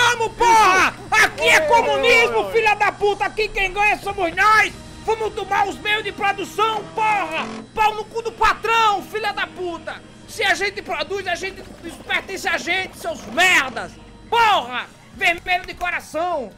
Vamos, porra! Aqui é comunismo, filha da puta! Aqui quem ganha somos nós! Vamos tomar os meios de produção, porra! Pau no cu do patrão, filha da puta! Se a gente produz, a gente pertence a gente, seus merdas! Porra! Vermelho de coração!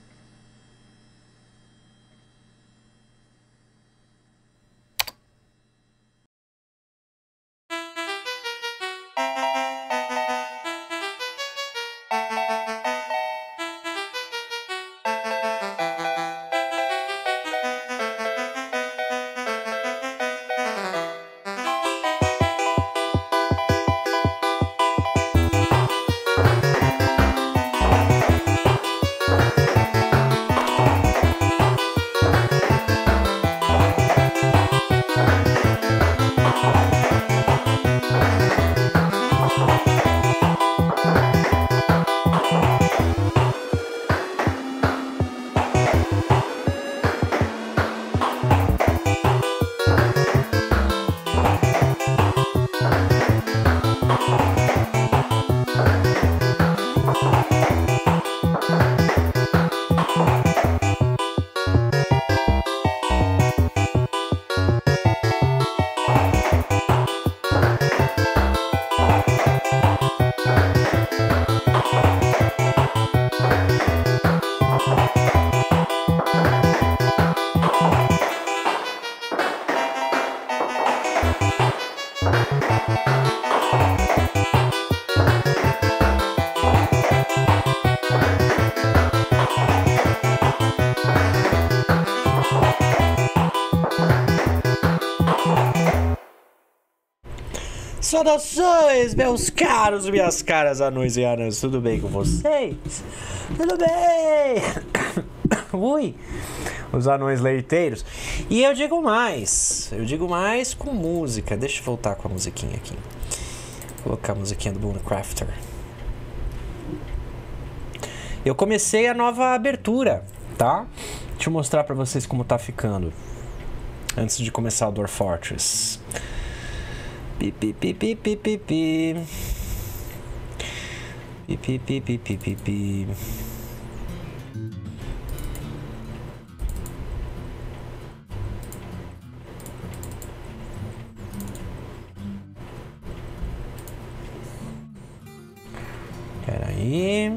Saudações, meus caros, minhas caras anões e anãs, tudo bem com vocês? Tudo bem? Ui, os anões leiteiros. E eu digo mais com música. Deixa eu voltar com a musiquinha aqui. Vou colocar a musiquinha do Bonecrafter. Eu comecei a nova abertura, tá? Deixa eu mostrar pra vocês como tá ficando antes de começar o Dwarf Fortress. Pi pi pi pi pi pi pi pi pi pi pi pi pi pi. Espera aí.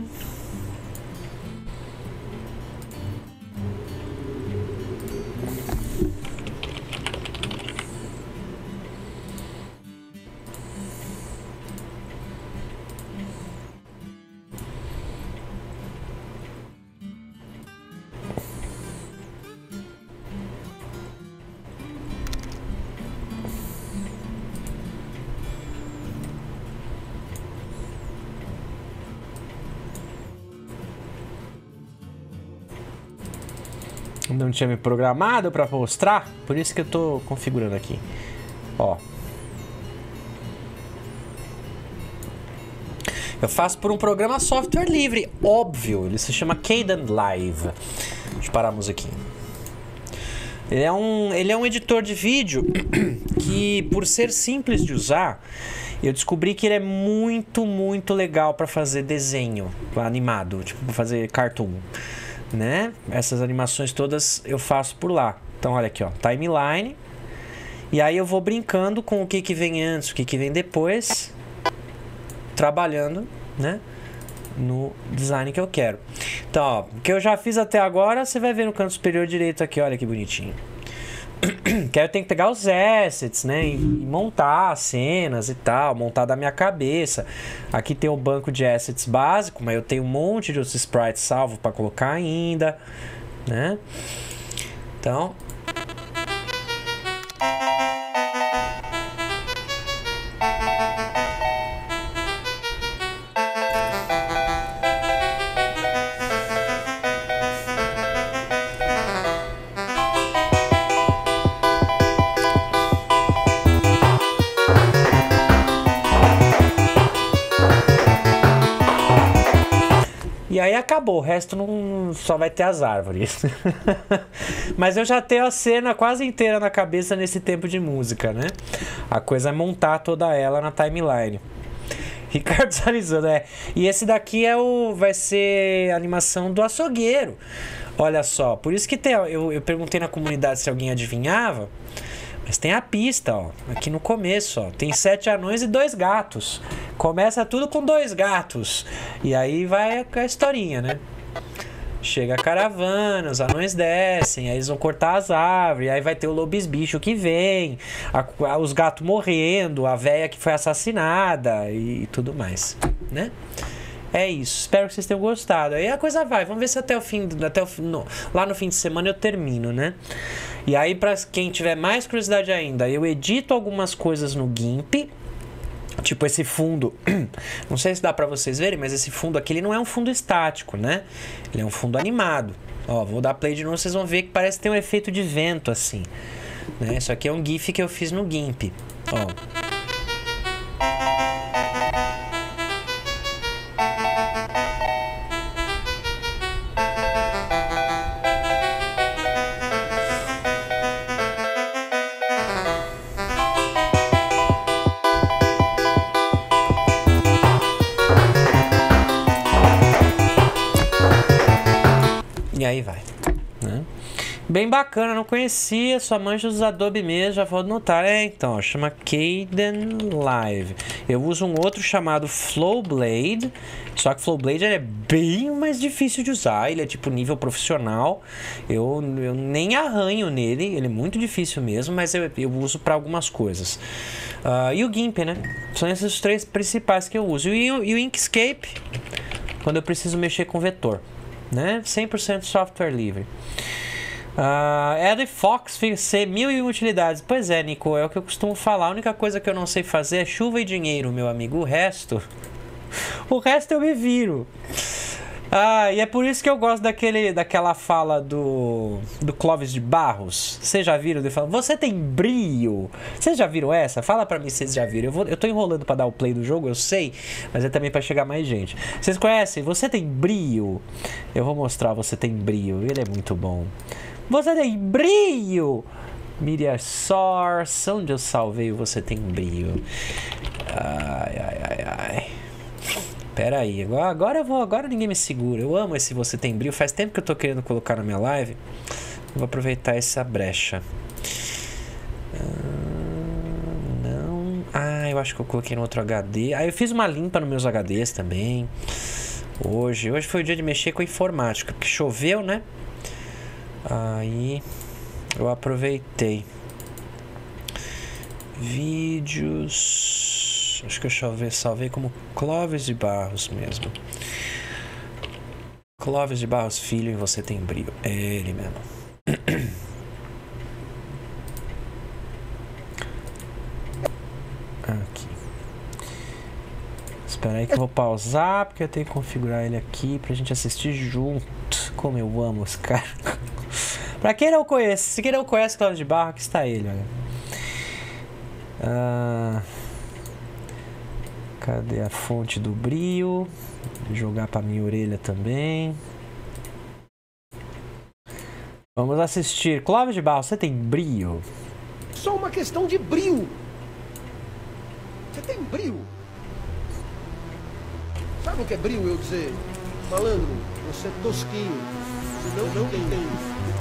Não tinha me programado para mostrar, por isso que eu tô configurando aqui. Ó. Eu faço por um programa software livre, óbvio. Ele se chama Kdenlive. Deixa eu parar a musiquinha. Ele é um editor de vídeo que, por ser simples de usar, eu descobri que ele é muito, muito legal para fazer desenho animado, tipo para fazer cartoon, né? Essas animações todas eu faço por lá. Então olha aqui, ó, timeline. E aí eu vou brincando com o que vem antes, o que vem depois, trabalhando, né, no design que eu quero. Então, ó, o que eu já fiz até agora, você vai ver no canto superior direito aqui, olha que bonitinho. Que aí eu tenho que pegar os assets, né, e montar as cenas e tal, montar da minha cabeça. Aqui tem o banco de assets básico, mas eu tenho um monte de outros sprites salvo para colocar ainda, né? Então, e aí acabou, o resto não só vai ter as árvores. Mas eu já tenho a cena quase inteira na cabeça nesse tempo de música, né? A coisa é montar toda ela na timeline. Ricardo Salizano, é. E esse daqui vai ser a animação do açougueiro. Olha só, por isso que tem... Eu perguntei na comunidade se alguém adivinhava, mas tem a pista, ó. Aqui no começo, ó. Tem 7 anões e 2 gatos. Começa tudo com 2 gatos. E aí vai a historinha, né? Chega a caravana, os anões descem, aí eles vão cortar as árvores, aí vai ter o lobisbicho que vem, os gatos morrendo, a véia que foi assassinada e tudo mais, né? É isso, espero que vocês tenham gostado. Aí a coisa vai, vamos ver se lá no fim de semana eu termino, né? E aí, pra quem tiver mais curiosidade ainda, eu edito algumas coisas no GIMP. Tipo esse fundo, não sei se dá pra vocês verem, mas esse fundo aqui ele não é um fundo estático, né? Ele é um fundo animado. Ó, vou dar play de novo, vocês vão ver que parece ter um efeito de vento assim, né? Isso aqui é um GIF que eu fiz no GIMP, ó. E aí vai, né? Bem bacana, não conhecia, só manjo dos Adobe mesmo, já vou notar. Então, ó, chama Kdenlive. Eu uso um outro chamado Flowblade, só que Flowblade é bem mais difícil de usar, ele é tipo nível profissional. Eu nem arranho nele, ele é muito difícil mesmo, mas eu uso para algumas coisas. E o GIMP, né? São esses os 3 principais que eu uso. E o Inkscape, quando eu preciso mexer com vetor, né? 100% software livre. Ed Fox ser 1001 utilidades. Pois é, Nico, é o que eu costumo falar. A única coisa que eu não sei fazer é chuva e dinheiro, meu amigo. O resto eu me viro. E é por isso que eu gosto daquela fala do Clóvis de Barros. Vocês já viram? Ele fala, você tem brio. Vocês já viram essa? Fala pra mim se vocês já viram. Eu tô enrolando pra dar o play do jogo, eu sei, mas é também pra chegar mais gente. Vocês conhecem? Você tem brio? Eu vou mostrar Você Tem Brio. Ele é muito bom. Você tem brio! Media Source. Onde eu salvei o Você Tem Brio? Ai. Pera aí, agora ninguém me segura. Eu amo esse Você Tem Brio. Faz tempo que eu tô querendo colocar na minha live. Vou aproveitar essa brecha. Não. Eu acho que eu coloquei no outro HD. Eu fiz uma limpa nos meus HDs também. Hoje foi o dia de mexer com a informática, porque choveu, né? Aí eu aproveitei. Vídeos. Acho que eu salvei como Clóvis de Barros mesmo. Clóvis de Barros Filho e Você Tem Brio. É ele mesmo. Aqui. Espera aí que eu vou pausar, porque eu tenho que configurar ele aqui pra gente assistir junto. Como eu amo os caras. Pra quem não conhece, se quem não conhece Clóvis de Barros, aqui está ele, olha. Cadê a fonte do brio? Vou jogar pra minha orelha também. Vamos assistir. Clóvis de Barros, Você Tem Brio? Só uma questão de brio. Você tem brio? Sabe o que é brio, eu dizer? Malandro, você é tosquinho. Você não tem.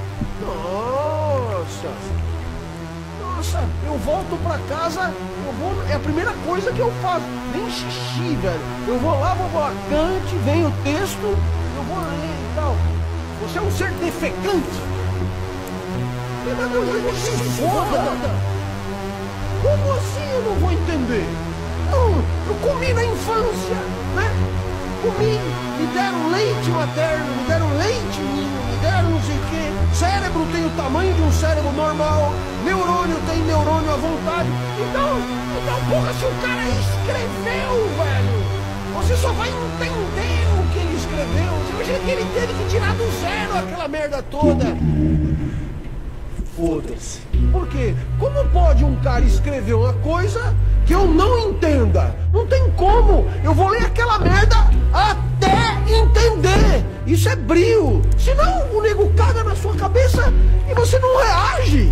Nossa, eu volto pra casa, é a primeira coisa que eu faço. Nem xixi, velho. Eu vou lá, Kant, vem o texto, eu vou ler e tal. Você é um ser defecante. Mas eu se foda. Como assim eu não vou entender? Eu comi na infância, né? Comi, me deram leite materno, me deram leite ninho, me deram não sei o quê. Cérebro tem o tamanho de um cérebro normal, neurônio tem neurônio à vontade. Então, porra, se o cara escreveu, velho, você só vai entender o que ele escreveu. Você imagina que ele teve que tirar do zero aquela merda toda. Foda-se. Por quê? Como pode um cara escrever uma coisa que eu não entenda? Não tem como. Eu vou ler aquela merda até entender. Isso é brio. Senão o nego caga na sua cabeça e você não reage.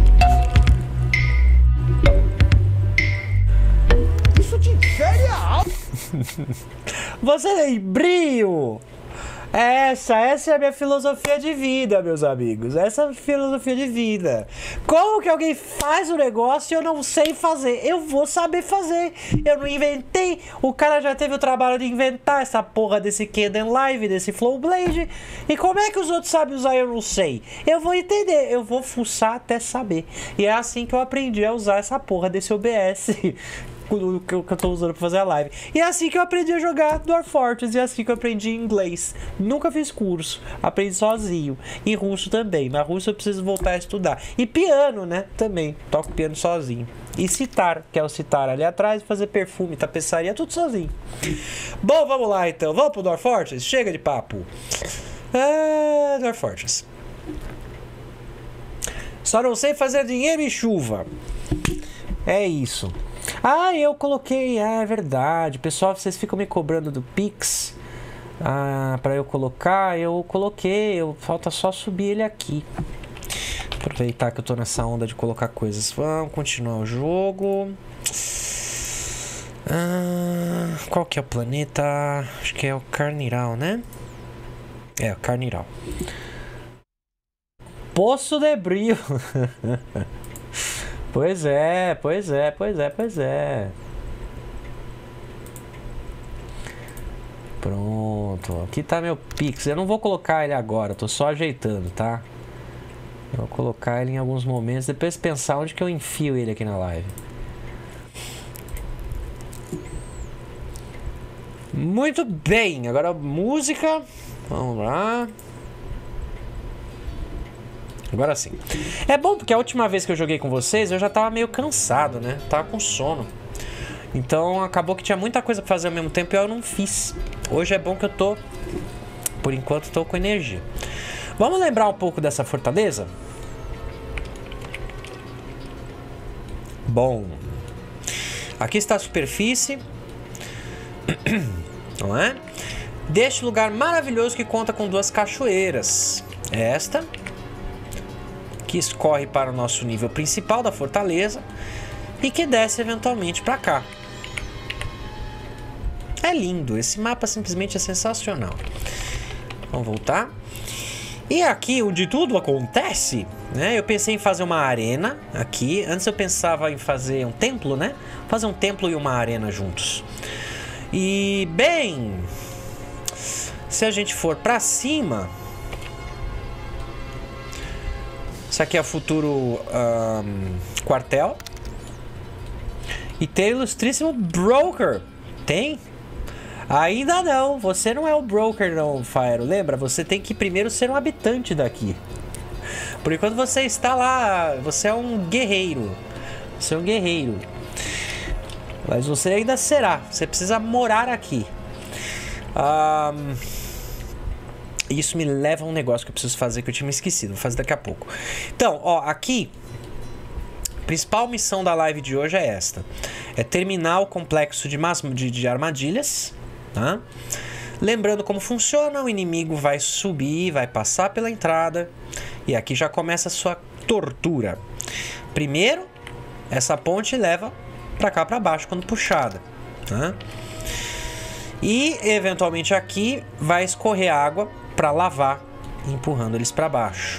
Isso te fere a alma. Você tem brio. Essa é a minha filosofia de vida, meus amigos. Essa é a filosofia de vida. Como que alguém faz um negócio e eu não sei fazer? Eu vou saber fazer. Eu não inventei. O cara já teve o trabalho de inventar essa porra desse Kdenlive, desse Flowblade. E como é que os outros sabem usar? Eu não sei. Eu vou entender. Eu vou fuçar até saber. E é assim que eu aprendi a usar essa porra desse OBS. Que eu tô usando pra fazer a live. E é assim que eu aprendi a jogar Dwarf Fortress. E é assim que eu aprendi inglês. Nunca fiz curso. Aprendi sozinho. E russo também. Mas russo eu preciso voltar a estudar. E piano, né? Também. Toco piano sozinho. E citar, que é o citar ali atrás. Fazer perfume, tapeçaria, tudo sozinho. Bom, vamos lá então. Vamos pro Dwarf Fortress? Chega de papo. Dwarf Fortress. Só não sei fazer dinheiro em chuva. É isso. Ah, eu coloquei, é verdade. Pessoal, vocês ficam me cobrando do Pix pra eu colocar. Eu coloquei, falta só subir ele aqui. Aproveitar que eu tô nessa onda de colocar coisas. Vamos continuar o jogo. Qual que é o planeta? Acho que é o Carniral, né? É, o Carniral. Poço de Brio. Pois é. Pronto, aqui tá meu Pix. Eu não vou colocar ele agora, tô só ajeitando, tá? Eu vou colocar ele em alguns momentos, depois pensar onde que eu enfio ele aqui na live. Muito bem, agora música. Vamos lá. Agora sim. É bom porque a última vez que eu joguei com vocês eu já tava meio cansado, né? Tava com sono. Então acabou que tinha muita coisa pra fazer ao mesmo tempo e eu não fiz. Hoje é bom que eu tô, por enquanto, tô com energia. Vamos lembrar um pouco dessa fortaleza? Bom. Aqui está a superfície. Não é? Deste lugar maravilhoso que conta com 2 cachoeiras. Esta, que escorre para o nosso nível principal da fortaleza e que desce eventualmente para cá. É lindo, esse mapa simplesmente é sensacional. Vamos voltar. E aqui onde tudo acontece, né? Eu pensei em fazer uma arena aqui. Antes eu pensava em fazer um templo, né? Fazer um templo e uma arena juntos. E bem, se a gente for para cima, isso aqui é o futuro quartel. E tem o ilustríssimo broker. Tem? Ainda não. Você não é o broker não, Faero. Lembra? Você tem que primeiro ser um habitante daqui. Por enquanto você está lá. Você é um guerreiro. Você é um guerreiro. Mas você ainda será. Você precisa morar aqui. Isso me leva a um negócio que eu preciso fazer que eu tinha me esquecido. Vou fazer daqui a pouco. Então, ó, aqui a principal missão da live de hoje é esta. É terminar o complexo de armadilhas, tá? Lembrando como funciona, o inimigo vai subir, vai passar pela entrada. E aqui já começa a sua tortura. Primeiro, essa ponte leva pra cá pra baixo quando puxada, tá? E eventualmente aqui vai escorrer água para lavar, empurrando eles para baixo.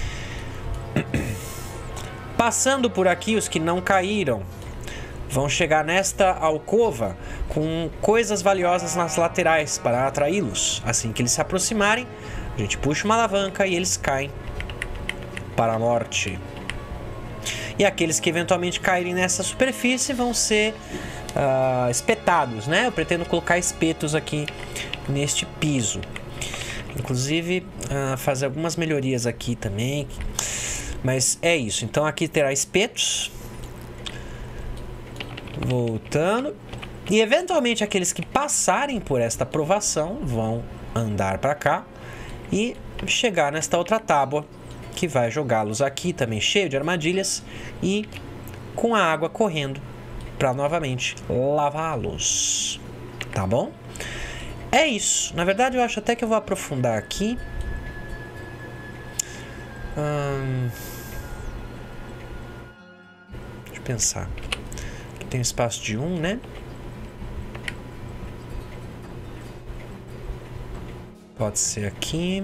Passando por aqui, os que não caíram vão chegar nesta alcova com coisas valiosas nas laterais para atraí-los. Assim que eles se aproximarem, a gente puxa uma alavanca e eles caem para a morte. E aqueles que eventualmente caírem nessa superfície vão ser espetados, né? Eu pretendo colocar espetos aqui neste piso. Inclusive, fazer algumas melhorias aqui também. Mas é isso. Então aqui terá espetos. Voltando. E eventualmente aqueles que passarem por esta provação vão andar para cá e chegar nesta outra tábua que vai jogá-los aqui também cheio de armadilhas e com a água correndo para novamente lavá-los. Tá bom? É isso. Na verdade eu acho até que eu vou aprofundar aqui. Deixa eu pensar. Aqui tem um espaço de 1, né? Pode ser aqui.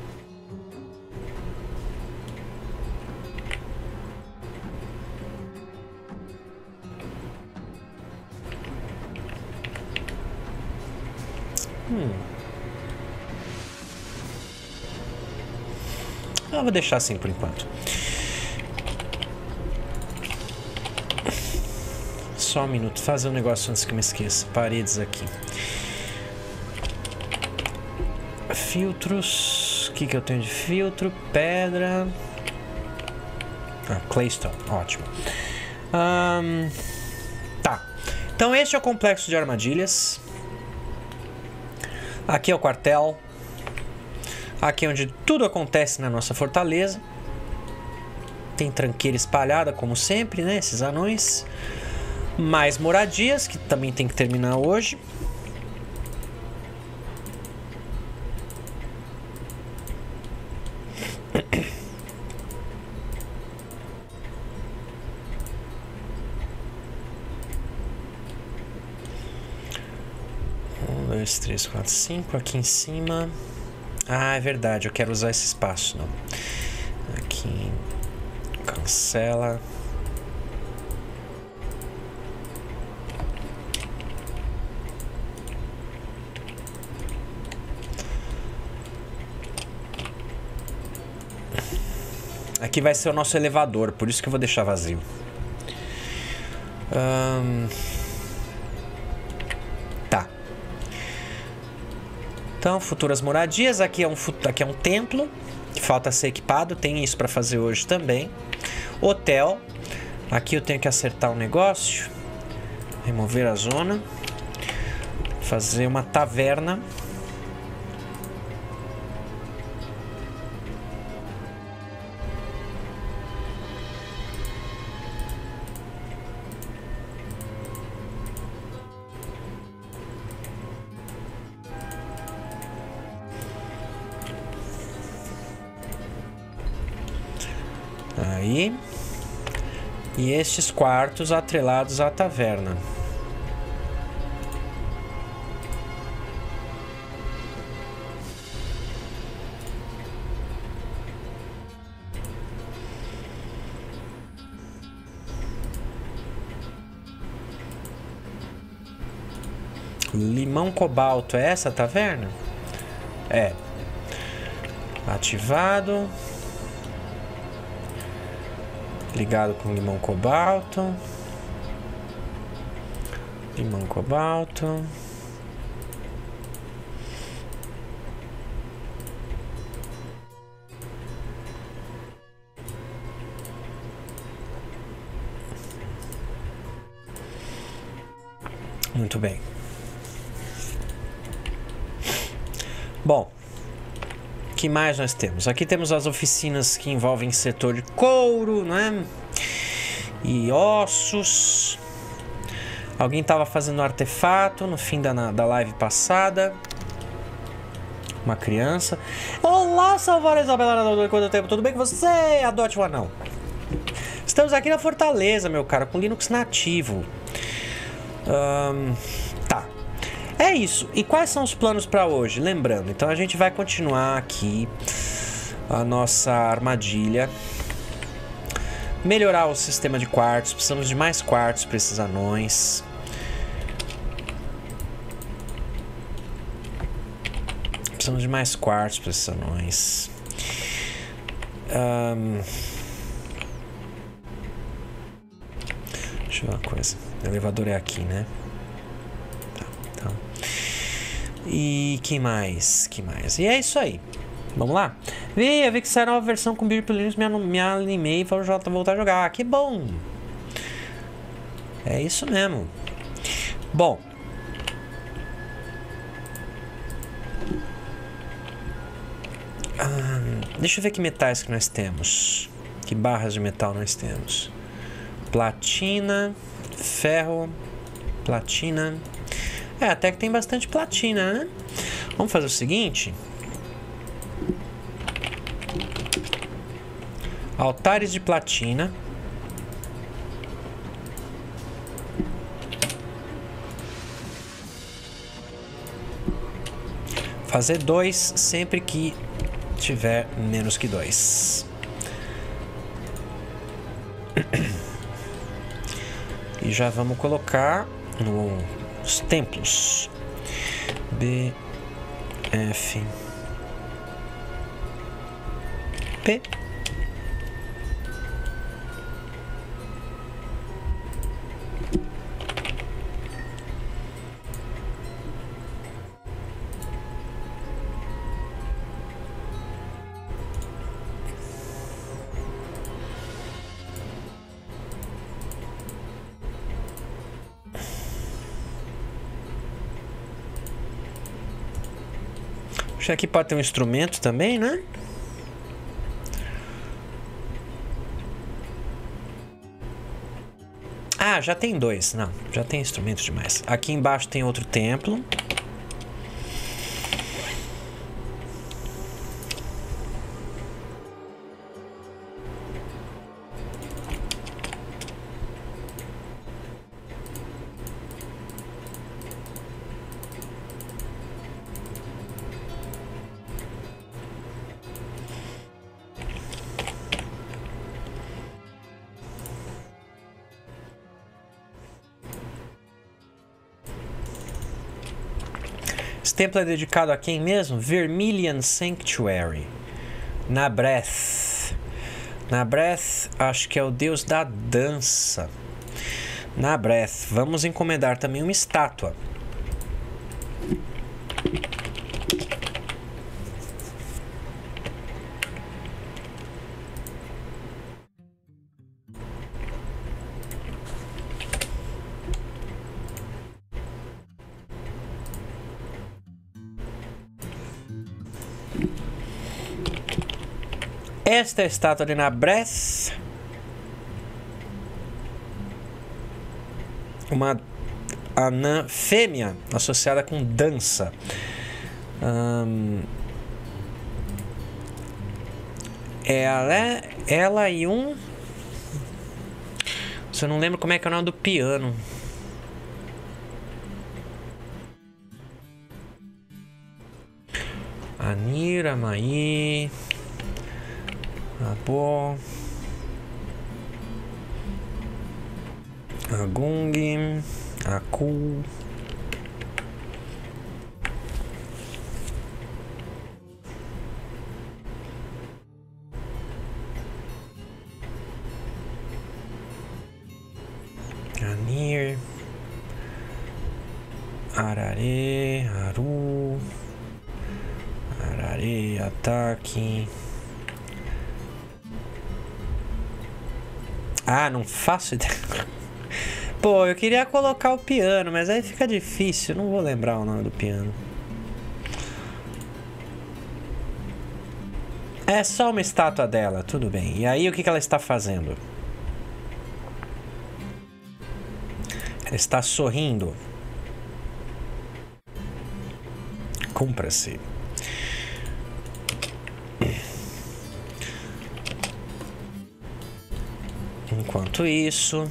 Eu vou deixar assim por enquanto. Só um minuto, fazer um negócio antes que eu me esqueça. Paredes aqui. Filtros. O que eu tenho de filtro? Pedra. Claystone, ótimo. Tá. Então este é o complexo de armadilhas. Aqui é o quartel. Aqui é onde tudo acontece na nossa fortaleza. Tem tranqueira espalhada, como sempre, né? Esses anões. Mais moradias, que também tem que terminar hoje. Um, dois, três, quatro, cinco. Aqui em cima. Ah, é verdade. Eu quero usar esse espaço, não. Aqui. Cancela. Aqui vai ser o nosso elevador, por isso que eu vou deixar vazio. Tá. Então, futuras moradias. Aqui é um templo que falta ser equipado. Tem isso para fazer hoje também. Hotel. Aqui eu tenho que acertar um negócio. Remover a zona. Fazer uma taverna. Aí. E estes quartos atrelados à taverna. Limão Cobalto, é essa a taverna? É. Ativado. Ligado com limão cobalto. Limão cobalto. Muito bem. Bom, o que mais nós temos? Aqui temos as oficinas que envolvem setor de couro, né? E ossos. Alguém estava fazendo um artefato no fim da live passada. Uma criança. Olá, Salvador Isabela, quanto tempo? Tudo bem com você? Adote um anão. Estamos aqui na Fortaleza, meu cara, com Linux nativo. Tá. É isso. E quais são os planos para hoje? Lembrando, então a gente vai continuar aqui a nossa armadilha. Melhorar o sistema de quartos. Precisamos de mais quartos para esses anões. Precisamos de mais quartos para esses anões. Deixa eu ver uma coisa. O elevador é aqui, né? Tá. E que mais? E é isso aí. Vamos lá? Eu vi que saiu a nova versão com Beer Linux, me animei e vou voltar a jogar. Que bom! É isso mesmo. Bom. Deixa eu ver que metais que nós temos. Que barras de metal nós temos. Platina, ferro, platina. Até que tem bastante platina, né? Vamos fazer o seguinte. Altares de platina. fazer 2 sempre que tiver menos que 2. E já vamos colocar nos templos. B, F, P. Acho que aqui pode ter um instrumento também, né? Ah, já tem 2. Não, já tem instrumento demais. Aqui embaixo tem outro templo. Esse templo é dedicado a quem mesmo? Vermilion Sanctuary. Nabreth. Nabreth, acho que é o deus da dança. Nabreth. Vamos encomendar também uma estátua. Esta é a estátua de Nabreth. Uma anã fêmea associada com dança. Ela e um... Eu não lembro como é que é o nome do piano. Anira, Maí... Abo, Agung, Aku, Anir, Arare, Aru, Arare, Ataque. Ah, não faço ideia. Pô, eu queria colocar o piano, mas aí fica difícil. Não vou lembrar o nome do piano. É só uma estátua dela, tudo bem. E aí, o que ela está fazendo? Ela está sorrindo. Cumpra-se. Enquanto isso...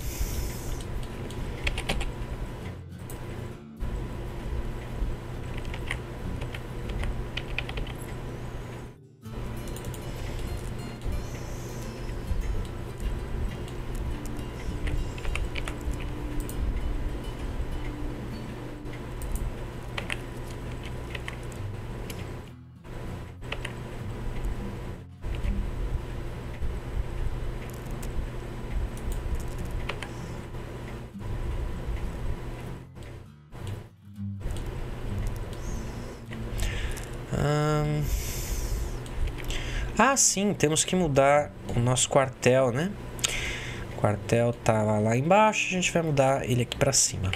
Ah, sim, temos que mudar o nosso quartel, né? O quartel tava lá embaixo, a gente vai mudar ele aqui pra cima.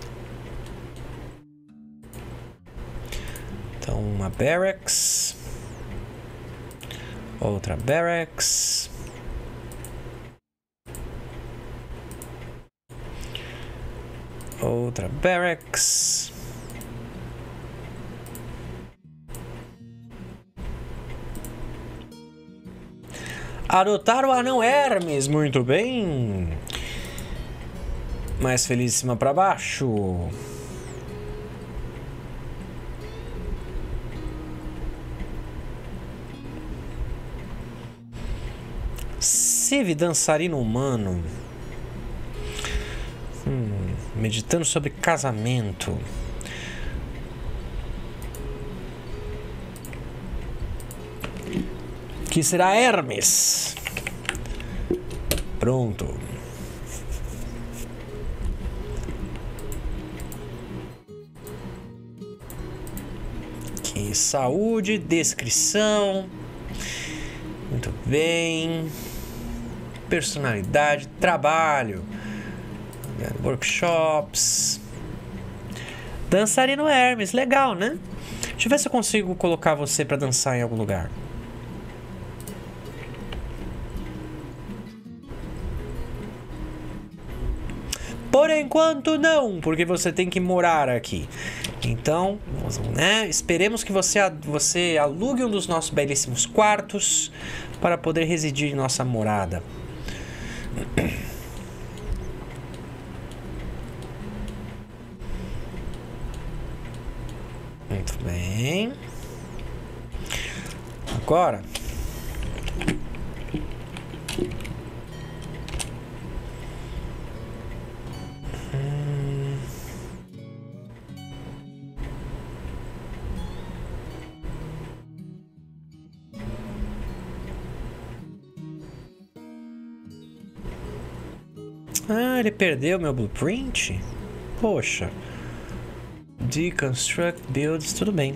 Então, uma barracks. Outra barracks. Outra barracks. Adotar o anão Hermes, muito bem. Mais feliz de cima para baixo. Passive, dançarino humano. Meditando sobre casamento. Que será Hermes. Pronto. Aqui, saúde, descrição. Muito bem. Personalidade, trabalho. Workshops. Dançarino Hermes, legal, né? Deixa eu ver se eu consigo colocar você pra dançar em algum lugar. Por enquanto não, porque você tem que morar aqui. Então, né, esperemos que você alugue um dos nossos belíssimos quartos para poder residir em nossa morada. Muito bem. Agora... Ah, ele perdeu meu blueprint? Poxa. Deconstruct builds, tudo bem.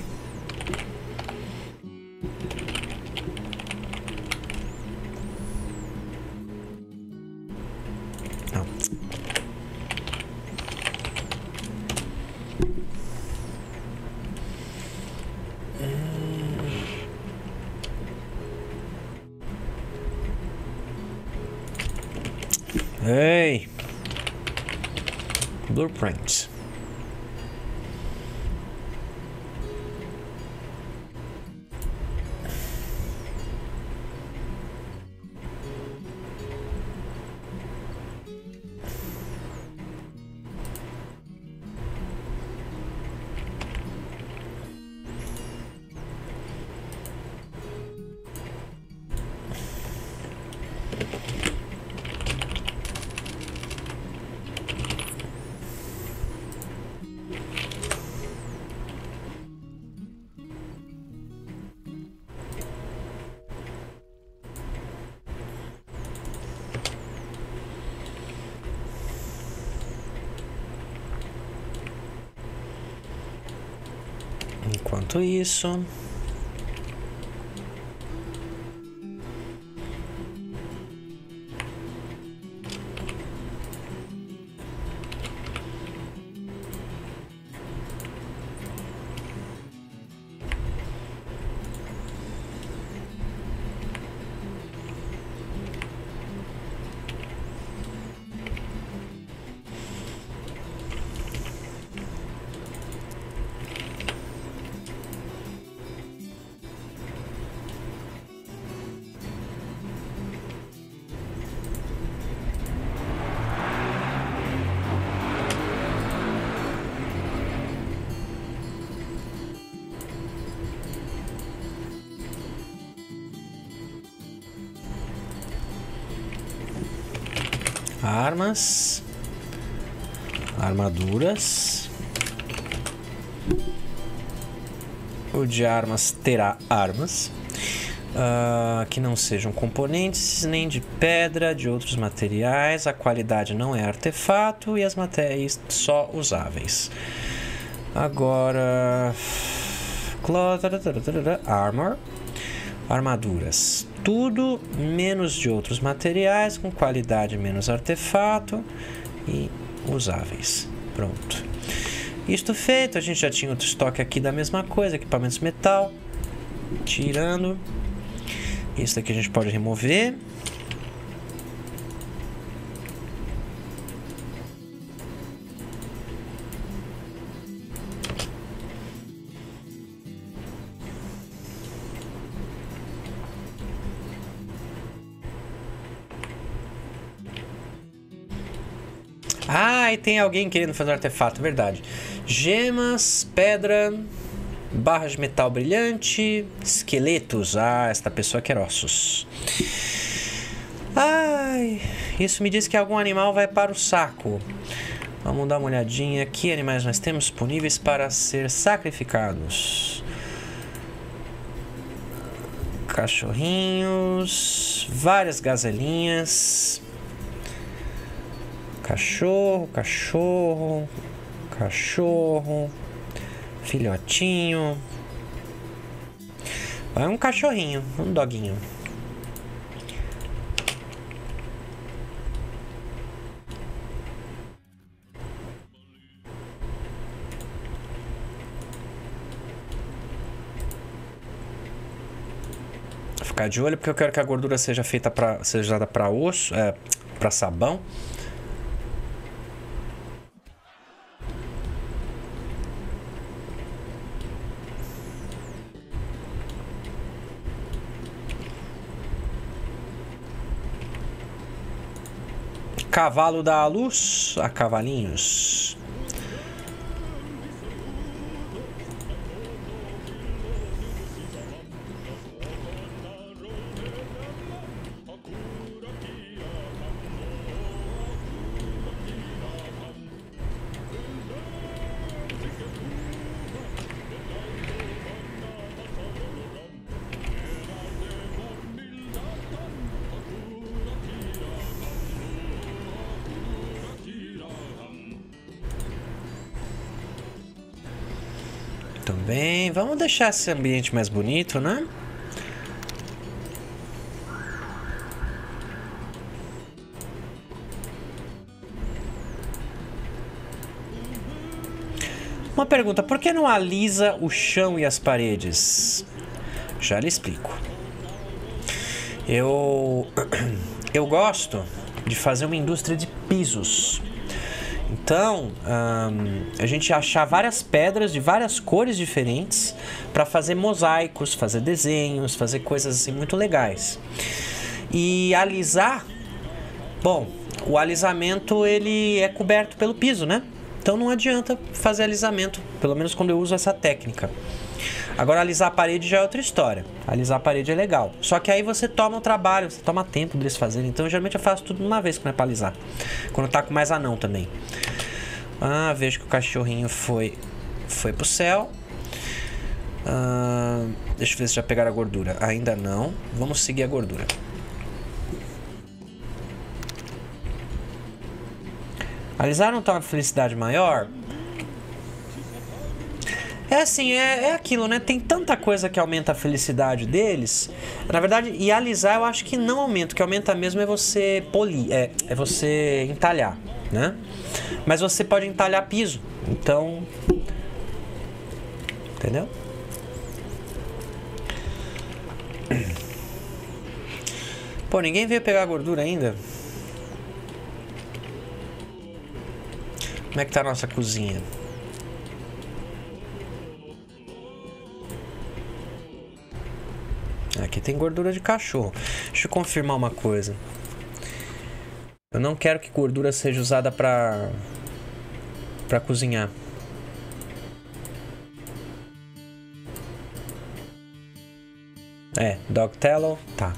Não. Ei! Blueprint. Enquanto isso... Armas, armaduras. O de armas terá armas que não sejam componentes nem de pedra, de outros materiais. A qualidade não é artefato e as matérias só usáveis. Agora, armor, armaduras. Tudo menos de outros materiais, com qualidade menos artefato e usáveis. Pronto. Isto feito, a gente já tinha outro estoque aqui da mesma coisa, equipamentos metal. Tirando. Isso daqui a gente pode remover. Ah, e tem alguém querendo fazer um artefato, verdade. Gemas, pedra, barras de metal brilhante, esqueletos. Ah, esta pessoa quer ossos. Ai, isso me diz que algum animal vai para o saco. Vamos dar uma olhadinha. Que animais nós temos disponíveis para ser sacrificados? Cachorrinhos, várias gazelinhas. Cachorro, cachorro, cachorro, filhotinho. Vai um cachorrinho, um doguinho. Ficar de olho porque eu quero que a gordura seja feita seja usada para osso, para sabão. Cavalo da luz a cavalinhos. Também, vamos deixar esse ambiente mais bonito, né? Uma pergunta, por que não alisa o chão e as paredes? Já lhe explico. Eu gosto de fazer uma indústria de pisos. Então, a gente achar várias pedras de várias cores diferentes para fazer mosaicos, fazer desenhos, fazer coisas assim muito legais. E alisar, bom, o alisamento ele é coberto pelo piso, né? Então não adianta fazer alisamento, pelo menos quando eu uso essa técnica. Agora alisar a parede já é outra história. Alisar a parede é legal. Só que aí você toma o trabalho, você toma tempo deles fazerem. Então geralmente eu faço tudo de uma vez quando é pra alisar. Quando tá com mais anão também. Ah, vejo que o cachorrinho foi pro céu. Deixa eu ver se já pegaram a gordura. Ainda não. Vamos seguir a gordura. Alisar não tá uma felicidade maior? É assim, é aquilo, né? Tem tanta coisa que aumenta a felicidade deles. Na verdade, e alisar eu acho que não aumenta. O que aumenta mesmo é você polir, é você entalhar, né? Mas você pode entalhar piso. Então, entendeu? Pô, ninguém veio pegar a gordura ainda. Como é que tá a nossa cozinha? Aqui tem gordura de cachorro. Deixa eu confirmar uma coisa. Eu não quero que gordura seja usada pra cozinhar. Dog tallow, tá.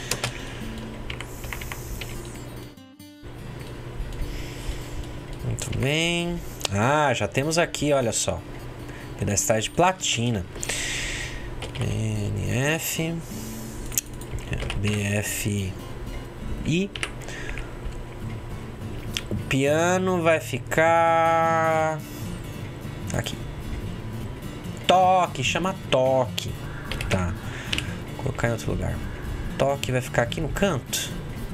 Muito bem. Ah, já temos aqui, olha só. Pedestais de platina. NF BFI. O piano vai ficar aqui. Toque, chama toque. Tá. Vou colocar em outro lugar. Toque vai ficar aqui no canto.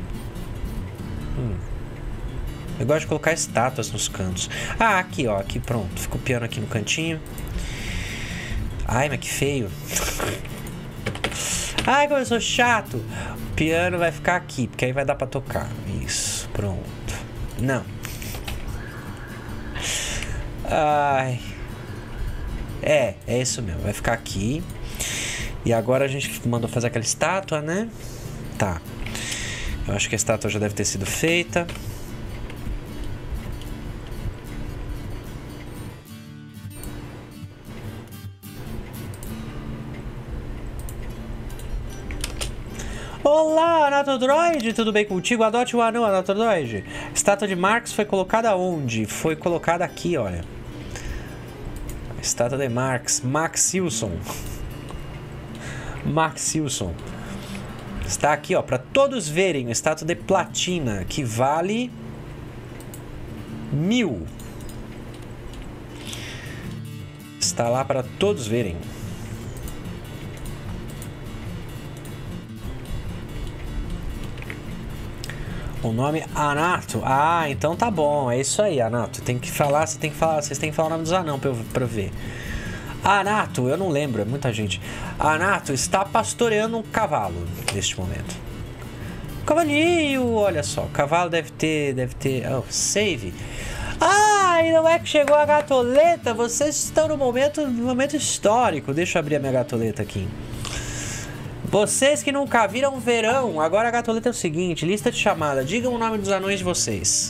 Eu gosto de colocar estátuas nos cantos. Ah, aqui, ó. Aqui, pronto. Fica o piano aqui no cantinho. Ai, mas que feio. Ai, como eu sou chato. O piano vai ficar aqui, porque aí vai dar pra tocar. Isso, pronto. Não. Ai. É isso mesmo. Vai ficar aqui. E agora a gente mandou fazer aquela estátua, né? Tá. Eu acho que a estátua já deve ter sido feita. Olá, Anatodroid, tudo bem contigo? Adote o anão, Anatodroid. Estátua de Marx foi colocada onde? Foi colocada aqui, olha. Estátua de Marx. Max Wilson. Max Wilson. Está aqui, ó, para todos verem. Estátua de platina, que vale 1000. Está lá para todos verem. O nome Anato. Ah, então tá bom. É isso aí, Anato. Tem que falar, vocês têm que falar o nome dos anão pra eu ver. Anato, eu não lembro, é muita gente. Anato está pastoreando um cavalo neste momento. Cavalinho, olha só. O cavalo deve ter. Oh, save. Ah, e não é que chegou a gatoleta? Vocês estão no momento histórico. Deixa eu abrir a minha gatoleta aqui. Vocês que nunca viram verão, agora a gatoleta é o seguinte, lista de chamada, digam o nome dos anões de vocês.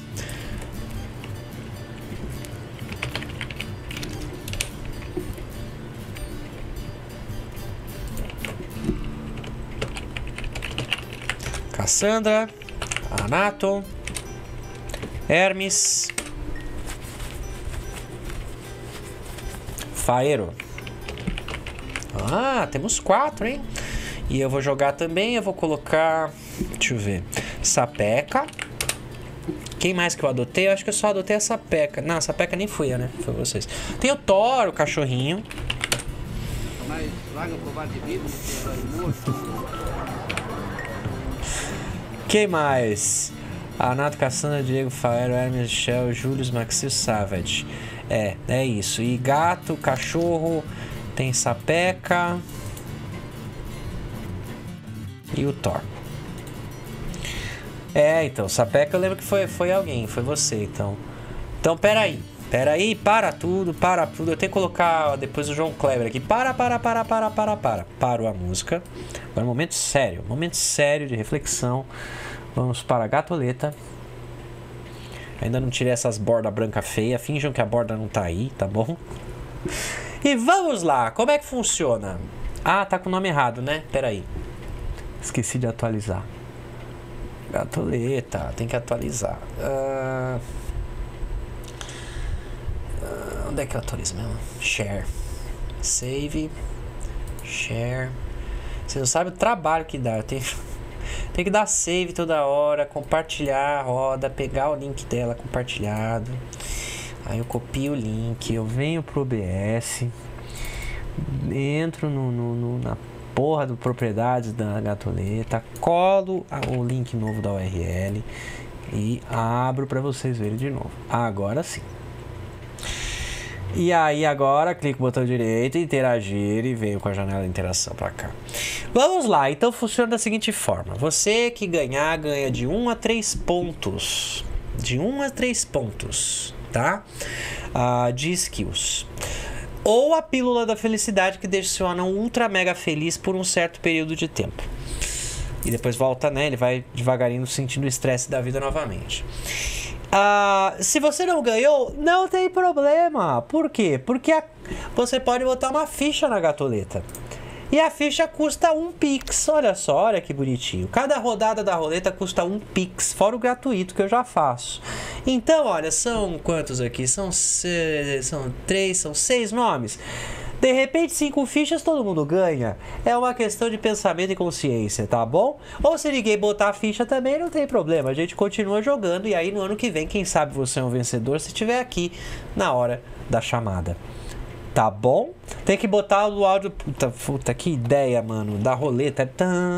Cassandra, Anato, Hermes, Faero. Ah, temos 4, hein? E eu vou jogar também, eu vou colocar... Deixa eu ver. Sapeca. Quem mais que eu adotei? Eu acho que eu só adotei a Sapeca. Não, a Sapeca nem fui eu, né? Foi vocês. Tem o Thor, o cachorrinho. Mas vaga provar de vida, Quem mais? Anato, Cassandra, Diego, Faero, Hermes, Shell, Julius, Maxil, Savage. É isso. E gato, cachorro, tem Sapeca... E o Thor. Então, Sapeca eu lembro que foi alguém, foi você, então. Então, peraí, para tudo. Eu tenho que colocar depois o João Kleber aqui. Parou a música. Agora, momento sério de reflexão. Vamos para a gatoleta. Ainda não tirei essas bordas branca feia. Finjam que a borda não tá aí, tá bom? E vamos lá, como é que funciona? Ah, tá com o nome errado, né? Peraí. Esqueci de atualizar. Gatoleta, tem que atualizar. Onde é que eu atualizo mesmo? Share. Save. Share. Você não sabe o trabalho que dá. Tem que dar save toda hora, compartilhar a roda, pegar o link dela compartilhado. Aí eu copio o link, eu venho pro OBS, entro na porra do propriedades da gatoleta, colo o link novo da URL e abro para vocês verem de novo. Agora sim. E aí agora clico no botão direito, interagir e venho com a janela de interação para cá. Vamos lá, então funciona da seguinte forma. Você que ganha de 1 a 3 pontos. De 1 a 3 pontos, tá? De skills. Ou a pílula da felicidade, que deixa o seu anão ultra mega feliz por um certo período de tempo. E depois volta, né? Ele vai devagarinho sentindo o estresse da vida novamente. Se você não ganhou, não tem problema. Por quê? Porque você pode botar uma ficha na gatoleta. E a ficha custa 1 Pix. Olha só, olha que bonitinho. Cada rodada da roleta custa 1 Pix, fora o gratuito que eu já faço. Então, olha, são quantos aqui? São 6 nomes. De repente, 5 fichas todo mundo ganha. É uma questão de pensamento e consciência, tá bom? Ou se ninguém botar a ficha também, não tem problema. A gente continua jogando e aí no ano que vem, quem sabe você é um vencedor se estiver aqui na hora da chamada. Tá bom? Tem que botar o áudio... Puta, que ideia, mano. Da roleta.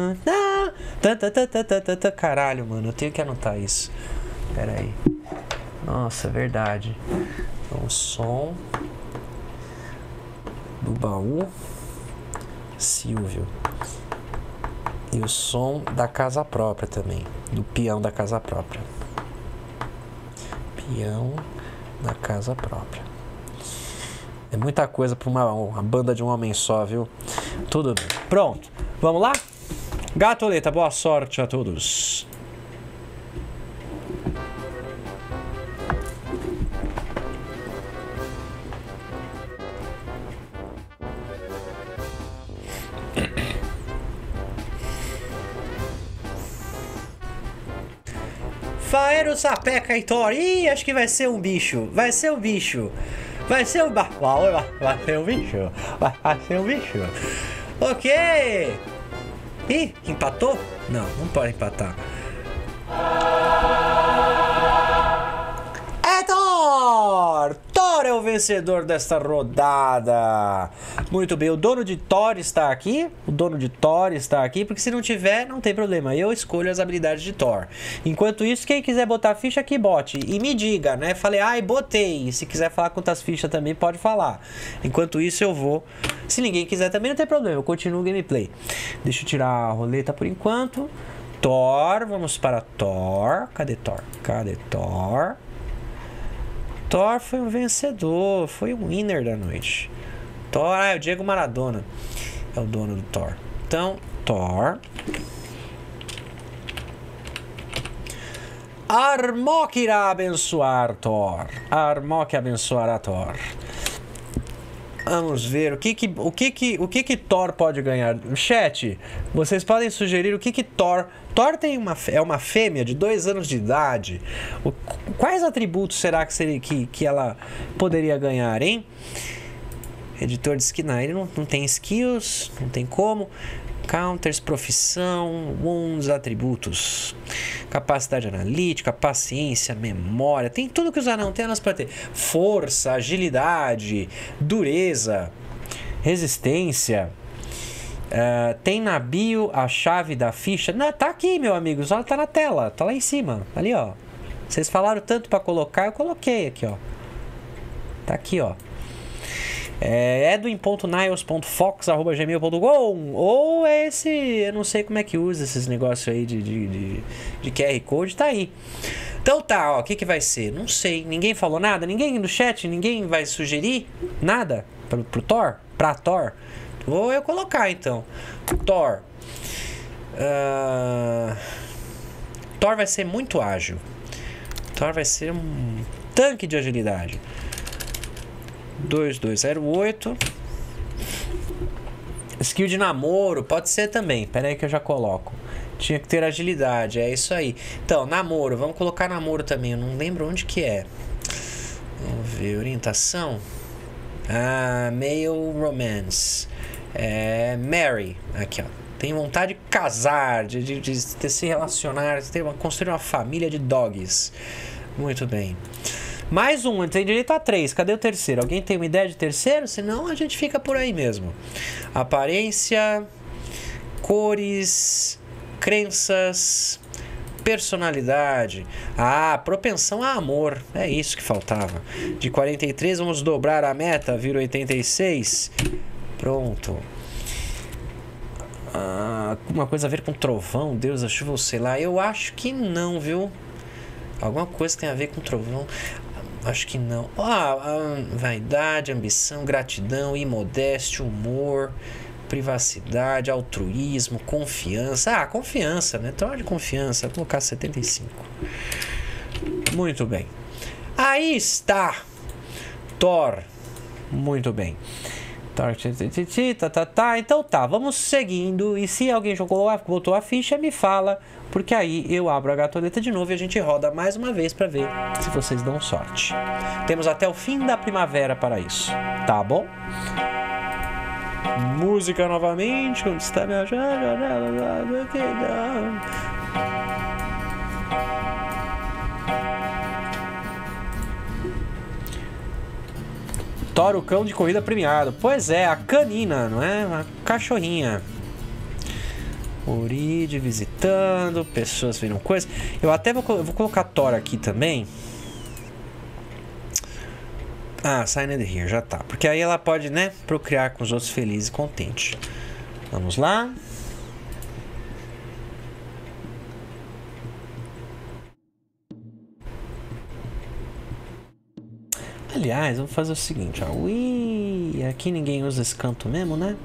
Caralho, mano. Eu tenho que anotar isso. Pera aí. Nossa, é verdade. O som do baú Silvio. E o som da casa própria também. Do peão da casa própria. Peão da casa própria. É muita coisa para uma banda de um homem só, viu? Tudo bem. Pronto. Vamos lá? Gatoleta, boa sorte a todos. Faero, Sapeca e Thor. Ih, acho que vai ser um bicho. Vai ser um bicho. Vai ser um bicho. Vai ser um bicho. Vai ser um bicho. Ok. Ih, empatou? Não, não pode empatar. É Thor! Thor é o vencedor desta rodada. Muito bem, o dono de Thor está aqui. O dono de Thor está aqui, porque se não tiver, não tem problema. Eu escolho as habilidades de Thor. Enquanto isso, quem quiser botar ficha aqui, bote. E me diga, né? Falei, ai, botei. E se quiser falar quantas fichas também, pode falar. Enquanto isso, eu vou. Se ninguém quiser também, não tem problema. Eu continuo o gameplay. Deixa eu tirar a roleta por enquanto. Thor, vamos para Thor. Cadê Thor? Cadê Thor? Thor foi um vencedor, foi um winner da noite. Thor, é o Diego Maradona. É o dono do Thor. Então, Thor. Armok irá abençoar Thor. Armok abençoará Thor. Vamos ver o que Thor pode ganhar. Chat, vocês podem sugerir o que Thor... Thor tem uma fêmea de 2 anos de idade. Quais atributos será que ela poderia ganhar, hein? Editor de skill. Não, ele não tem skills, não tem como. Counters, profissão, wounds, atributos. Capacidade analítica, paciência, memória. Tem tudo que os anãos têm para ter. Força, agilidade, dureza, resistência. Tem na bio a chave da ficha. Não, tá aqui, meu amigo. Só tá na tela. Tá lá em cima. Ali, ó. Vocês falaram tanto para colocar, eu coloquei aqui, ó. Tá aqui, ó. edwin.niles.fox@gmail.com ou esse, eu não sei como é que usa esses negócios aí de QR Code, tá aí. Então tá, ó, o que vai ser? Não sei, ninguém falou nada, ninguém no chat, ninguém vai sugerir nada pro Thor? Pra Thor? Vou eu colocar então. Thor. Thor vai ser muito ágil. Thor vai ser um tanque de agilidade. 2208. Skill de namoro, pode ser também. Pera aí que eu já coloco. Tinha que ter agilidade, é isso aí. Então, namoro, vamos colocar namoro também. Eu não lembro onde que é. Vamos ver, orientação. Male romance. Mary, aqui ó. Tem vontade de casar, de se relacionar, de construir uma família de dogs. Muito bem. Mais um, tem direito a 3. Cadê o terceiro? Alguém tem uma ideia de terceiro? Senão a gente fica por aí mesmo. Aparência, cores, crenças, personalidade. Propensão a amor. É isso que faltava. De 43, vamos dobrar a meta. Vira 86. Pronto. Alguma coisa a ver com trovão, Deus da chuva, ou sei lá. Eu acho que não, viu? Alguma coisa tem a ver com trovão. Acho que não. Vaidade, ambição, gratidão, imodéstia, humor, privacidade, altruísmo, confiança. Confiança, né? Thor de confiança. Vou colocar 75. Muito bem. Aí está. Thor. Muito bem. Então tá, vamos seguindo. E se alguém botou a ficha, me fala, porque aí eu abro a gatoneta de novo e a gente roda mais uma vez para ver se vocês dão sorte. Temos até o fim da primavera para isso, tá bom? Música novamente. Onde está minha janela? Thor, o cão de corrida premiado. Pois é, a canina, não é? Uma cachorrinha. Oride visitando, pessoas viram coisas. Eu até vou colocar Thor aqui também. Signed here, já tá. Porque aí ela pode, né, procriar com os outros felizes e contentes. Vamos lá. Aliás, vamos fazer o seguinte, ó. Aqui ninguém usa esse canto mesmo, né?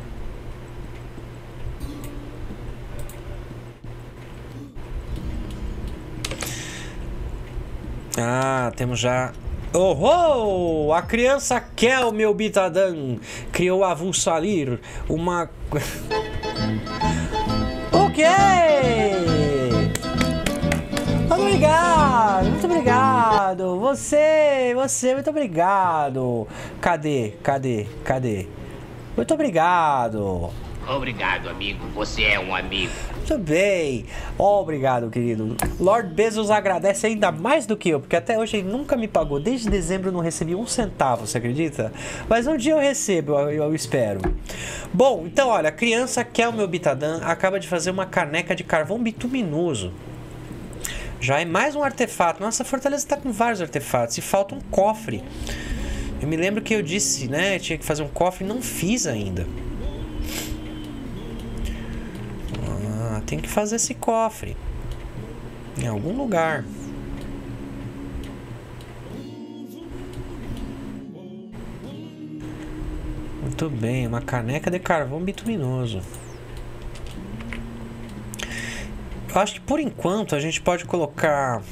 Temos já... Oh! A criança Kel, meu Bitadan, criou a Vulsalir, uma... Ok! obrigado, muito obrigado. Você, muito obrigado. Cadê? Muito obrigado. Obrigado, amigo. Você é um amigo. Muito bem. Obrigado, querido. Lord Bezos agradece ainda mais do que eu, porque até hoje ele nunca me pagou. Desde dezembro eu não recebi um centavo, você acredita? Mas um dia eu recebo, eu espero. Bom, então olha, a criança quer o meu Bitadã, acaba de fazer uma caneca de carvão bituminoso. Já é mais um artefato. Nossa, a fortaleza tá com vários artefatos e falta um cofre. Eu me lembro que eu disse, né, tinha que fazer um cofre e não fiz ainda. Tem que fazer esse cofre em algum lugar. Muito bem, uma caneca de carvão bituminoso. Eu acho que por enquanto a gente pode colocar...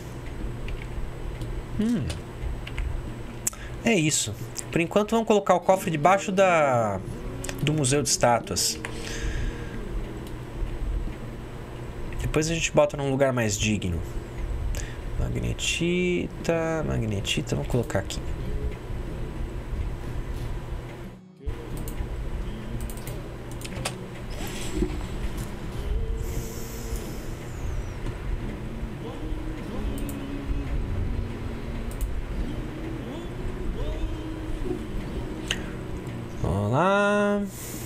É isso. Por enquanto vamos colocar o cofre debaixo do Museu de Estátuas. Depois a gente bota num lugar mais digno. Magnetita, vamos colocar aqui. Vamos lá.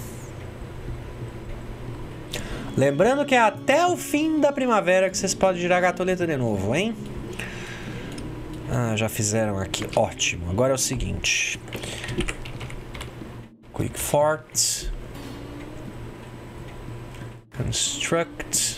Lembrando que é até o fim da primavera que vocês podem girar a gatoleta de novo, hein? Ah, já fizeram aqui. Ótimo. Agora é o seguinte. Quick Fort. Construct.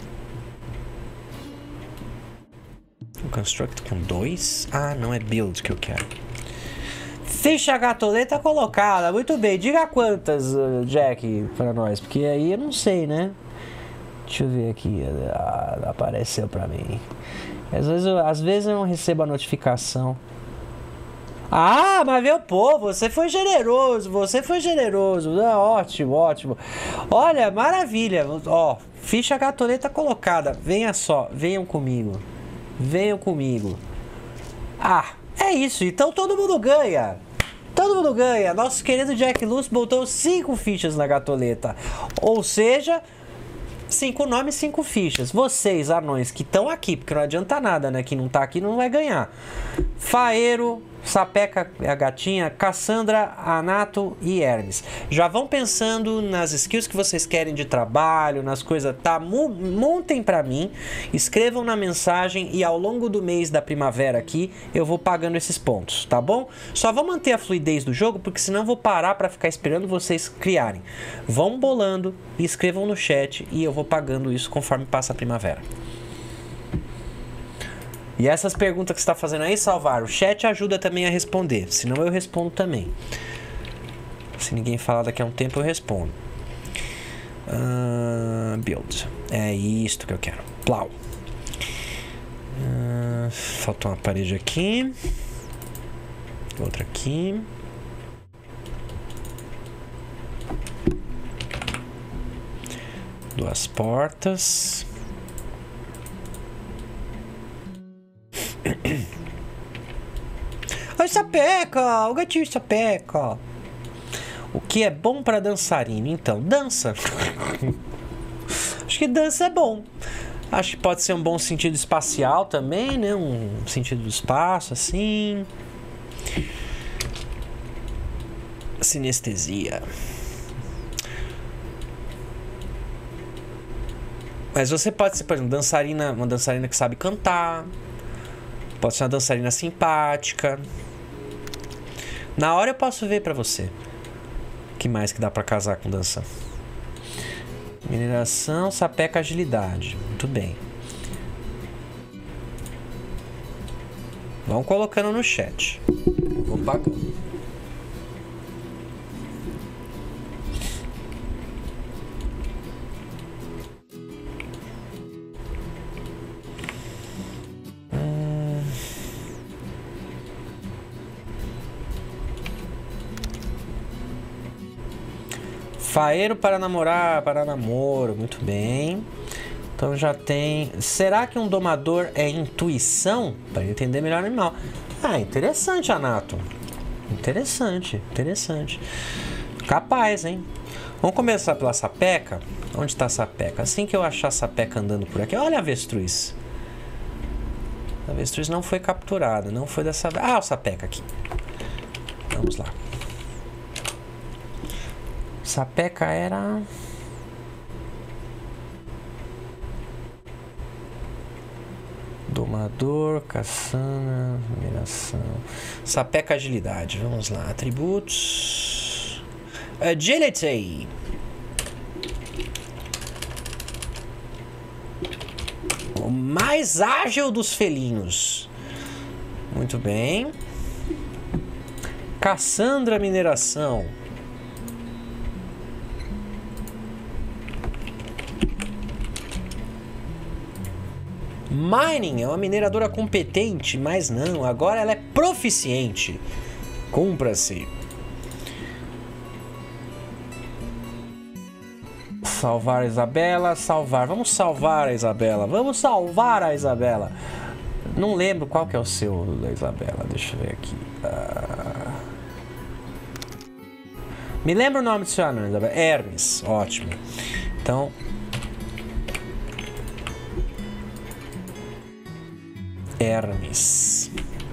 Construct com 2. Ah, não é build que eu quero. Ficha gatoleta colocada. Muito bem. Diga quantas, Jack, pra nós. Porque aí eu não sei, né? Deixa eu ver aqui. Apareceu pra mim. Às vezes eu não recebo a notificação. Ah, mas meu povo, você foi generoso. Ah, ótimo. Olha, maravilha. Ó, ficha gatoleta colocada. Venham comigo. Ah, é isso. Então todo mundo ganha. Nosso querido Jack Luz botou 5 fichas na gatoleta. Ou seja, 5 nomes, 5 fichas. Vocês, anões, que estão aqui, porque não adianta nada, né? Quem não tá aqui não vai ganhar. Faeiro, Sapeca, a gatinha, Cassandra, Anato e Hermes. Já vão pensando nas skills que vocês querem de trabalho, nas coisas, tá? Montem pra mim, escrevam na mensagem e ao longo do mês da primavera aqui, eu vou pagando esses pontos, tá bom? Só vou manter a fluidez do jogo, porque senão eu vou parar pra ficar esperando vocês criarem. Vão bolando, escrevam no chat e eu vou pagando isso conforme passa a primavera. E essas perguntas que você está fazendo aí, Salvar, o chat ajuda também a responder. Senão eu respondo também. Se ninguém falar daqui a um tempo, eu respondo. Build. É isto que eu quero. Plau. Faltou uma parede aqui. Outra aqui. Duas portas. Oi, Sapeca! O gatinho Sapeca! O que é bom para dançarino? Então, dança. Acho que dança é bom. Acho que pode ser um bom sentido espacial também, né? Um sentido do espaço, assim. Sinestesia. Mas você pode ser, por exemplo, uma dançarina que sabe cantar. Pode ser uma dançarina simpática. Na hora eu posso ver pra você. O que mais que dá pra casar com dança? Mineração, Sapeca, agilidade. Muito bem. Vão colocando no chat. Vou pagando. Faeiro para namorar, para namoro, muito bem. Então já tem... Será que um domador é intuição? Para entender melhor o animal. Ah, interessante, Anato. Interessante, interessante. Capaz, hein? Vamos começar pela sapeca. Onde está a sapeca? Assim que eu achar a sapeca andando por aqui... Olha a avestruz. A avestruz não foi capturada. Não foi dessa... Ah, o sapeca aqui. Vamos lá. Sapeca era... Domador, caçana, mineração. Sapeca agilidade. Vamos lá. Atributos. Agility. O mais ágil dos felinos. Muito bem. Cassandra mineração. Mining é uma mineradora competente, mas não, agora ela é proficiente. Cumpra-se. Salvar a Isabela, salvar. Vamos salvar a Isabela. Vamos salvar a Isabela. Não lembro qual que é o seu da Isabela. Deixa eu ver aqui. Me lembra o nome do seu anão, Isabela? Hermes. Ótimo. Então... Hermes.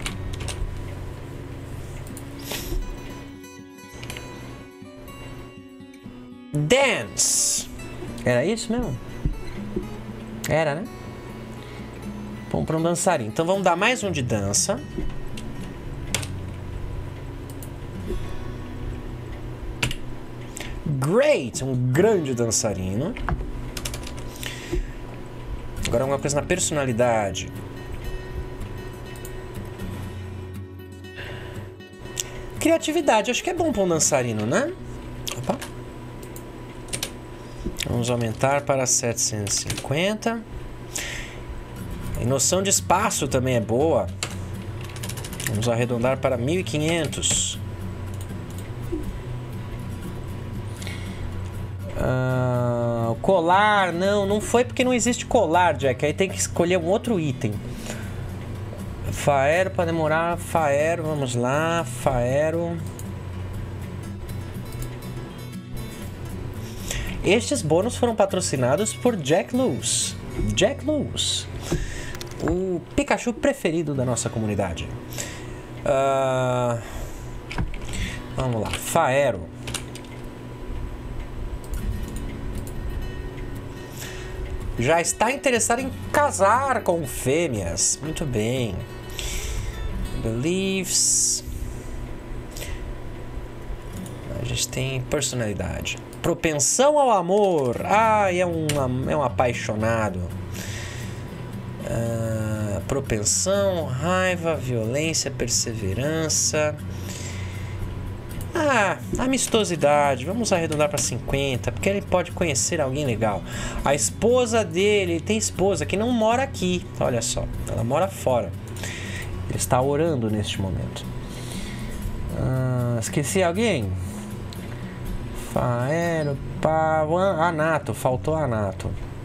Dance. Era isso mesmo? Era, né? Vamos para um dançarino. Então vamos dar mais um de dança. Great, um grande dançarino. Agora uma coisa na personalidade. Criatividade, acho que é bom para um dançarino, né? Opa. Vamos aumentar para 750. E noção de espaço também é boa. Vamos arredondar para 1500. Colar, não foi porque não existe colar, Jack. Aí tem que escolher um outro item. Faero para demorar, Faero, vamos lá, Faero. Estes bônus foram patrocinados por Jack Lewis. Jack Lewis, o Pikachu preferido da nossa comunidade. Vamos lá, Faero. Já está interessado em casar com fêmeas. Muito bem. Beliefs. A gente tem personalidade. Propensão ao amor. Ah, é um apaixonado. Propensão, raiva, violência, perseverança. Amistosidade. Vamos arredondar para 50, porque ele pode conhecer alguém legal. A esposa dele, ele tem esposa que não mora aqui. Olha só, ela mora fora. Ele está orando neste momento. Esqueci alguém? Faero, Anato, faltou Anato.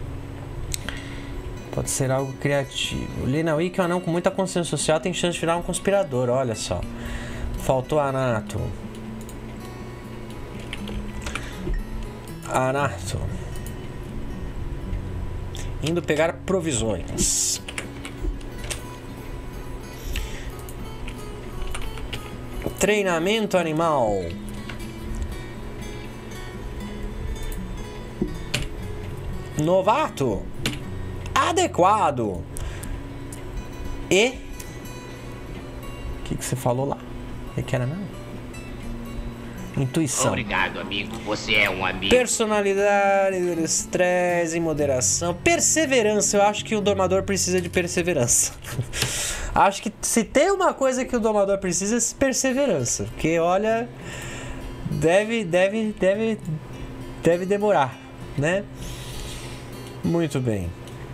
Pode ser algo criativo. Lenawi, que é um anão com muita consciência social, tem chance de virar um conspirador, olha só. Faltou Anato. Anato. Indo pegar provisões. Treinamento animal. Novato. Adequado. E... O que você falou lá? O que era não? Intuição. Obrigado, amigo. Você é um amigo. Personalidade, estresse, moderação. Perseverança. Eu acho que o domador precisa de perseverança. Acho que se tem uma coisa que o domador precisa é perseverança. Porque, olha, deve demorar, né? Muito bem.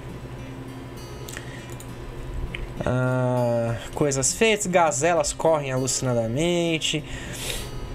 Coisas feitas. Gazelas correm alucinadamente.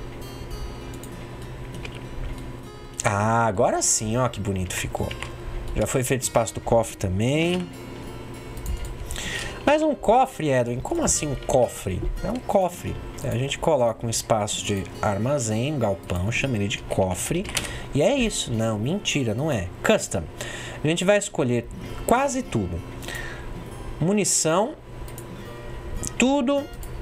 Agora sim, ó, que bonito ficou. Já foi feito espaço do cofre também. Mas um cofre, Edwin, como assim um cofre? É um cofre. A gente coloca um espaço de armazém, um galpão, chama ele de cofre. E é isso. Não, mentira, não é. Custom. A gente vai escolher quase tudo. Munição. Tudo.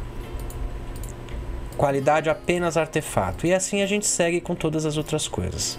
Qualidade apenas artefato. E assim a gente segue com todas as outras coisas.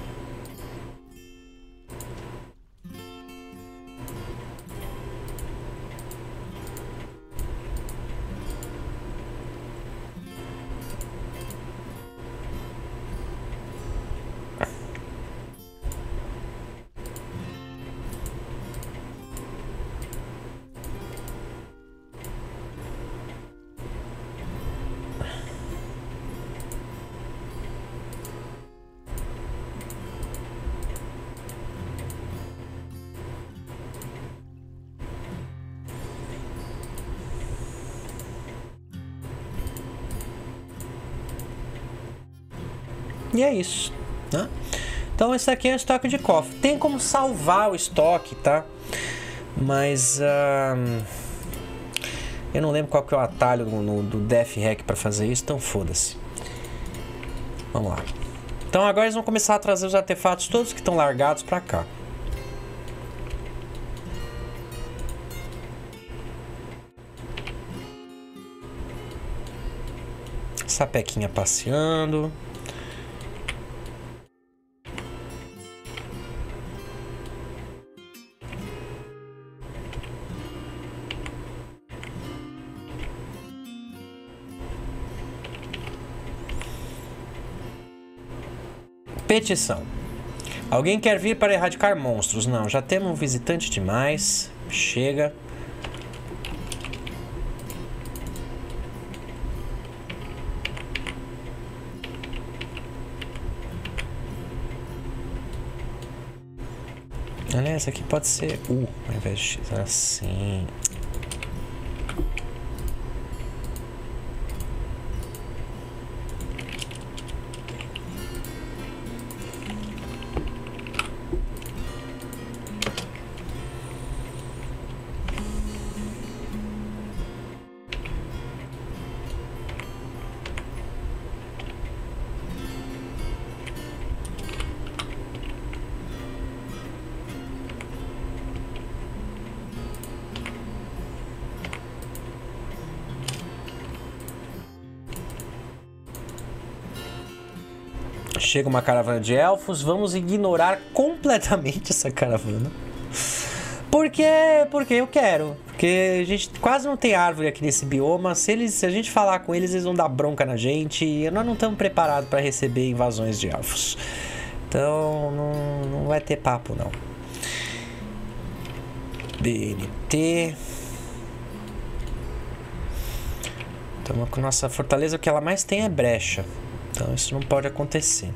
E é isso, né? Então esse aqui é o estoque de cofre. Tem como salvar o estoque, tá? Mas eu não lembro qual que é o atalho do Def Hack para fazer isso, então foda-se. Vamos lá. Então agora eles vão começar a trazer os artefatos todos que estão largados para cá. Sapequinha passeando. Petição. Alguém quer vir para erradicar monstros? Não, já temos um visitante demais. Chega. Olha, essa aqui pode ser U ao invés de X. Assim. Chega uma caravana de elfos, vamos ignorar completamente essa caravana. Porque eu quero. Porque a gente quase não tem árvore aqui nesse bioma. Se a gente falar com eles, eles vão dar bronca na gente. E nós não estamos preparados para receber invasões de elfos. Então não vai ter papo não. BNT. Estamos com nossa fortaleza, o que ela mais tem é brecha. Então isso não pode acontecer.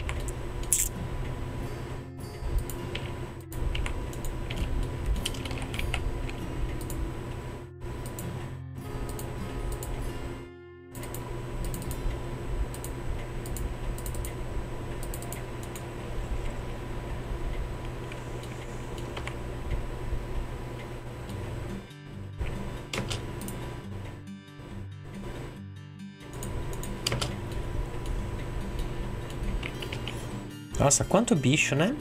Nossa, quanto bicho, né?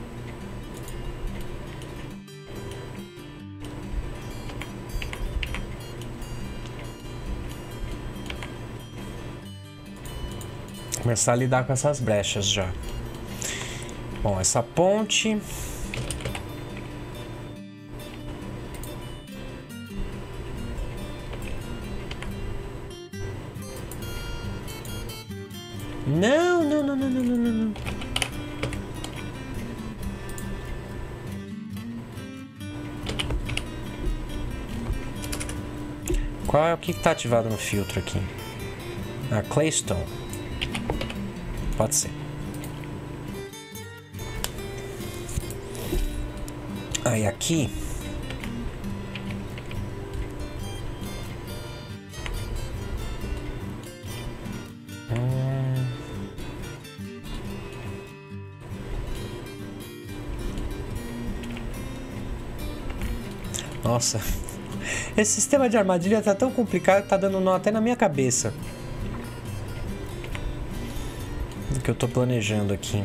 Começar a lidar com essas brechas já. Bom, essa ponte. Não. Qual é o que está ativado no filtro aqui? Ah, Claystone. Pode ser. Aí aqui. Nossa. Esse sistema de armadilha tá tão complicado que tá dando nó até na minha cabeça. Do que eu tô planejando aqui.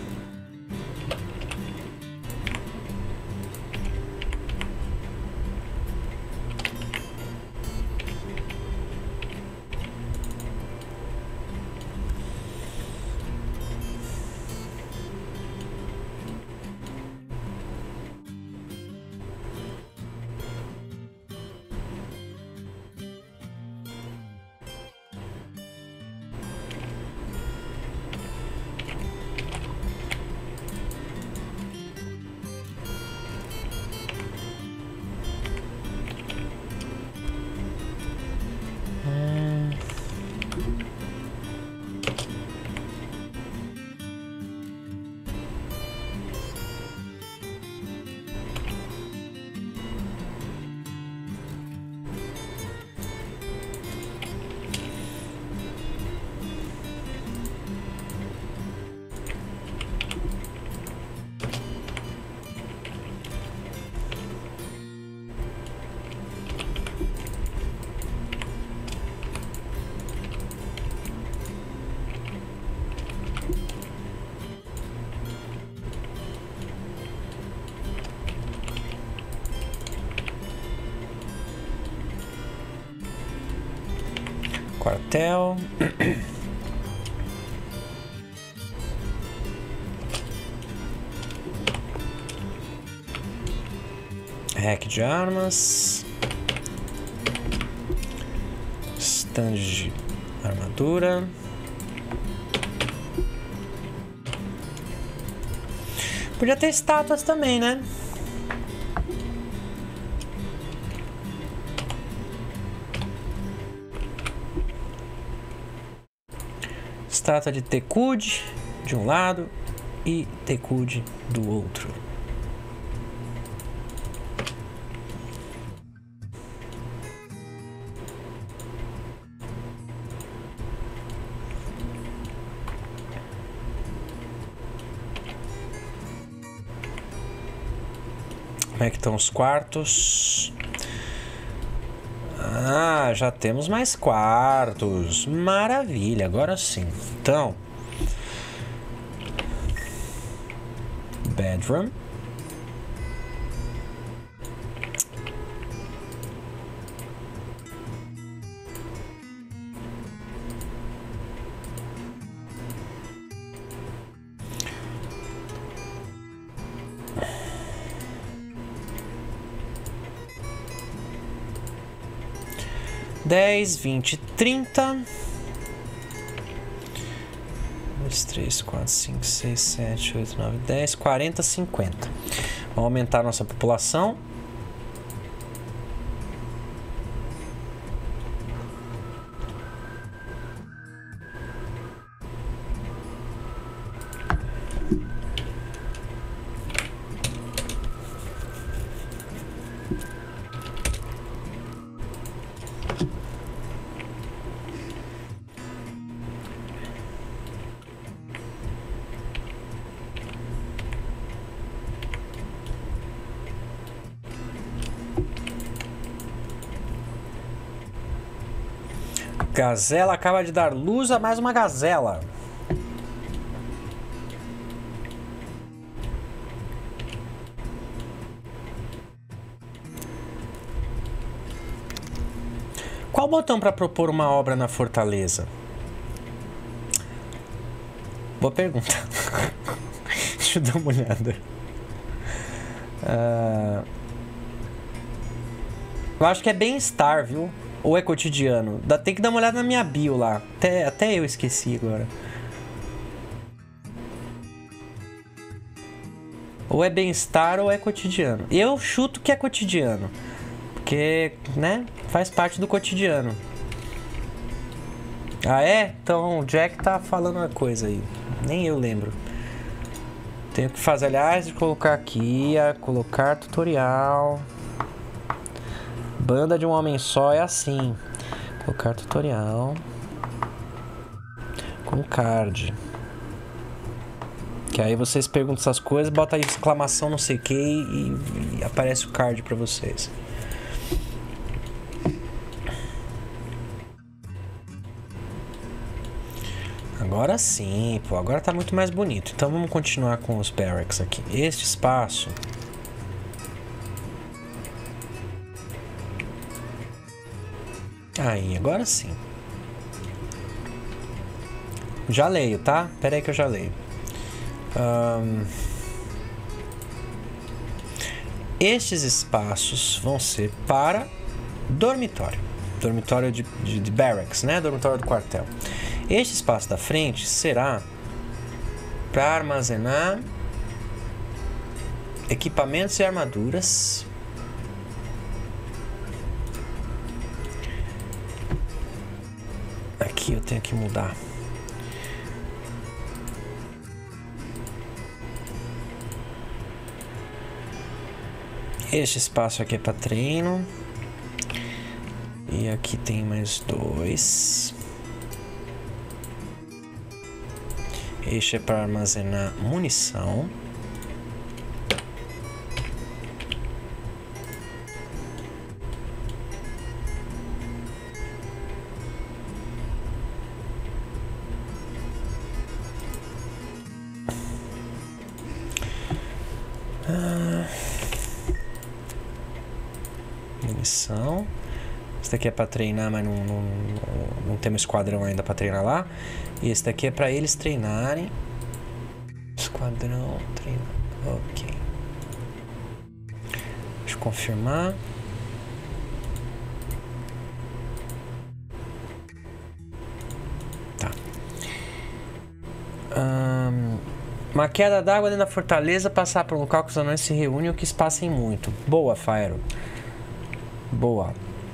Quartel. Rack de armas. Stand de armadura. Podia ter estátuas também, né? Estátua de Tecude de um lado e Tecude do outro. Como é que estão os quartos? Ah, já temos mais quartos. Maravilha, agora sim. Então, bedroom. Dez, 20, 30. 1, 2, 3, 4, 5, 6, 7, 8, 9, 10, 40, 50. Vamos aumentar a nossa população. Gazela acaba de dar luz a mais uma gazela. Qual botão para propor uma obra na fortaleza? Boa pergunta. Deixa eu dar uma olhada. Eu acho que é bem-estar, viu? Ou é cotidiano? Tem que dar uma olhada na minha bio lá. Até eu esqueci agora. Ou é bem-estar ou é cotidiano. Eu chuto que é cotidiano. Porque, né? Faz parte do cotidiano. Ah, é? Então o Jack tá falando uma coisa aí. Nem eu lembro. Tenho que fazer, aliás, de colocar aqui, colocar tutorial. Banda de um homem só é assim. Colocar tutorial. Com card. Que aí vocês perguntam essas coisas, bota aí exclamação não sei o que e aparece o card pra vocês. Agora sim, pô. Agora tá muito mais bonito. Então vamos continuar com os barracks aqui. Este espaço... Aí, agora sim. Já leio, tá? Pera aí que eu já leio. Estes espaços vão ser para dormitório. Dormitório de barracks, né? Dormitório do quartel. Este espaço da frente será para armazenar equipamentos e armaduras. Aqui eu tenho que mudar. Este espaço aqui é para treino. E aqui tem mais 2. Este é para armazenar munição. Munição. Esse daqui é para treinar, mas não temos esquadrão ainda para treinar lá. E esse daqui é para eles treinarem. Esquadrão, treino. Ok. Deixa eu confirmar. Tá. Uma queda d'água dentro da fortaleza, passar por um local que os anões se reúnem ou que espassem muito. Boa, Faero. Boa.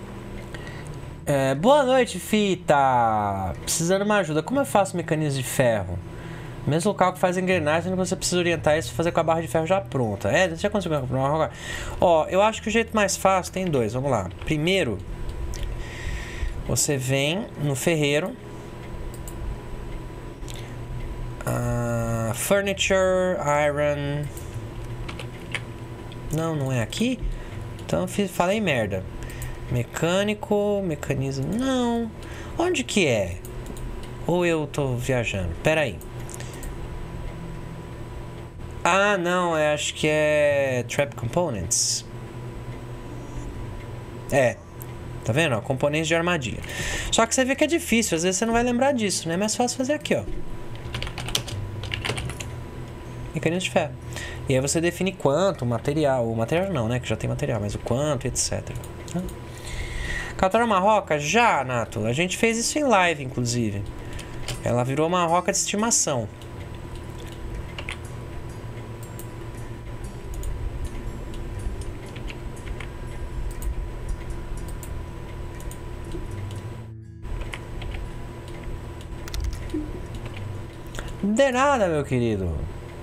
Boa noite, fita! Precisando de uma ajuda. Como eu faço mecanismos de ferro? Mesmo local que faz engrenagem, você precisa orientar isso e fazer com a barra de ferro já pronta. Você já conseguiu agora? Ó, eu acho que o jeito mais fácil tem 2. Vamos lá. Primeiro, você vem no ferreiro. Furniture, iron. Não é aqui? Então falei merda. Mecânico, mecanismo. Não. Onde que é? Ou eu tô viajando? Pera aí. Ah, não. Acho que é Trap Components. Tá vendo? Ó, componentes de armadilha. Só que você vê que é difícil. Às vezes você não vai lembrar disso, né? É mais fácil fazer aqui, ó. Mecanismo de ferro. E aí você define quanto, material. O material não, né? Que já tem material. Mas o quanto, etc. Capturar uma roca? Já, Nato. A gente fez isso em live, inclusive. Ela virou uma roca de estimação. De nada, meu querido.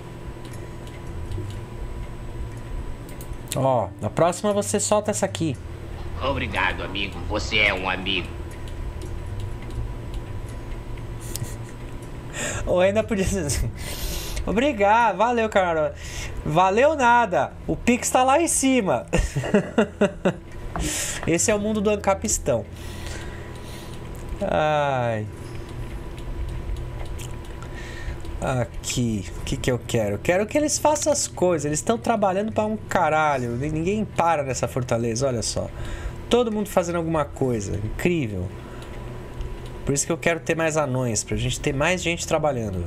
Ó, na próxima você solta essa aqui. Obrigado, amigo. Você é um amigo. Ou ainda podia dizer assim. Obrigado, valeu, cara. Valeu nada. O Pix tá lá em cima. Esse é o mundo do Ancapistão. Ai. Aqui, o que eu quero? Eu quero que eles façam as coisas. Eles estão trabalhando para um caralho. Ninguém para nessa fortaleza, olha só. Todo mundo fazendo alguma coisa. Incrível. Por isso que eu quero ter mais anões, pra gente ter mais gente trabalhando.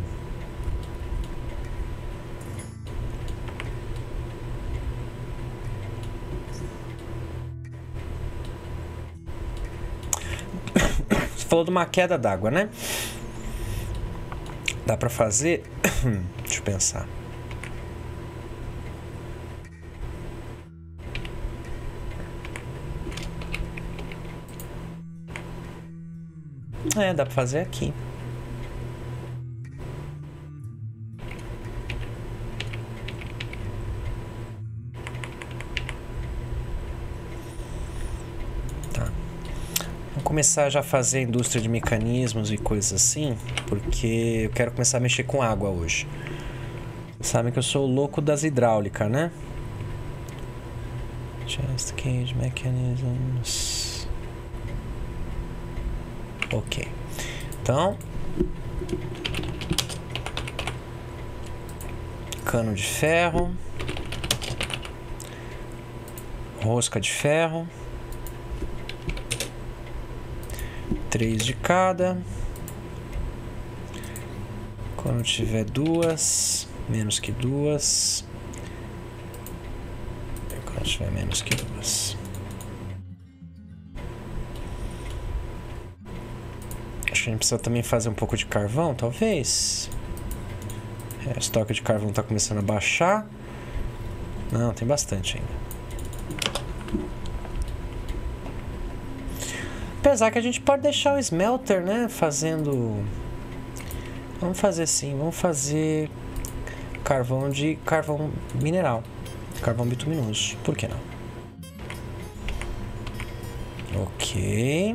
Você falou de uma queda d'água, né? Dá pra fazer? Deixa eu pensar. Dá pra fazer aqui. Tá. Vou começar já a fazer a indústria de mecanismos e coisas assim, porque eu quero começar a mexer com água hoje. Vocês sabem que eu sou o louco das hidráulicas, né? Chest cage mechanisms. Ok. Então, cano de ferro, rosca de ferro, 3 de cada. Quando tiver 2, menos que 2. Quando tiver menos que 2. Acho que a gente precisa também fazer um pouco de carvão, talvez. O estoque de carvão está começando a baixar. Não, tem bastante ainda. Apesar que a gente pode deixar o smelter, né? Fazendo... Vamos fazer assim, vamos fazer carvão mineral. Carvão bituminoso. Por que não? Ok.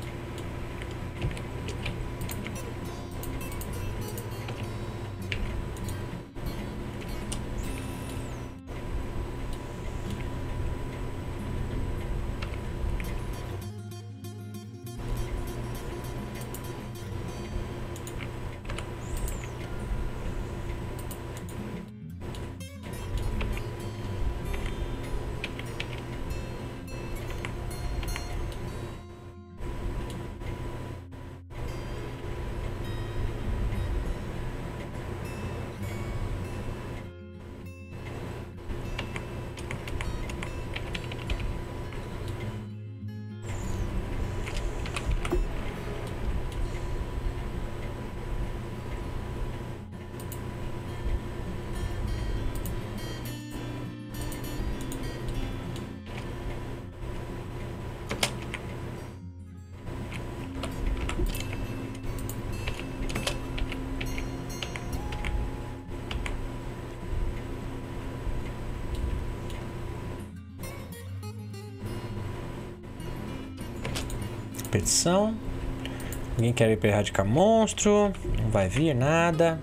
Expedição. Ninguém quer ir para erradicar monstro. Não vai vir nada.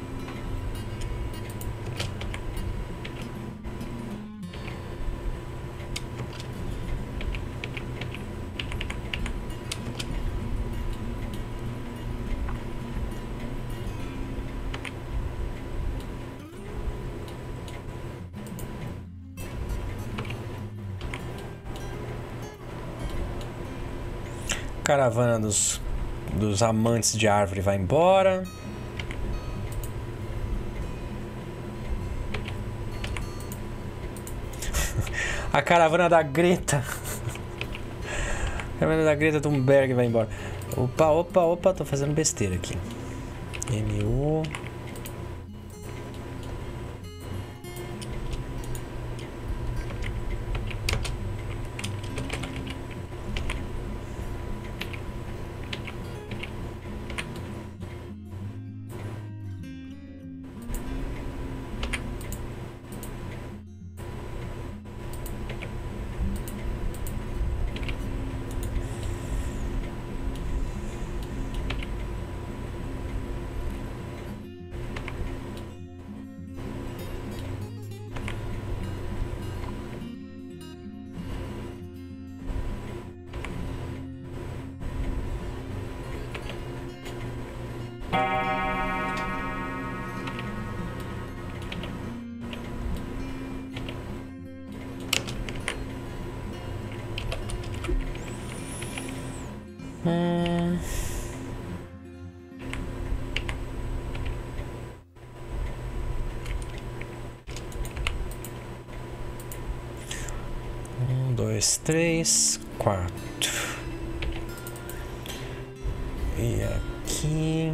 Caravana dos amantes de árvore vai embora. A caravana da Greta. A caravana da Greta Thunberg vai embora. Opa, tô fazendo besteira aqui. MU. Um, dois, três, 4. E aqui.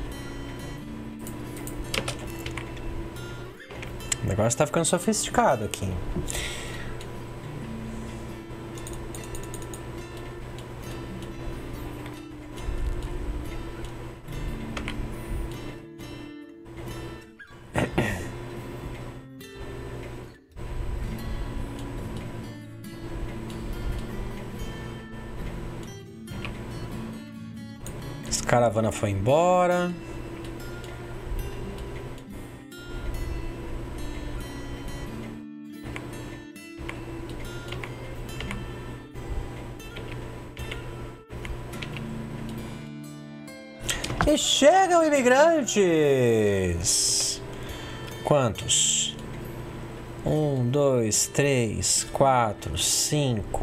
O negócio tá ficando sofisticado aqui. Essa caravana foi embora. E chegam imigrantes! Quantos? 1, 2, 3, 4, 5,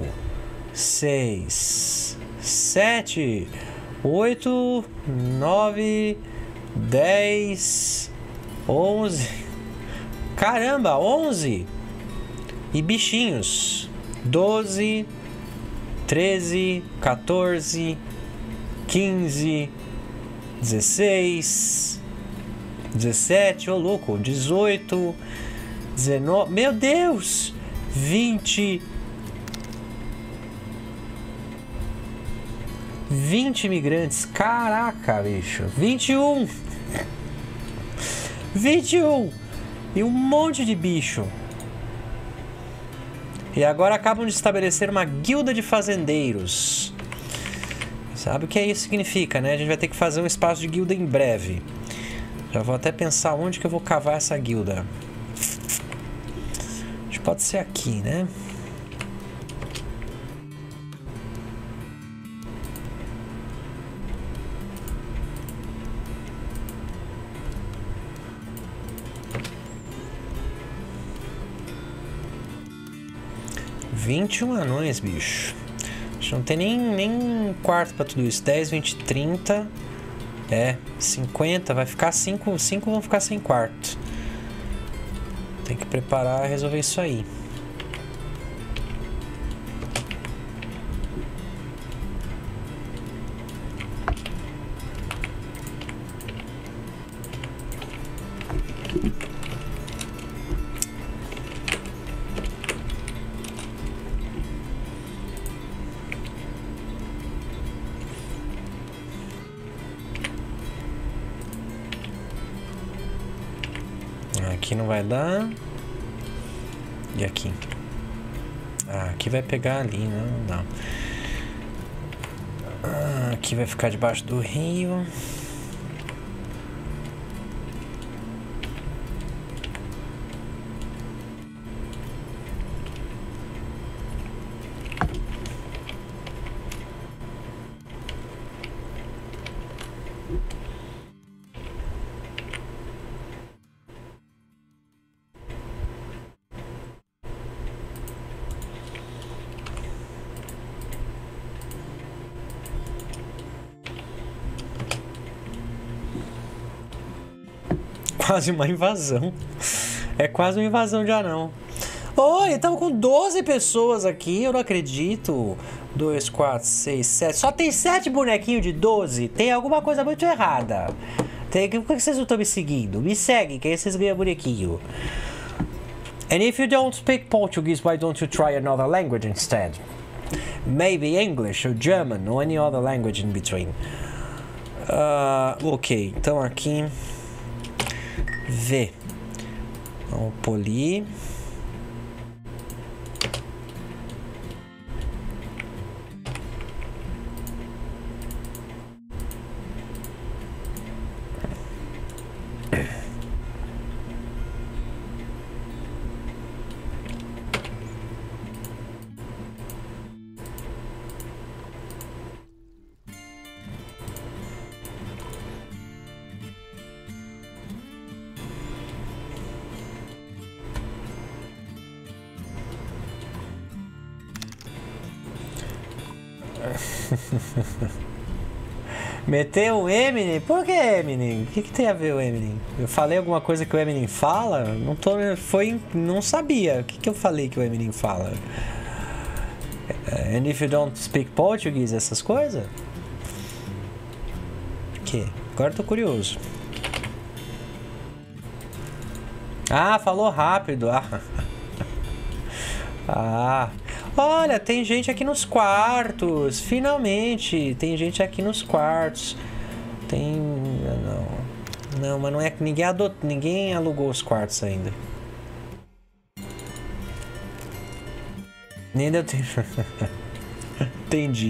6, 7, 8, 9, 10, 11. Caramba, 11. E bichinhos. 12, 13, 14, 15, 16, 17, ô louco, 18, 19, meu Deus, 20 imigrantes, caraca, bicho, 21 e um monte de bicho. E agora acabam de estabelecer uma guilda de fazendeiros. Sabe o que isso significa, né? A gente vai ter que fazer um espaço de guilda em breve. Já vou até pensar onde que eu vou cavar essa guilda. Acho que pode ser aqui, né? ,21 anões, bicho. Não tem nem quarto pra tudo isso. 10, 20, 30. 50. Vai ficar 5 vão ficar sem quarto. Tem que preparar e resolver isso aí. Aqui não vai dar. E aqui? Ah, aqui vai pegar ali, não. Ah, aqui vai ficar debaixo do rio. Quase uma invasão. É quase uma invasão de anão. Oi, estamos com 12 pessoas aqui, eu não acredito. 2, 4, 6, 7. Só tem 7 bonequinhos de 12. Tem alguma coisa muito errada. Por que vocês não estão me seguindo? Me seguem, que aí vocês ganham bonequinho. And if you don't speak Portuguese, why don't you try another language instead? Maybe English or German or any other language in between. Ok, então aqui... V. Vamos polir. Meteu o Eminem? Por que Eminem? O que tem a ver o Eminem? Eu falei alguma coisa que o Eminem fala? Não sabia. O que eu falei que o Eminem fala? And if you don't speak Portuguese, essas coisas? O que? Agora eu tô curioso. Ah, falou rápido. Olha, tem gente aqui nos quartos. Finalmente, tem gente aqui nos quartos. Não, mas não é que ninguém alugou os quartos ainda. Nem deu tempo. Entendi.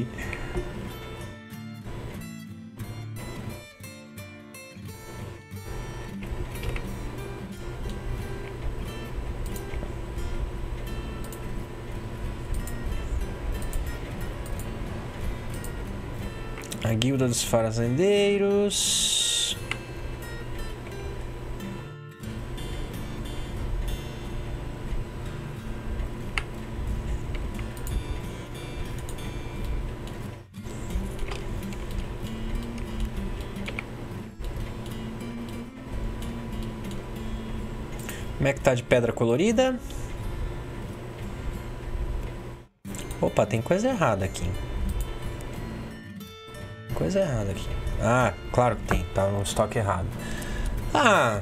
A guilda dos fazendeiros. Como é que tá de pedra colorida? Opa, tem coisa errada aqui. Coisa errada aqui. Ah, claro que tem. Tá no estoque errado. Ah...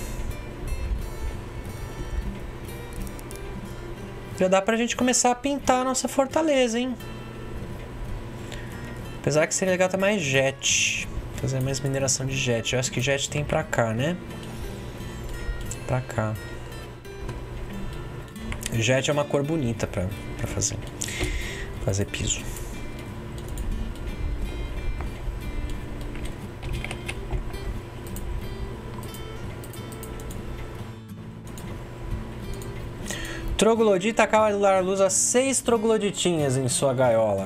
Já dá pra gente começar a pintar a nossa fortaleza, hein? Apesar que seria legal ter mais jet. Fazer mais mineração de jet. Eu acho que jet tem pra cá, né? Pra cá. Jet é uma cor bonita pra fazer piso. Troglodita acaba de dar luz a 6 trogloditinhas em sua gaiola.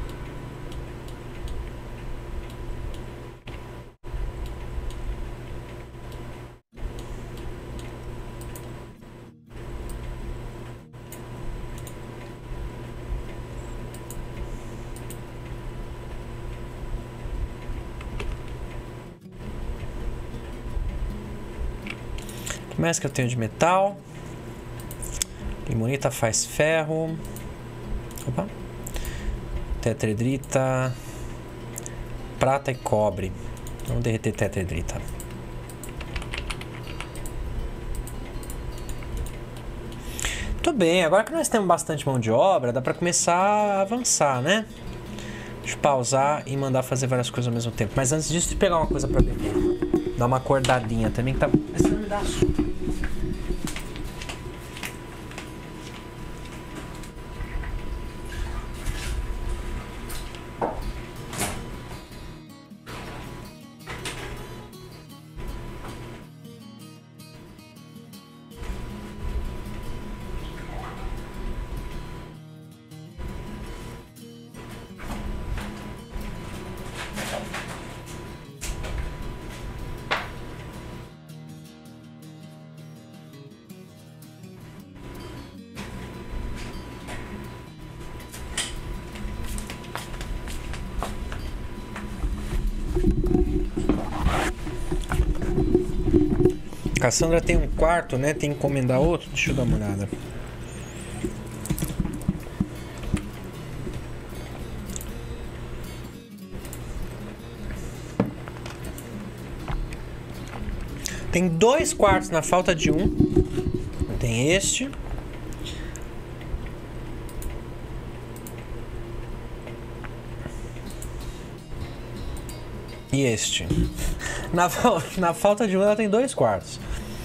O que mais que eu tenho de metal? Limonita faz ferro. Opa. Tetredrita. Prata e cobre. Vamos derreter tetredrita. Tudo bem, agora que nós temos bastante mão de obra, dá pra começar a avançar, né? Deixa eu pausar e mandar fazer várias coisas ao mesmo tempo. Mas antes disso, deixa eu pegar uma coisa pra beber. Dar uma acordadinha também, que tá precisando me dar açúcar. Cassandra tem um quarto, né? Tem que encomendar outro. Deixa eu dar uma olhada. Tem 2 quartos na falta de um. Tem este. E este. Na falta de um, ela tem 2 quartos.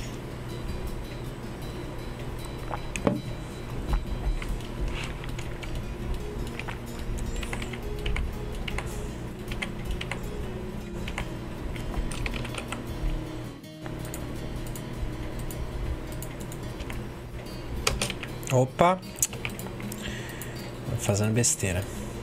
Opa! Fazendo besteira.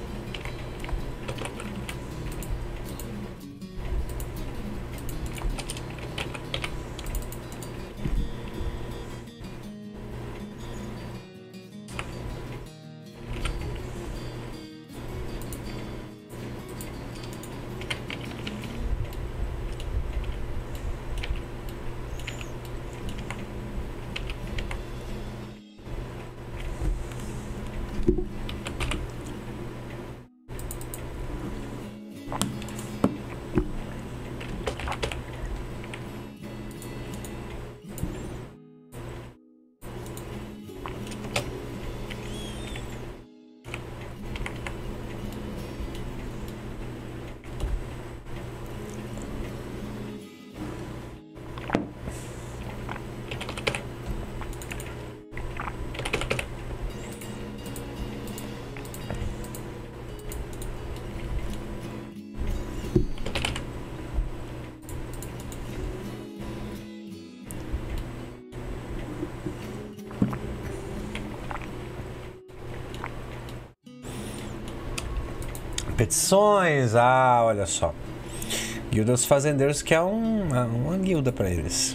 Petições, olha só. Guilda dos Fazendeiros, que é uma guilda para eles.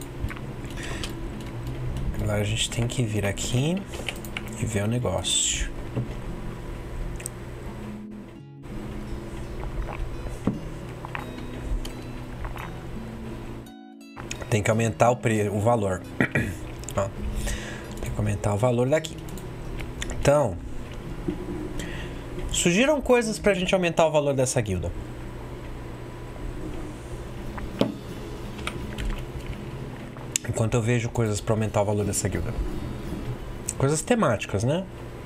Agora a gente tem que vir aqui e ver o negócio. Tem que aumentar o valor. Ó, tem que aumentar o valor daqui. Então, sugiram coisas pra gente aumentar o valor dessa guilda. Enquanto eu vejo coisas pra aumentar o valor dessa guilda. Coisas temáticas, né?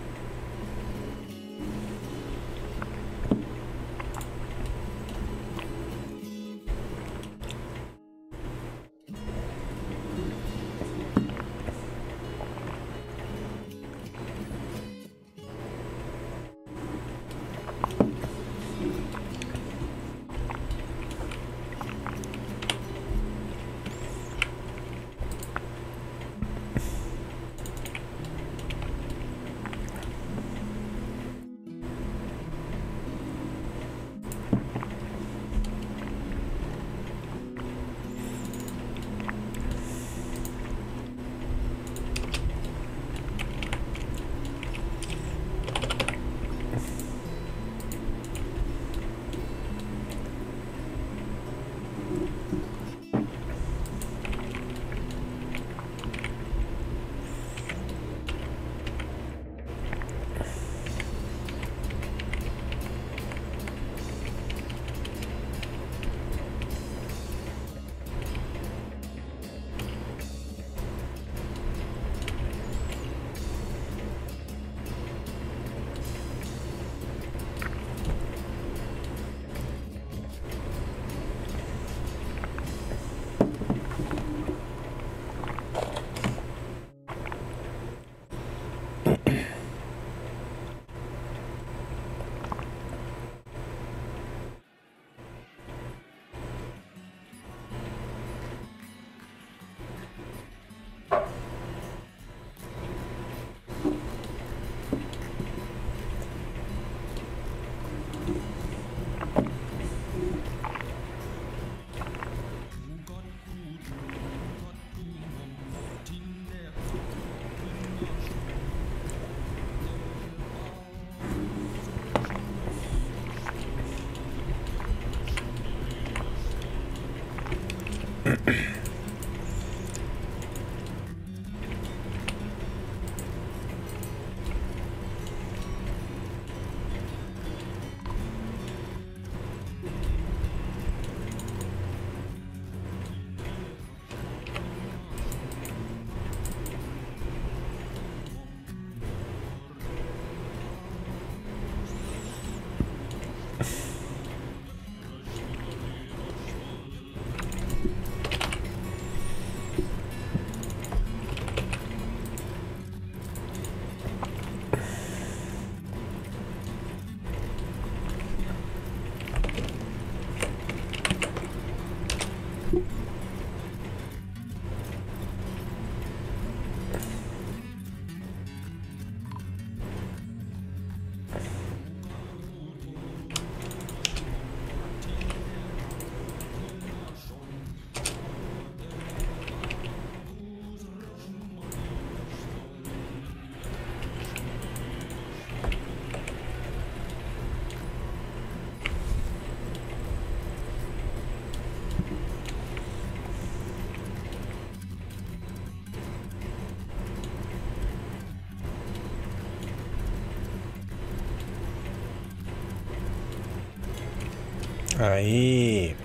Aí.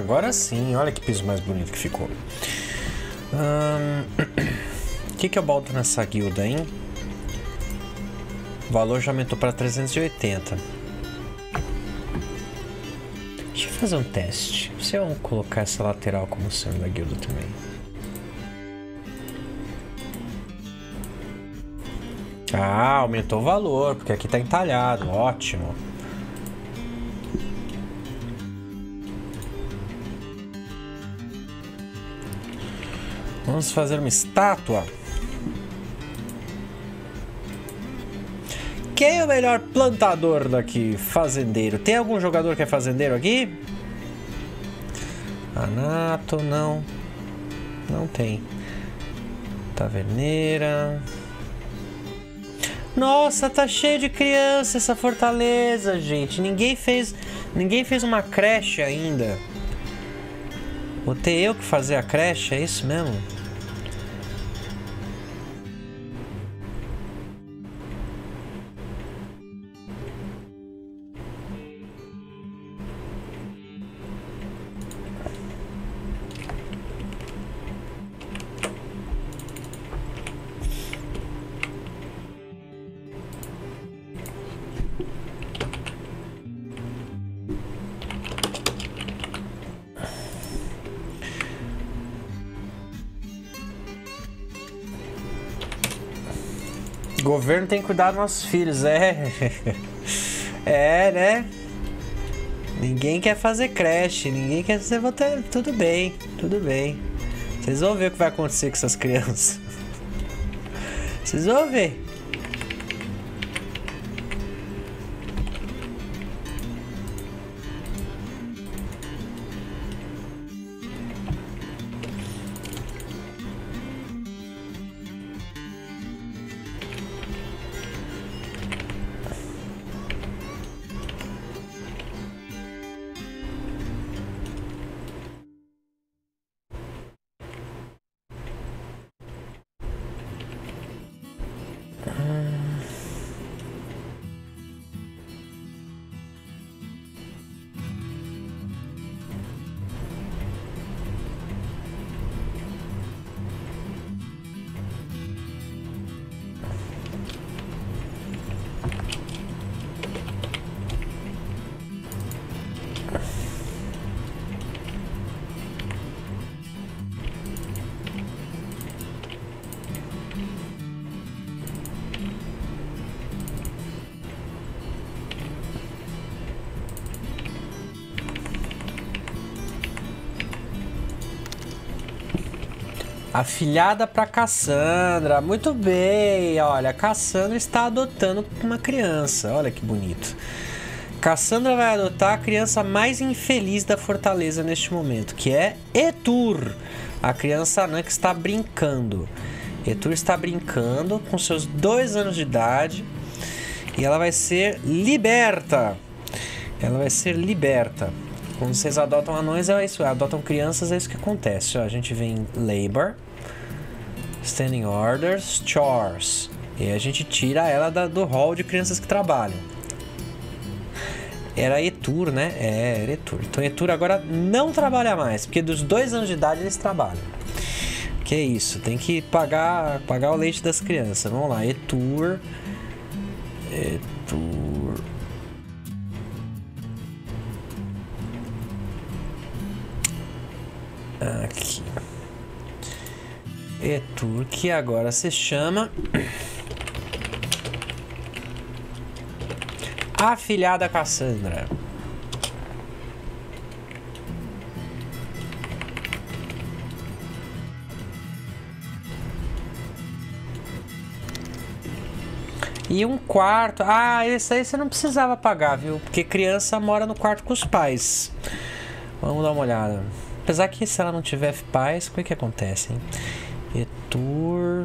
agora sim. Olha que piso mais bonito que ficou. O que eu boto nessa guilda, hein? O valor já aumentou para 380. Deixa eu fazer um teste. Se eu colocar essa lateral como sendo da guilda também. Ah, aumentou o valor, porque aqui tá entalhado. Ótimo. Vamos fazer uma estátua. Quem é o melhor plantador daqui? Fazendeiro. Tem algum jogador que é fazendeiro aqui? Anato, não. Não tem. Taverneira. Nossa, tá cheio de criança essa fortaleza, gente. Ninguém fez uma creche ainda. Vou ter eu que fazer a creche, é isso mesmo? O governo tem que cuidar dos nossos filhos, é. É, né? Ninguém quer fazer creche, ninguém quer ser votar. Tudo bem, tudo bem. Vocês vão ver o que vai acontecer com essas crianças. Vocês vão ver. Afilhada para Cassandra. Muito bem. Olha, a Cassandra está adotando uma criança. Olha que bonito. Cassandra vai adotar a criança mais infeliz da fortaleza neste momento, que é Etur, a criança anã que está brincando. Etur está brincando com seus 2 anos de idade e ela vai ser liberta. Ela vai ser liberta. Quando vocês adotam anões, é isso. Adotam crianças, é isso que acontece. Ó, a gente vem em Labor, Standing Orders, Chores. E aí a gente tira ela do hall de crianças que trabalham. Era Etur, né? É, era Etur. Então Etur agora não trabalha mais, porque dos 2 anos de idade eles trabalham. Que é isso, tem que pagar o leite das crianças. Vamos lá, Etur. Aqui. Etur, que agora se chama Afilhada Cassandra. E um quarto. Ah, esse aí você não precisava pagar, viu? Porque criança mora no quarto com os pais. Vamos dar uma olhada. Apesar que se ela não tiver pais, o que acontece, hein? Etur.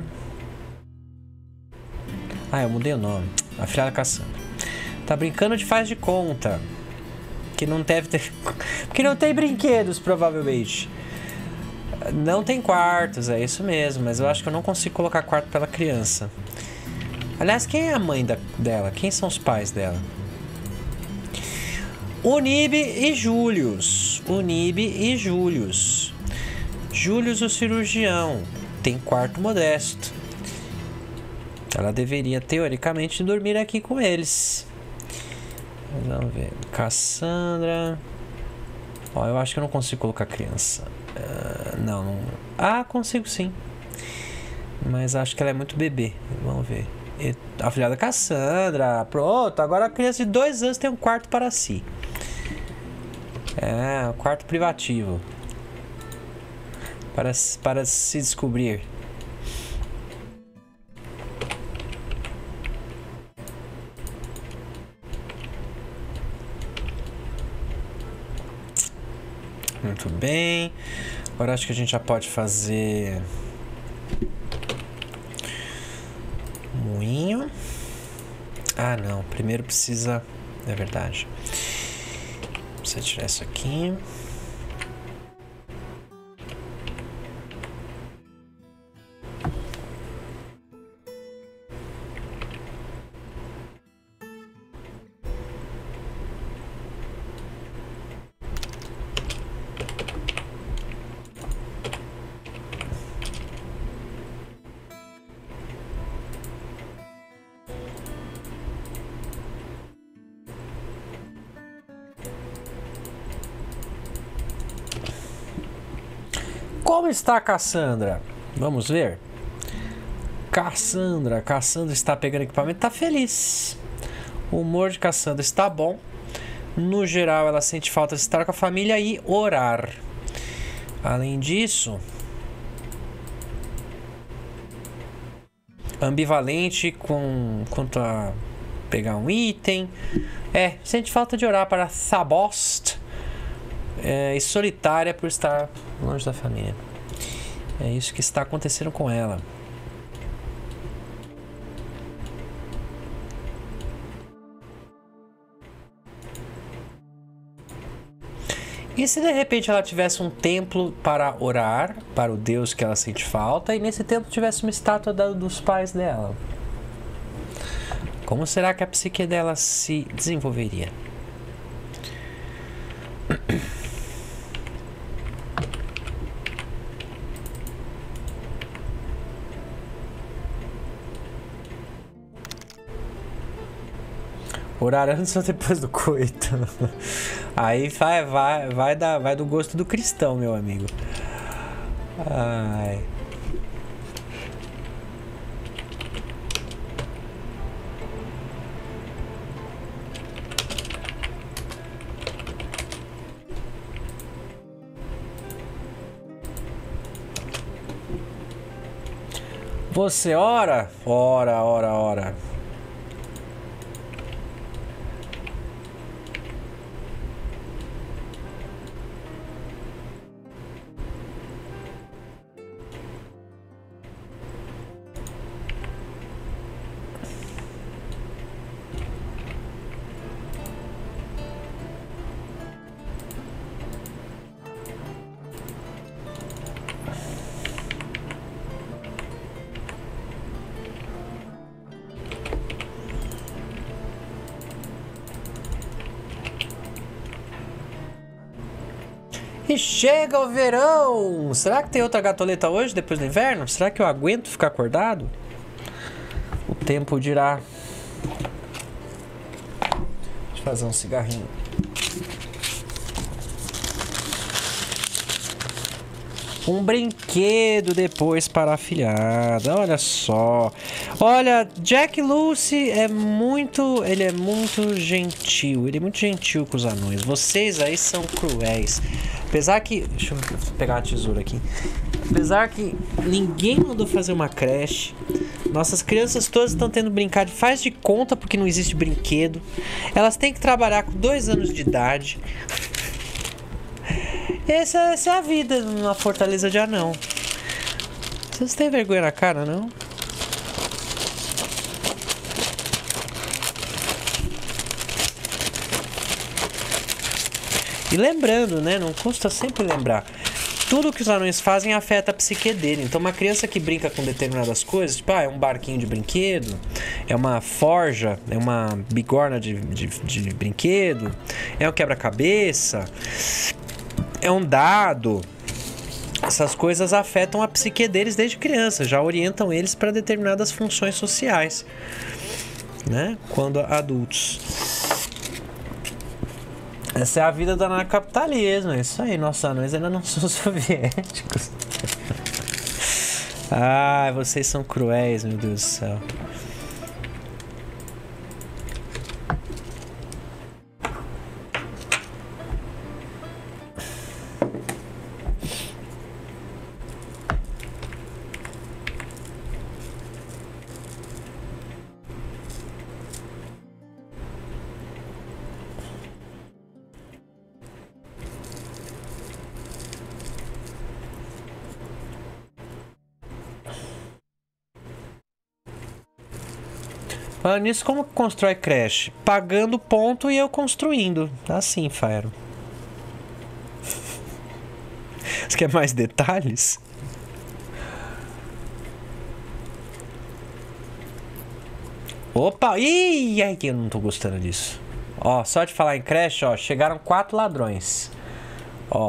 Ah, eu mudei o nome. Afilhada Cassandra. Tá brincando de faz de conta. Que não deve ter. Porque não tem brinquedos, provavelmente. Não tem quartos, é isso mesmo. Mas eu acho que eu não consigo colocar quarto pela criança. Aliás, quem é a mãe dela? Quem são os pais dela? Unibe e Július. Unibe e Július. Július, o cirurgião, tem quarto modesto. Ela deveria, teoricamente, dormir aqui com eles. Vamos ver. Cassandra. Ó, eu acho que eu não consigo colocar criança. Não. Ah, consigo sim. Mas acho que ela é muito bebê. Vamos ver. A filhada Cassandra. Pronto, agora a criança de 2 anos tem um quarto para si. Um quarto privativo. Para se descobrir. Muito bem. Agora acho que a gente já pode fazer moinho. Ah, não. Primeiro precisa... É verdade. Precisa tirar isso aqui. Como está a Cassandra? Vamos ver. Cassandra está pegando equipamento, está feliz. O humor de Cassandra está bom. No geral, ela sente falta de estar com a família e orar. Além disso, ambivalente quanto a pegar um item. Sente falta de orar para Thabost. E solitária por estar longe da família. É isso que está acontecendo com ela. E se de repente ela tivesse um templo para orar para o Deus que ela sente falta e nesse templo tivesse uma estátua dos pais dela? Como será que a psique dela se desenvolveria? Orar antes ou depois do coito? Aí vai do gosto do cristão, meu amigo. Ai. Você ora? Ora. E chega o verão! Será que tem outra gatoleta hoje, depois do inverno? Será que eu aguento ficar acordado? O tempo dirá. Deixa eu fazer um cigarrinho. Um brinquedo depois para a afilhada. Olha só. Olha, Jack Lucy ele é muito gentil. Ele é muito gentil com os anões. Vocês aí são cruéis. Apesar que... Deixa eu pegar uma tesoura aqui. Apesar que ninguém mandou fazer uma creche. Nossas crianças todas estão tendo brincar de faz de conta porque não existe brinquedo. Elas têm que trabalhar com 2 anos de idade. Essa é a vida numa fortaleza de anão. Vocês têm vergonha na cara, não? E lembrando, né? Não custa sempre lembrar. Tudo que os anões fazem afeta a psique dele. Então uma criança que brinca com determinadas coisas, tipo, é um barquinho de brinquedo, é uma forja, é uma bigorna de brinquedo, é um quebra-cabeça, é um dado. Essas coisas afetam a psique deles desde criança, já orientam eles para determinadas funções sociais, né? Quando adultos. Essa é a vida do anarcapitalismo, é isso aí. Nossos anões ainda não são soviéticos. Ai, vocês são cruéis, meu Deus do céu. Falando nisso, como que constrói creche? Pagando ponto e eu construindo. Assim, Faero. Você quer mais detalhes? Opa! Ih, ai que eu não tô gostando disso. Ó, só de falar em creche, ó, chegaram 4 ladrões. Ó.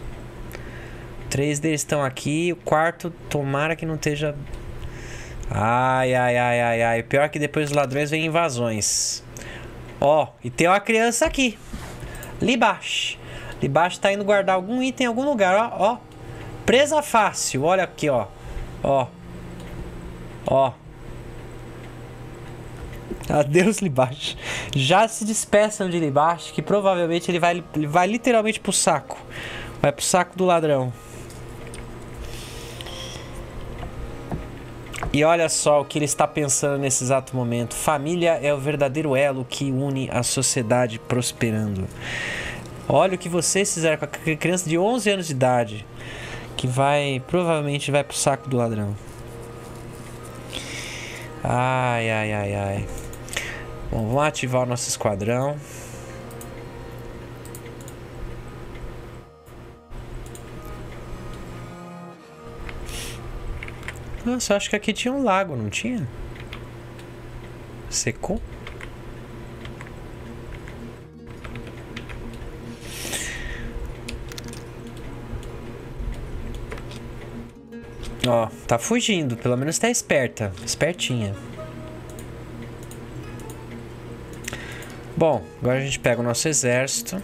3 deles estão aqui, o quarto, tomara que não esteja... Ai, ai, ai, ai, ai. Pior é que depois dos ladrões vem invasões. Ó, e tem uma criança aqui. Libash. Libash tá indo guardar algum item em algum lugar, ó, ó. Presa fácil, olha aqui, ó. Ó. Ó. Adeus, Libash. Já se despeçam de Libash, que provavelmente ele vai literalmente pro saco. Vai pro saco do ladrão. E olha só o que ele está pensando nesse exato momento. Família é o verdadeiro elo que une a sociedade prosperando. Olha o que vocês fizeram com a criança de 11 anos de idade, que provavelmente vai pro saco do ladrão. Ai, ai, ai, ai. Bom, vamos ativar o nosso esquadrão. Nossa, eu acho que aqui tinha um lago, não tinha? Secou? Ó, tá fugindo. Pelo menos tá esperta. Espertinha. Bom, agora a gente pega o nosso exército.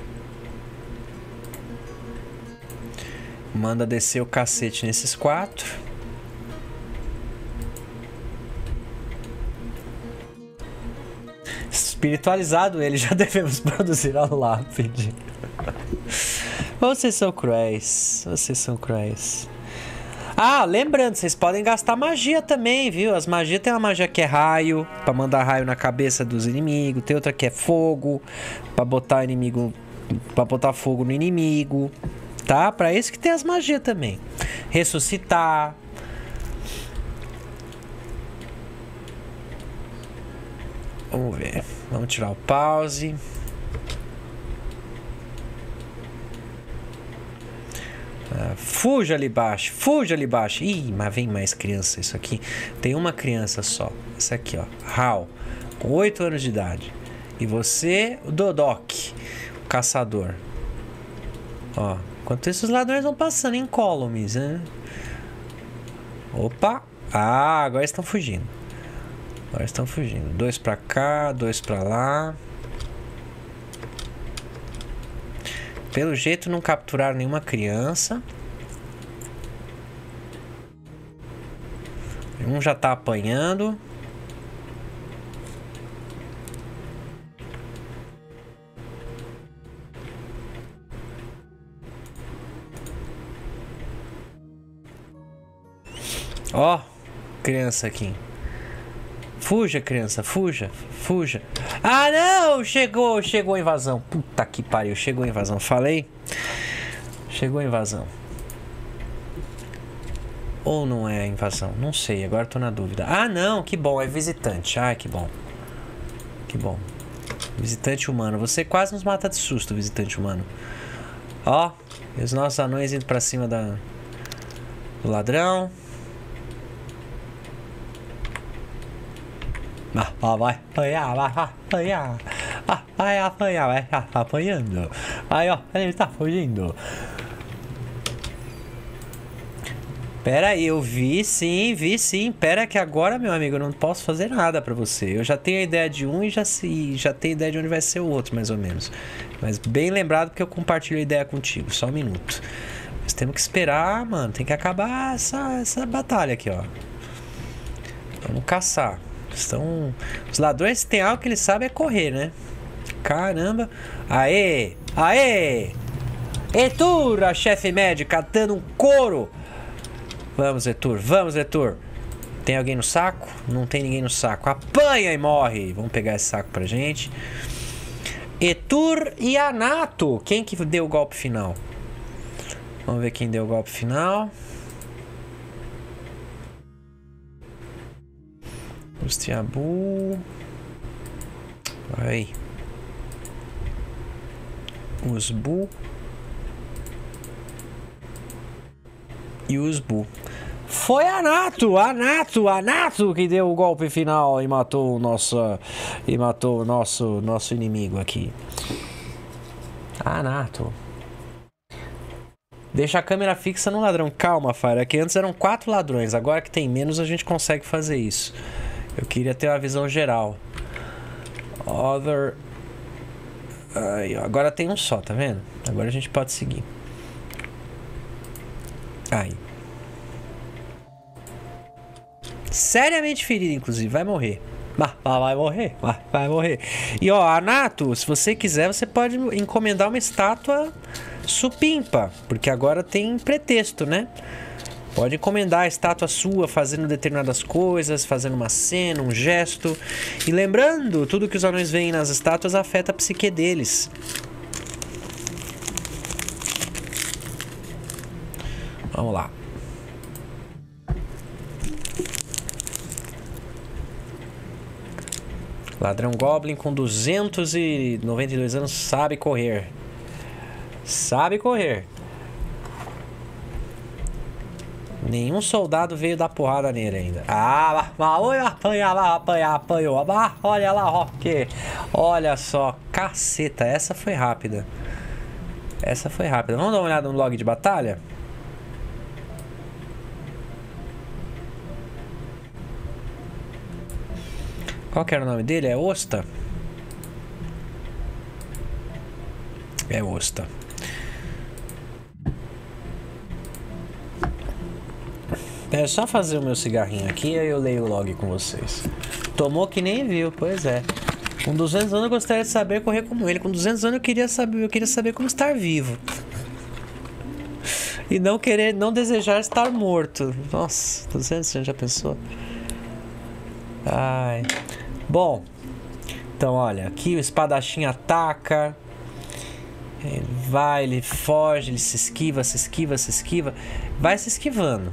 Manda descer o cacete nesses 4. Espiritualizado ele, já devemos produzir a lápide. Vocês são cruéis. Vocês são cruéis. Ah, lembrando, vocês podem gastar magia também, viu? As magias tem uma magia que é raio, pra mandar raio na cabeça dos inimigos. Tem outra que é fogo, pra botar inimigo, pra botar fogo no inimigo. Tá? Pra isso que tem as magias também. Ressuscitar. Vamos ver. Vamos tirar o pause. Fuja ali baixo. Fuja ali baixo. Ih, mas vem mais criança isso aqui. Tem uma criança só. Essa aqui, ó. Hal. Com 8 anos de idade. E você, o Dodok. O caçador. Ó. Enquanto isso, os ladrões vão passando em columns, né? Opa. Ah, agora estão fugindo. Agora estão fugindo. 2 pra cá, 2 pra lá. Pelo jeito não capturaram nenhuma criança. Um já tá apanhando. Ó, criança aqui. Fuja, criança, fuja, fuja. Ah, não! Chegou a invasão. Puta que pariu, chegou a invasão. Falei? Chegou a invasão. Ou não é a invasão? Não sei, agora tô na dúvida. Ah, não, que bom, é visitante. Ai, que bom. Que bom. Visitante humano. Você quase nos mata de susto, visitante humano. Ó, e os nossos anões indo pra cima do ladrão. Ó, vai apanhar, vai apanhar. Vai apanhar, vai apanhando. Aí, ó, ele tá fugindo. Pera aí, eu vi sim. Pera que agora, meu amigo, eu não posso fazer nada pra você. Eu já tenho a ideia de um e já tenho a ideia de onde vai ser o outro, mais ou menos. Mas bem lembrado porque eu compartilho a ideia contigo. Só um minuto. Mas temos que esperar, mano. Tem que acabar essa batalha aqui, ó. Vamos caçar. Os ladrões têm algo que eles sabem é correr, né? Caramba. Aê! Etur, a chefe médica, dando um couro. Vamos, Etur. Tem alguém no saco? Não tem ninguém no saco. Apanha e morre. Vamos pegar esse saco pra gente. Etur e Anato. Quem que deu o golpe final? Vamos ver quem deu o golpe final. Ustiabu. Aí. Usbu. E Usbu. Foi Anato que deu o golpe final e matou o nosso inimigo aqui. Anato. Deixa a câmera fixa no ladrão. Calma, Fire. Aqui antes eram 4 ladrões. Agora que tem menos, a gente consegue fazer isso. Eu queria ter uma visão geral. Other. Aí, agora tem um só, tá vendo? Agora a gente pode seguir. Aí. Seriamente ferido, inclusive. Vai morrer. Vai morrer. E ó, Anato, se você quiser, você pode encomendar uma estátua supimpa. Porque agora tem pretexto, né? Pode encomendar a estátua sua fazendo determinadas coisas, fazendo uma cena, um gesto. E lembrando, tudo que os anões veem nas estátuas afeta a psique deles. Vamos lá. Ladrão Goblin com 292 anos sabe correr. Sabe correr. Nenhum soldado veio dar porrada nele ainda. Apanhou. Olha lá, Rock. Olha só, caceta, essa foi rápida. Vamos dar uma olhada no log de batalha? Qual que era o nome dele? É Osta? É Osta. É só fazer o meu cigarrinho aqui e aí eu leio o log com vocês. Tomou que nem viu, pois é. Com 200 anos eu gostaria de saber correr como ele. Com 200 anos eu queria saber como estar vivo. E não desejar estar morto. Nossa, 200 anos, já pensou? Ai. Bom, então olha, aqui o espadachim ataca. Ele foge, ele se esquiva. Vai se esquivando.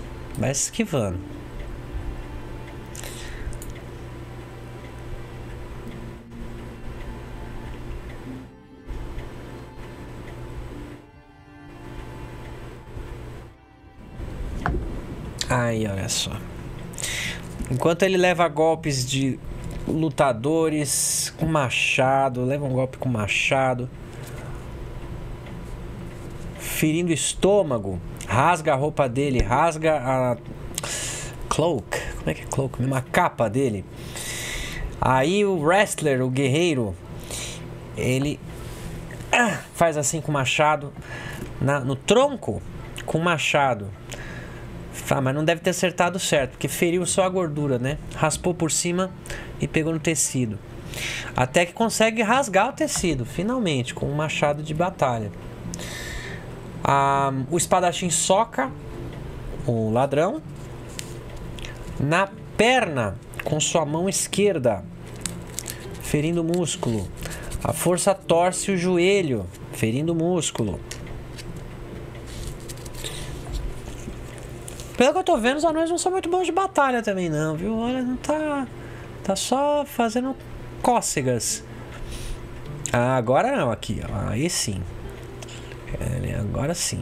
Aí, olha só. Enquanto ele leva golpes de lutadores com machado, leva um golpe com machado, ferindo o estômago, rasga a roupa dele, rasga a cloak, como é que é cloak? Uma capa dele. Aí o wrestler, o guerreiro, ele faz assim com o machado no tronco, com o machado. Mas não deve ter acertado certo, porque feriu só a gordura, né? Raspou por cima e pegou no tecido. Até que consegue rasgar o tecido, finalmente, com um machado de batalha. O espadachim soca o ladrão na perna com sua mão esquerda, ferindo o músculo. A força torce o joelho, ferindo o músculo. Pelo que eu tô vendo, os anões não são muito bons de batalha também não, viu? Olha, não tá só fazendo cócegas. Agora não, aqui, ó. Aí sim. Agora sim.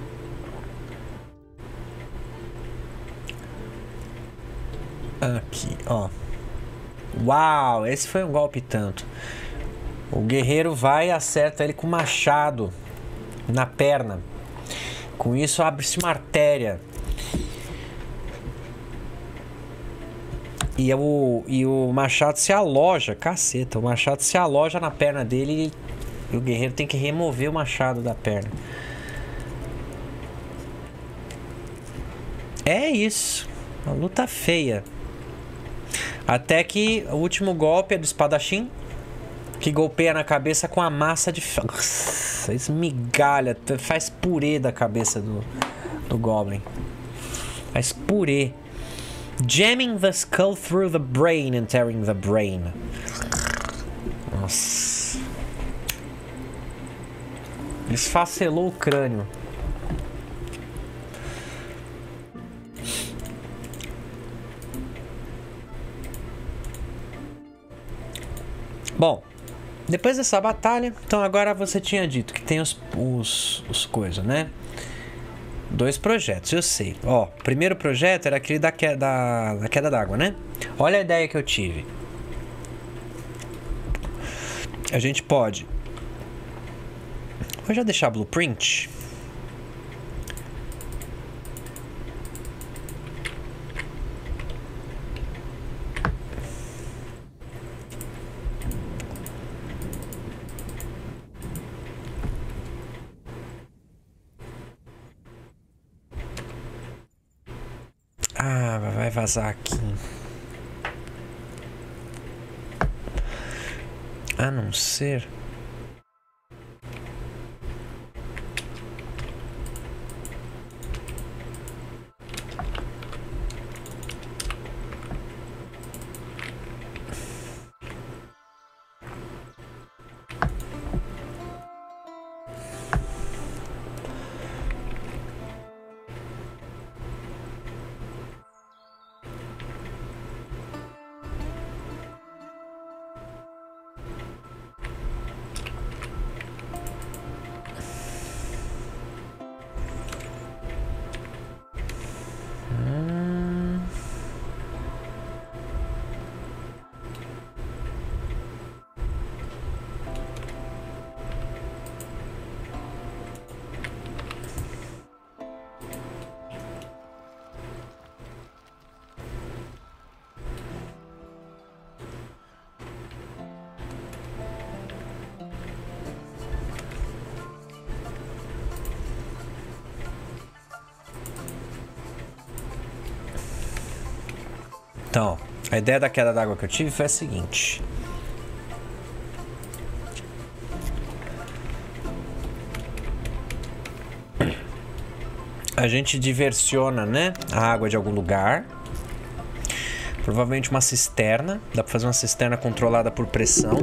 Aqui, ó. Uau, esse foi um golpe tanto. O guerreiro vai e acerta ele com o machado na perna. Com isso abre-se uma artéria. E o machado se aloja, caceta, o machado se aloja na perna dele e o guerreiro tem que remover o machado da perna. É isso, uma luta feia. Até que o último golpe é do espadachim, que golpeia na cabeça com a massa de... esmigalha, faz purê da cabeça do Goblin. Faz purê. Jamming the skull through the brain and tearing the brain. Nossa. Esfacelou o crânio. Bom, depois dessa batalha, então agora você tinha dito que tem os coisas, né? 2 projetos, eu sei. Ó, o primeiro projeto era aquele da queda d'água, né? Olha a ideia que eu tive. A gente pode... Vou já deixar blueprint. Ah, vai vazar aqui. A não ser... Então, a ideia da queda d'água que eu tive foi a seguinte. A gente diversiona, né, a água de algum lugar. Provavelmente uma cisterna. Dá pra fazer uma cisterna controlada por pressão.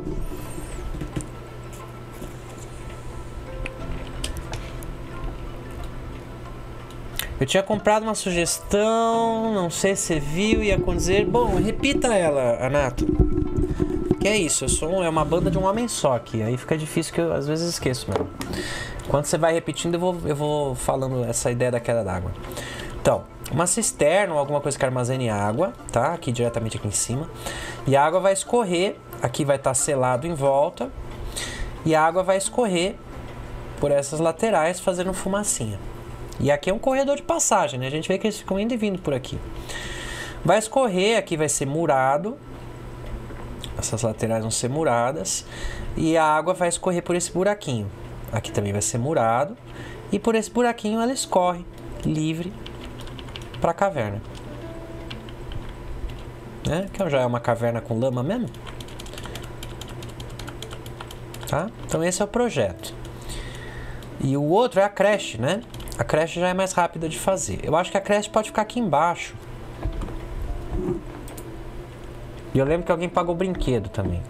Eu tinha comprado uma sugestão, não sei se você viu, ia acontecer. Bom, repita ela, Anato. Que é isso, é uma banda de um homem só aqui. Aí fica difícil que eu às vezes esqueço mesmo. Enquanto você vai repetindo, eu vou falando essa ideia da queda d'água. Então, uma cisterna ou alguma coisa que armazene água, tá? Aqui diretamente aqui em cima. E a água vai escorrer, aqui vai estar selado em volta. E a água vai escorrer por essas laterais, fazendo fumacinha. E aqui é um corredor de passagem, né? A gente vê que eles ficam indo e vindo por aqui. Vai escorrer, aqui vai ser murado. Essas laterais vão ser muradas. E a água vai escorrer por esse buraquinho. Aqui também vai ser murado. E por esse buraquinho ela escorre livre para a caverna. Né? Que já é uma caverna com lama mesmo. Tá? Então esse é o projeto. E o outro é a creche, né? A creche já é mais rápida de fazer. Eu acho que a creche pode ficar aqui embaixo. E eu lembro que alguém pagou brinquedo também.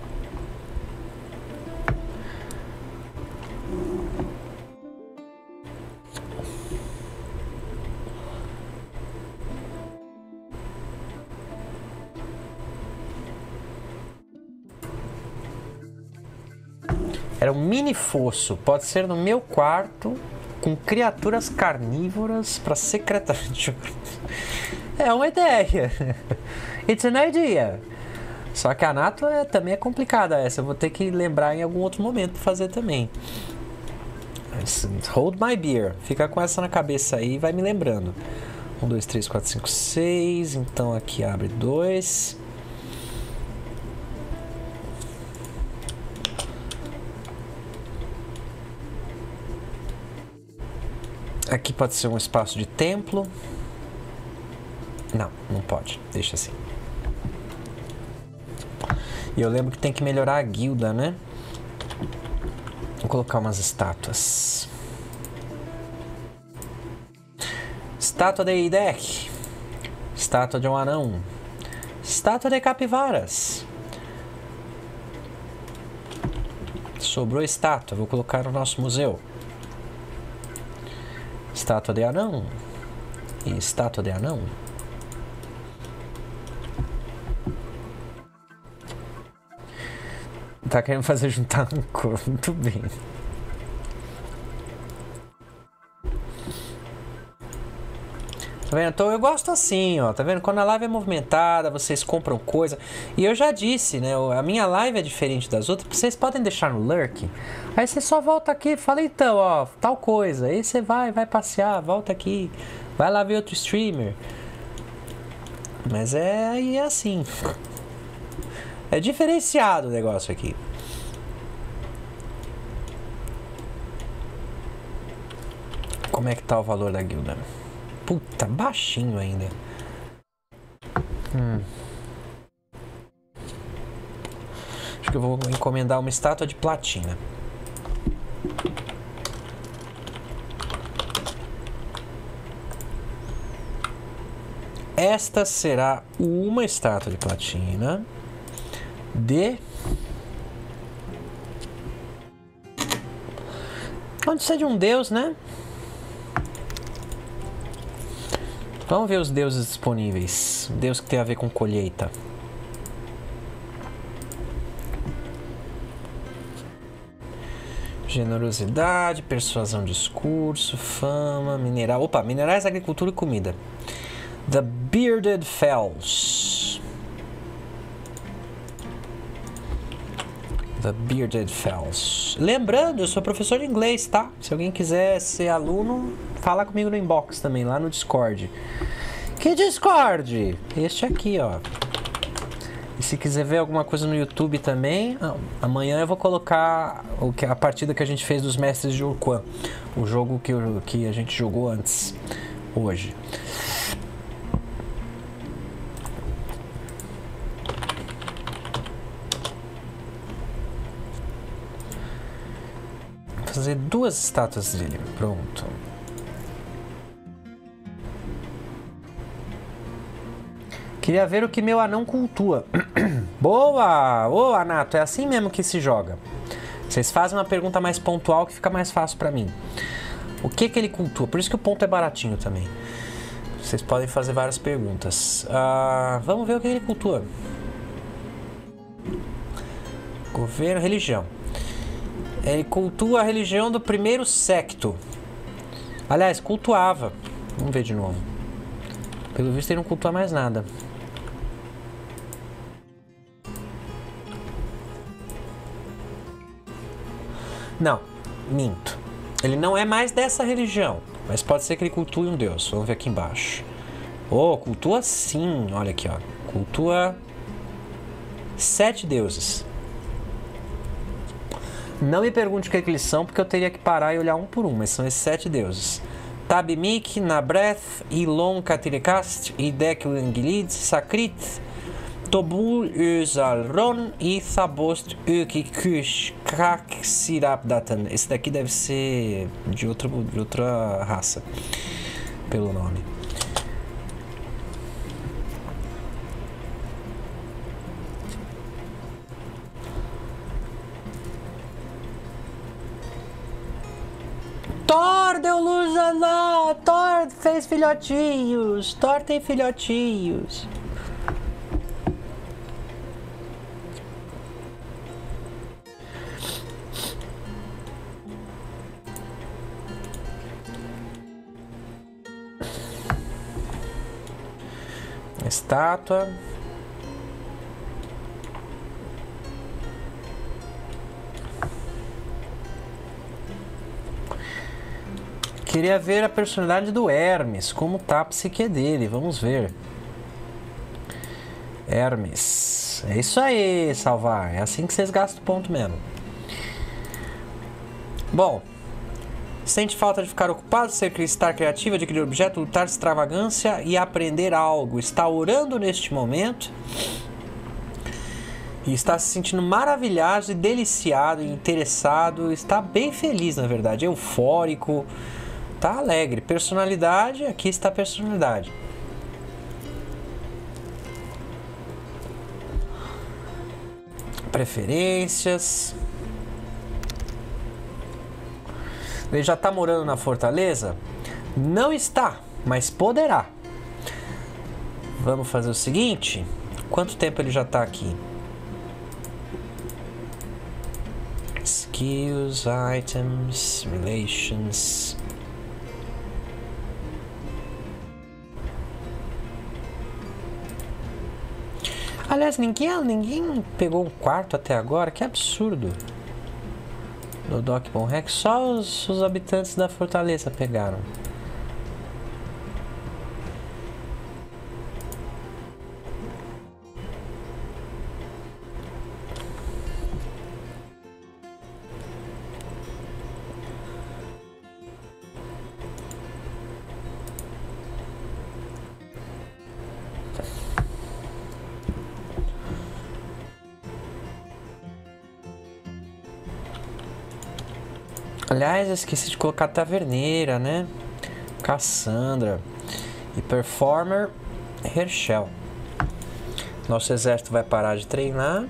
Era um mini fosso. Pode ser no meu quarto, com criaturas carnívoras para secretário de... É uma ideia. It's an idea. Só que a Nato também é complicada essa. Eu vou ter que lembrar em algum outro momento para fazer também. Hold my beer. Fica com essa na cabeça aí e vai me lembrando. 1, 2, 3, 4, 5, 6. Então aqui abre 2. Aqui pode ser um espaço de templo. Não, não pode. Deixa assim. E eu lembro que tem que melhorar a guilda, né? Vou colocar umas estátuas. Estátua de Idek. Estátua de um anão. Estátua de capivaras. Sobrou estátua. Vou colocar no nosso museu. Estátua de anão. E estátua de anão. Tá querendo fazer juntar um corpo. Muito bem. Tá vendo? Então eu gosto assim, ó. Tá vendo? Quando a live é movimentada, vocês compram coisa. E eu já disse, né? A minha live é diferente das outras. Vocês podem deixar no lurk. Aí você só volta aqui e fala, então, ó, tal coisa. Aí você vai passear, volta aqui. Vai lá ver outro streamer. Mas é assim. É diferenciado o negócio aqui. Como é que tá o valor da guilda? Puta, baixinho ainda. Acho que eu vou encomendar uma estátua de platina. Esta será uma estátua de platina de... Onde ser de um deus, né? Vamos ver os deuses disponíveis. Deus que tem a ver com colheita. Generosidade, persuasão, discurso, fama, mineral. Opa, minerais, agricultura e comida. The Bearded Fells. The Bearded Fells. Lembrando, eu sou professor de inglês, tá? Se alguém quiser ser aluno, fala comigo no inbox também, lá no Discord. Que Discord? Este aqui, ó. E se quiser ver alguma coisa no YouTube também, amanhã eu vou colocar a partida que a gente fez dos Mestres de Urquan. O jogo que a gente jogou antes, hoje. Vou fazer 2 estátuas dele. Pronto. Queria ver o que meu anão cultua. Boa! Ô, Anato, é assim mesmo que se joga. Vocês fazem uma pergunta mais pontual que fica mais fácil pra mim. O que ele cultua? Por isso que o ponto é baratinho também. Vocês podem fazer várias perguntas. Vamos ver o que ele cultua. Governo, religião. Ele cultua a religião do primeiro secto. Aliás, cultuava. Vamos ver de novo. Pelo visto ele não cultua mais nada. Não, minto. Ele não é mais dessa religião. Mas pode ser que ele cultue um deus. Vamos ver aqui embaixo. Oh, cultua sim. Olha aqui, ó. Cultua 7 deuses. Não me pergunte o que eles são, porque eu teria que parar e olhar um por um. Mas são esses 7 deuses. Tabimik, Nabreth, Ilon, Katirikast, Idek, Langilid, Sakrit, Tobul, Özalron e Thabost, Ökikush, Kaksirapdatan. Esse daqui deve ser de outra raça, pelo nome. Thor deu luz a lá! Thor fez filhotinhos! Thor tem filhotinhos! Estátua. Queria ver a personalidade do Hermes, como tá a psique dele, vamos ver. Hermes, é isso aí, salvar, é assim que vocês gastam ponto mesmo. Bom, sente falta de ficar ocupado, estar criativo, adquirir objeto, lutar extravagância e aprender algo. Está orando neste momento e está se sentindo maravilhado e deliciado, interessado, está bem feliz na verdade, eufórico. Tá alegre. Personalidade, aqui está a personalidade. Preferências. Ele já está morando na fortaleza? Não está, mas poderá. Vamos fazer o seguinte. Quanto tempo ele já está aqui? Skills, items, relations... Aliás, ninguém pegou um quarto até agora, que absurdo. No Doc Bonrec, só os habitantes da fortaleza pegaram. Aliás, eu esqueci de colocar Taverneira, né? Cassandra. E Performer Herschel. Nosso exército vai parar de treinar.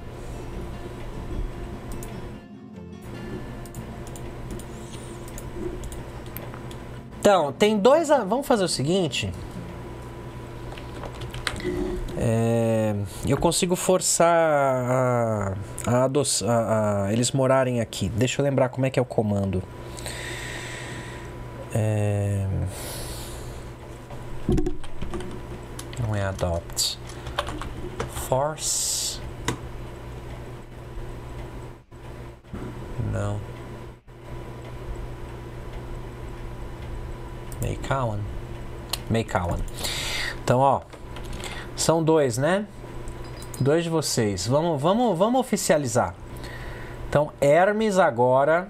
Então, tem dois... Vamos fazer o seguinte. Eu consigo forçar eles morarem aqui. Deixa eu lembrar como é que é o comando. Não é adopt. Force. Não. Make one. Então, ó. São dois, né? Dois de vocês. Vamos oficializar. Então, Hermes agora...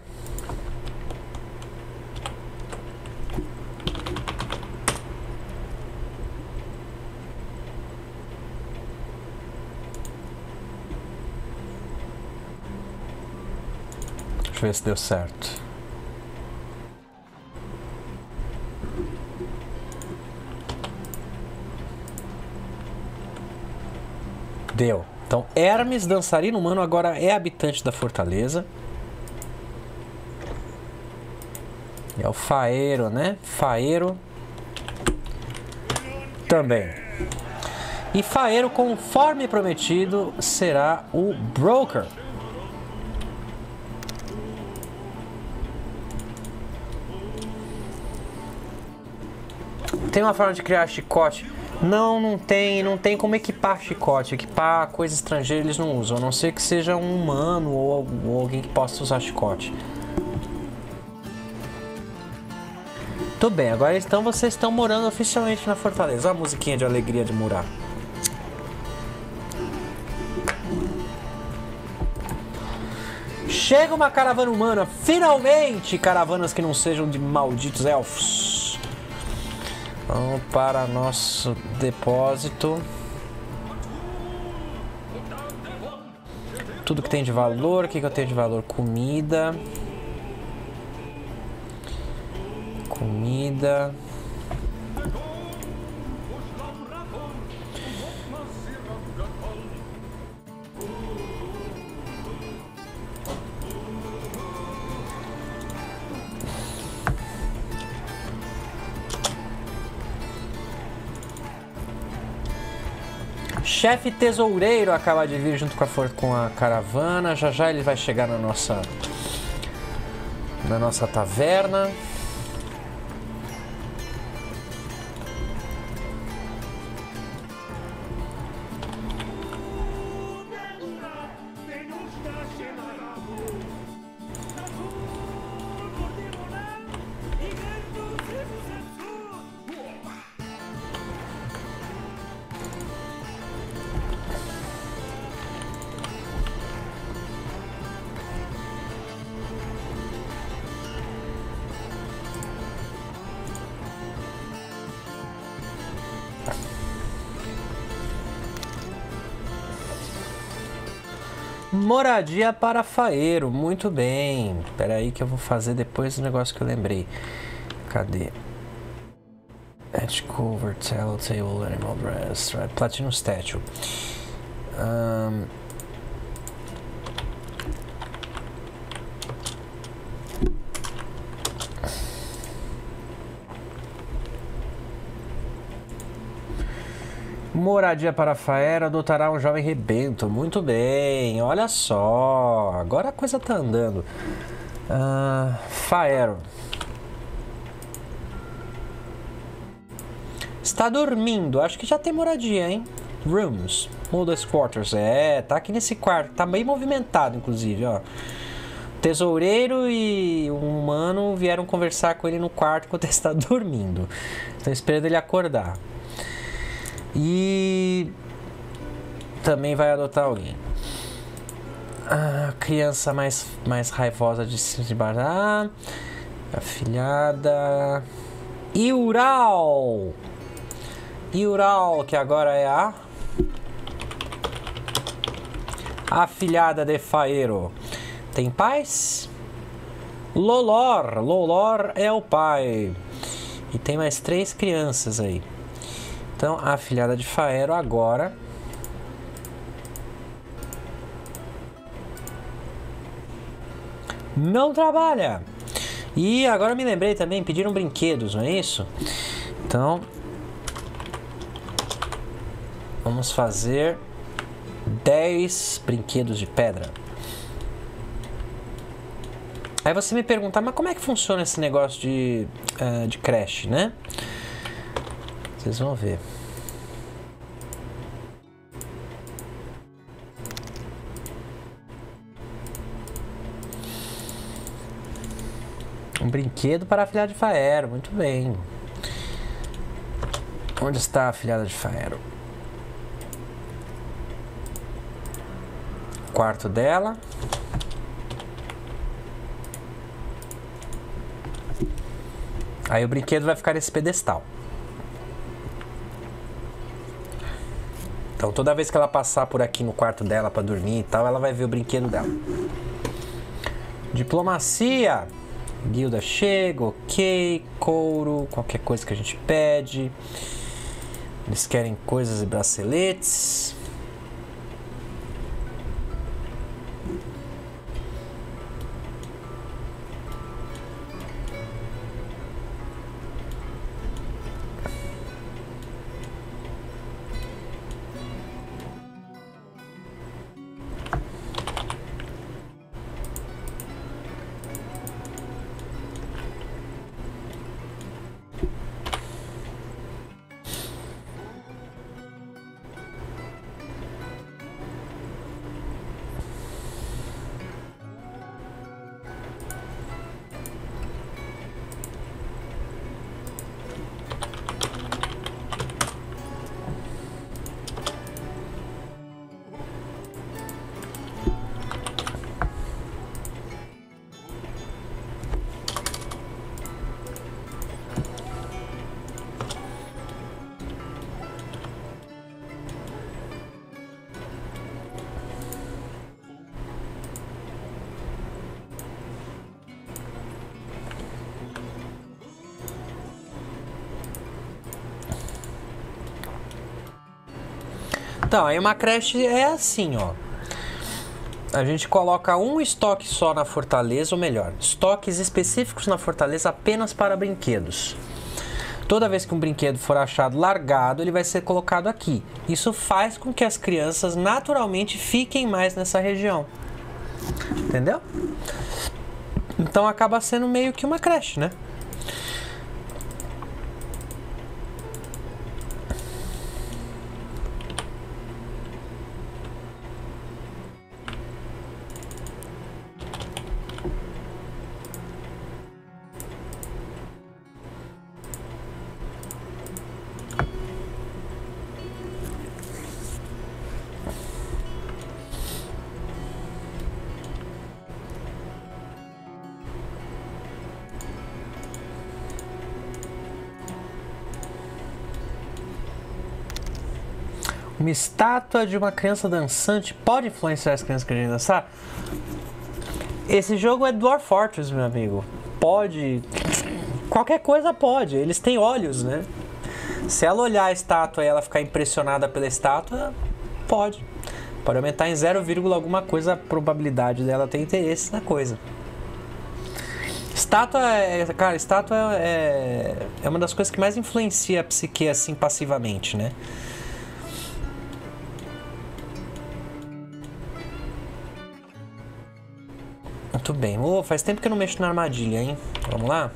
Deixa eu ver se deu certo. Deu. Então, Hermes, dançarino humano, agora é habitante da fortaleza. É o Faeiro, né? Faeiro também. E Faeiro, conforme prometido, será o Broker. Tem uma forma de criar chicote? Não tem como equipar chicote. Equipar coisa estrangeira eles não usam, a não ser que seja um humano ou alguém que possa usar chicote. Tudo bem, agora então vocês estão morando oficialmente na fortaleza. Olha a musiquinha de alegria de morar. Chega uma caravana humana, finalmente! Caravanas que não sejam de malditos elfos. Vamos para nosso depósito. Tudo que tem de valor. O que eu tenho de valor? Comida. Comida. Chefe tesoureiro acaba de vir junto com a caravana. Já ele vai chegar na nossa taverna. Moradia para faeiro, muito bem. Espera aí que eu vou fazer depois do negócio que eu lembrei. Cadê? Edge cover, table, animal dress, right? Platinum statue. Moradia para faero, adotará um jovem rebento. Muito bem, olha só. Agora a coisa tá andando. Faero. Está dormindo. Acho que já tem moradia, hein? Rooms. Modest quarters. É, tá aqui nesse quarto. Tá bem movimentado, inclusive, ó. Tesoureiro e um humano vieram conversar com ele no quarto enquanto ele está dormindo. Estão esperando ele acordar. E também vai adotar alguém. A criança mais raivosa de Bará. Afilhada. Iural, que agora é a afilhada de faeiro. Tem pais? Lolor é o pai. E tem mais 3 crianças aí. Então, a afilhada de faeiro agora não trabalha. E agora me lembrei também, pediram brinquedos, não é isso? Então, vamos fazer 10 brinquedos de pedra. Aí você me pergunta, mas como é que funciona esse negócio de creche, né? Vocês vão ver. Um brinquedo para a afilhada de faeiro, muito bem. Onde está a afilhada de faeiro? Quarto dela. Aí o brinquedo vai ficar nesse pedestal. Então toda vez que ela passar por aqui no quarto dela para dormir e tal, ela vai ver o brinquedo dela. Diplomacia. Guilda chega, ok. Couro, qualquer coisa que a gente pede. Eles querem coisas e braceletes. Então, aí uma creche é assim, ó. A gente coloca um estoque só na fortaleza, ou melhor, estoques específicos na fortaleza apenas para brinquedos. Toda vez que um brinquedo for achado largado, ele vai ser colocado aqui. Isso faz com que as crianças naturalmente fiquem mais nessa região. Entendeu? Então acaba sendo meio que uma creche, né? Uma estátua de uma criança dançante pode influenciar as crianças que querem dançar? Esse jogo é Dwarf Fortress, meu amigo. Pode. Qualquer coisa pode. Eles têm olhos, né? Se ela olhar a estátua e ela ficar impressionada pela estátua, pode. Pode aumentar em 0, alguma coisa a probabilidade dela ter interesse na coisa. Estátua é uma das coisas que mais influencia a psique assim passivamente, né? Muito bem. Oh, faz tempo que eu não mexo na armadilha, hein? Vamos lá?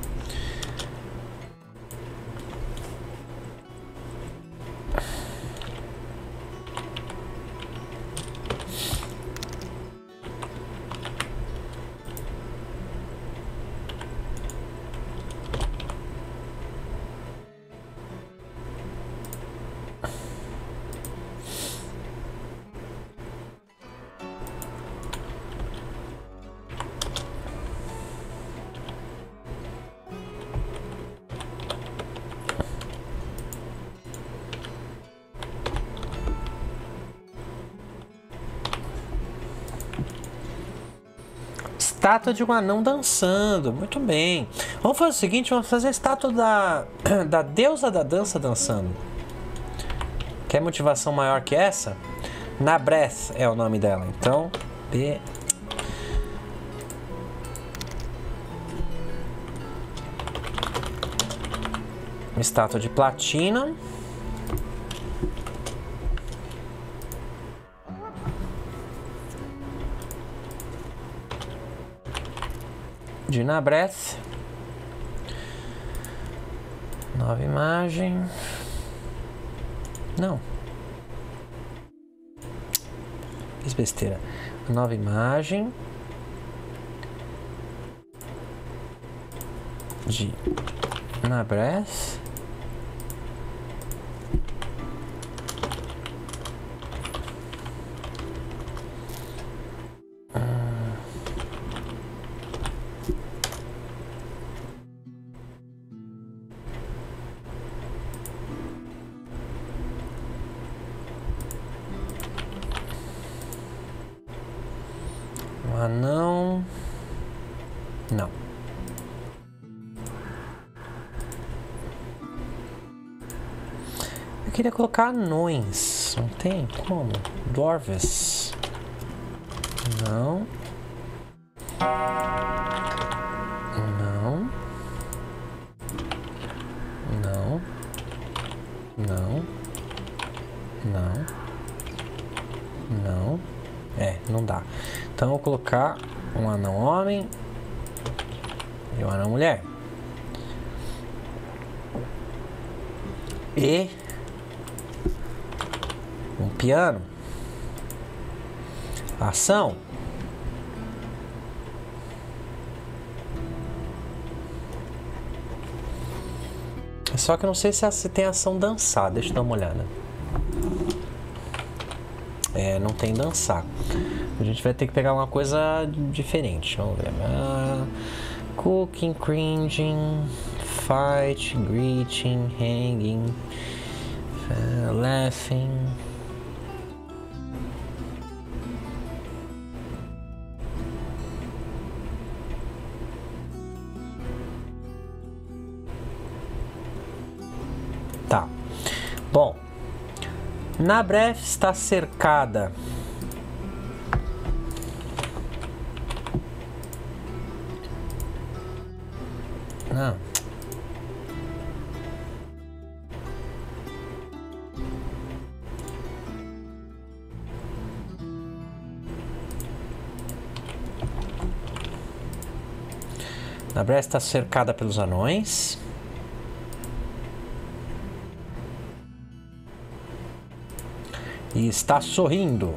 Estátua de um anão dançando. Muito bem. Vamos fazer o seguinte, vamos fazer a estátua da deusa da dança dançando. Quer motivação maior que essa? Nabreth é o nome dela. Então, uma estátua de platina. De Nabreth. Nova imagem. Não. Fiz besteira. Nova imagem. De Nabreth. Anão. Não. Eu queria colocar anões. Não tem como? Dwarves. Não. Não. Não. Não. Não. Não. Não dá. Então eu vou colocar um anão homem e um anão mulher. E um piano. Ação. Só que eu não sei se tem ação dançar. Deixa eu dar uma olhada. Não tem dançar. A gente vai ter que pegar uma coisa diferente. Vamos ver. Cooking, cringing, fight, greeting, hanging, laughing. Tá. Bom. Nabreth está cercada. Não. Nabreth está cercada pelos anões. E está sorrindo.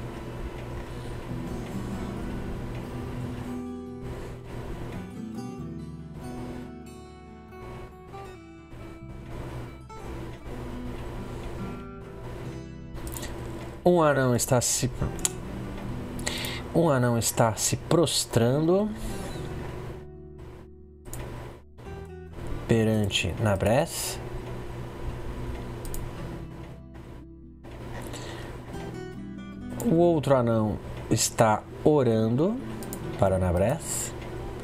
Um anão está se prostrando perante Nabreth. O outro anão está orando para Anabreth.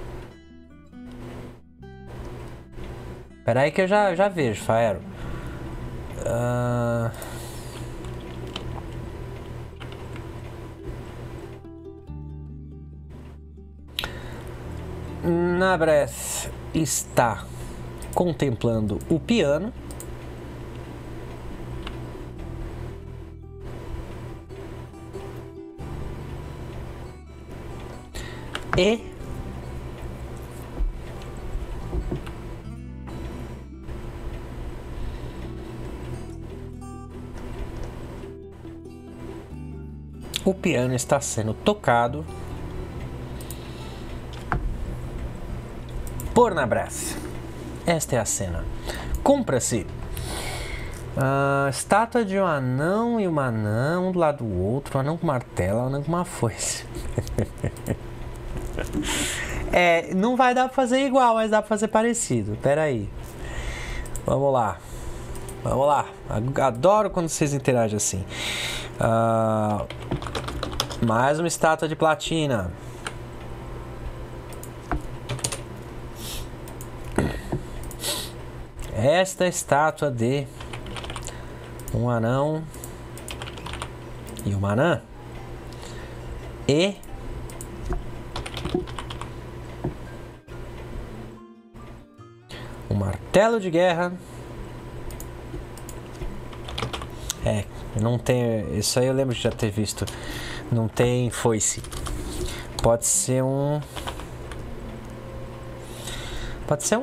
Espera aí que eu já vejo, Faero. Anabreth está contemplando o piano. E o piano está sendo tocado por Anabreth. Esta é a cena. Cumpra-se a estátua de um anão e uma anã, um do lado do outro, um anão com martelo, um anão com uma foice. Não vai dar pra fazer igual, mas dá pra fazer parecido. Pera aí. Vamos lá. Vamos lá. Adoro quando vocês interagem assim. Mais uma estátua de platina. Esta estátua de um anão e uma anã. E um martelo de guerra. Não tem. Isso aí eu lembro de já ter visto. Não tem foice. Pode ser um. Pode ser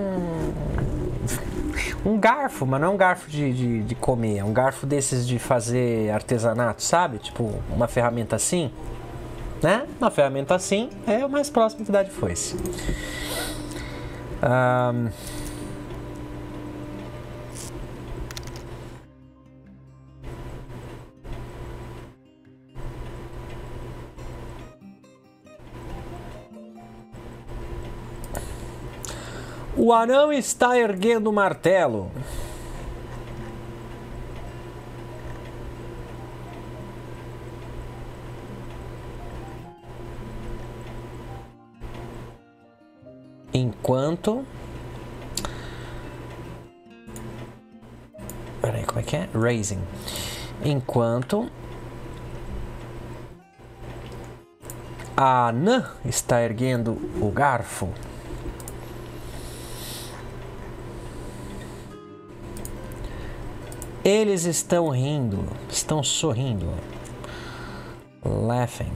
um garfo, mas não é um garfo de comer. É um garfo desses de fazer artesanato, sabe? Tipo, uma ferramenta assim. Né? Uma ferramenta assim é o mais próximo que dá de foice. O anão está erguendo o martelo. Enquanto... Peraí, como é que é? Raising. Enquanto... a anã está erguendo o garfo. Eles estão rindo, estão sorrindo. Laughing.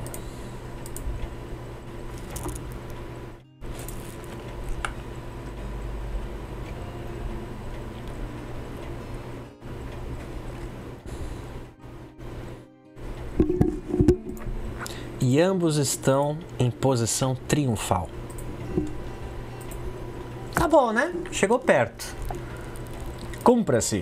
E ambos estão em posição triunfal. Tá bom, né? Chegou perto. Cumpra-se.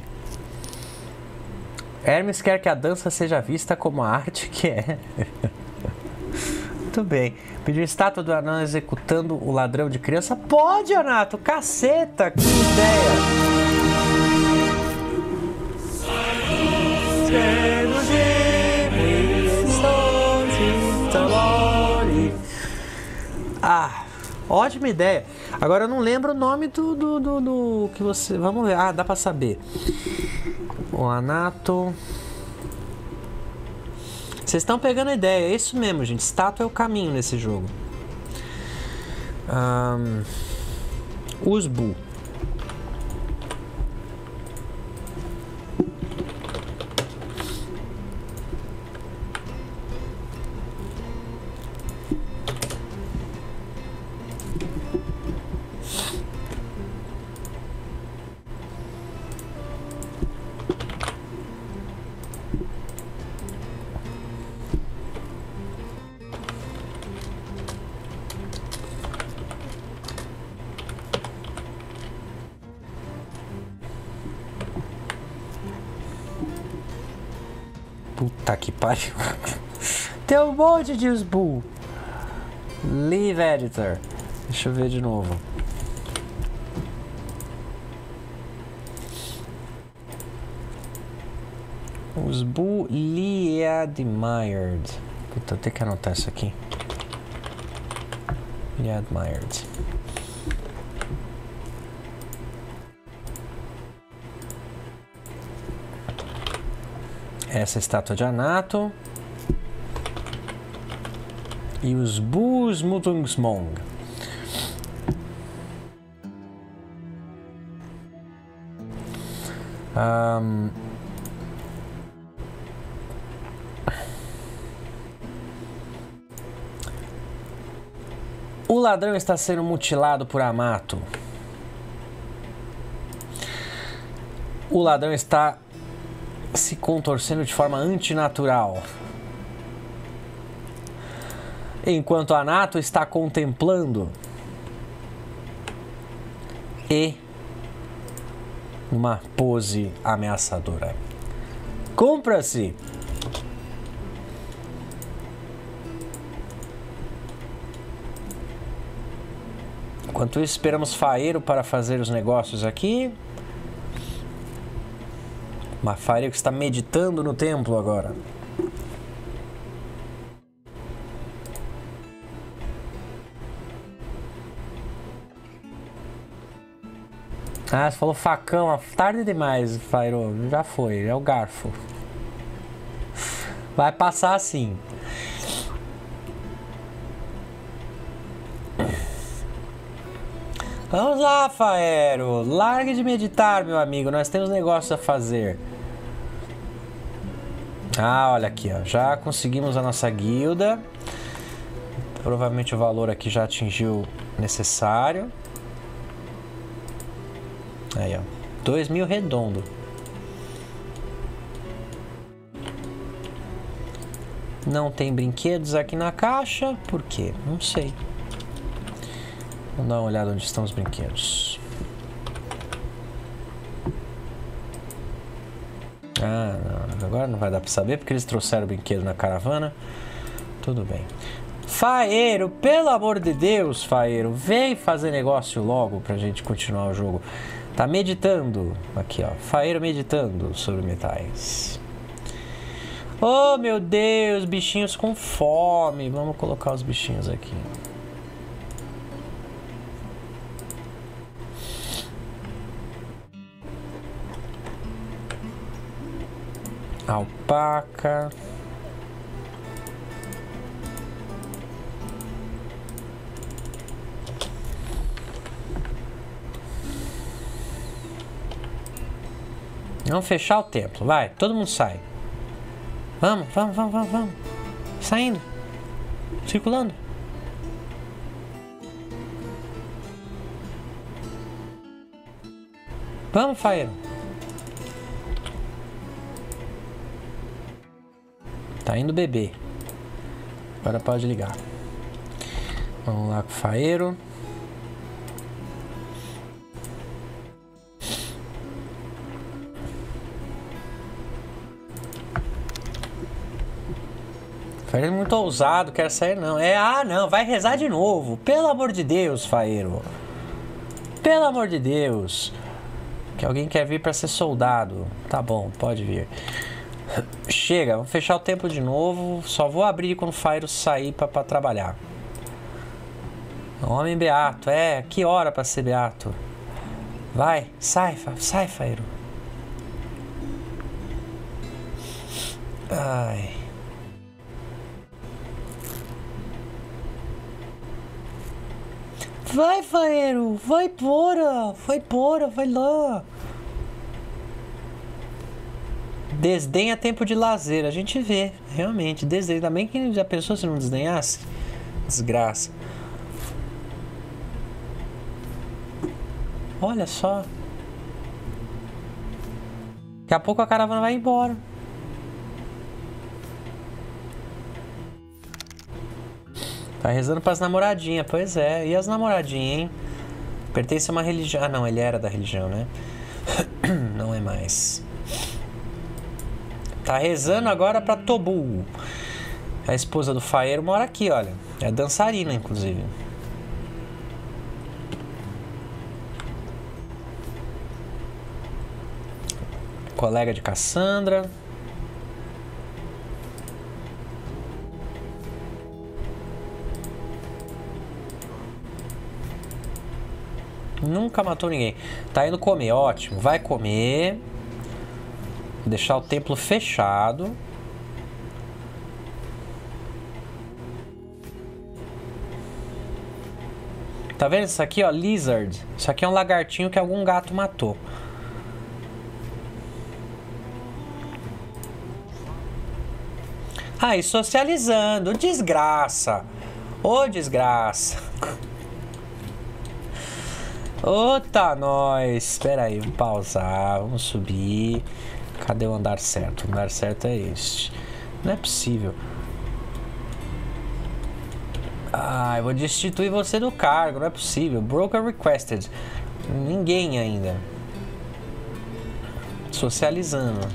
Hermes quer que a dança seja vista como a arte que é. Muito bem. Pediu estátua do anão executando o ladrão de criança. Pode, Anato! Caceta! Que ideia! Ótima ideia. Agora eu não lembro o nome do que você... Vamos ver. Dá pra saber. O Anato. Vocês estão pegando a ideia. É isso mesmo, gente. Estátua é o caminho nesse jogo. Usbu. Puta que pariu. Tem um monte de Usbu. Leave Editor. Deixa eu ver de novo. Os Liadmired. Puta, eu tenho que anotar isso aqui. Liadmired. Essa estátua de Anato. E os Busmutungsmong. O ladrão está sendo mutilado por Amato. O ladrão está se contorcendo de forma antinatural. Enquanto Anato está contemplando e numa pose ameaçadora. Compra-se! Enquanto isso, esperamos Faeiro para fazer os negócios aqui. Uma Faeiro que está meditando no templo agora. Ah, você falou facão, tarde demais, Faeiro. Já foi, é o garfo. Vai passar assim. Vamos lá, Faeiro. Largue de meditar, meu amigo. Nós temos negócios a fazer. Ah, olha aqui, ó. Já conseguimos a nossa guilda. Provavelmente o valor aqui já atingiu o necessário. Aí, ó. 2.000 redondo. Não tem brinquedos aqui na caixa. Por quê? Não sei. Vamos dar uma olhada onde estão os brinquedos. Ah, não. Agora não vai dar pra saber porque eles trouxeram o brinquedo na caravana. Tudo bem. Faeiro, pelo amor de Deus, Faeiro, vem fazer negócio logo pra gente continuar o jogo. Tá meditando. Aqui, ó. Faeiro meditando sobre metais. Oh, meu Deus, bichinhos com fome. Vamos colocar os bichinhos aqui. Alpaca. Vamos fechar o templo, vai, todo mundo sai. Vamos. Saindo. Circulando. Vamos, Faeiro. Tá indo beber. Agora pode ligar. Vamos lá com o Faeiro. Faeiro é muito ousado, quer sair não. Não, vai rezar de novo. Pelo amor de Deus, Faeiro. Pelo amor de Deus. Que alguém quer vir para ser soldado. Tá bom, pode vir. Chega, vamos fechar o templo de novo. Só vou abrir quando o Faeiro sair para trabalhar. Homem beato, que hora para ser beato. Vai, sai, Faeiro. Ai. Vai, Faeiro, vai lá. Desdenha tempo de lazer, a gente vê, realmente, desdenha. Ainda bem que já pensou se não desdenhasse? Desgraça. Olha só. Daqui a pouco a caravana vai embora. Tá rezando pras namoradinhas, pois é. E as namoradinhas, hein? Pertence a uma religião. Ah, não, ele era da religião, né? Não é mais. Tá rezando agora pra Tobu. A esposa do Faeiro mora aqui, olha. É dançarina, inclusive. Colega de Cassandra. Nunca matou ninguém. Tá indo comer, ótimo. Vai comer. Deixar o templo fechado. Tá vendo isso aqui, ó? Lizard. Isso aqui é um lagartinho que algum gato matou. Aí, socializando. Desgraça. Ô, desgraça. Ô, tá nós. Espera aí, vamos pausar. Vamos subir. Cadê o andar certo? O andar certo é este. Não é possível. Ah, eu vou destituir você do cargo. Não é possível. Broker requested. Ninguém ainda. Socializando.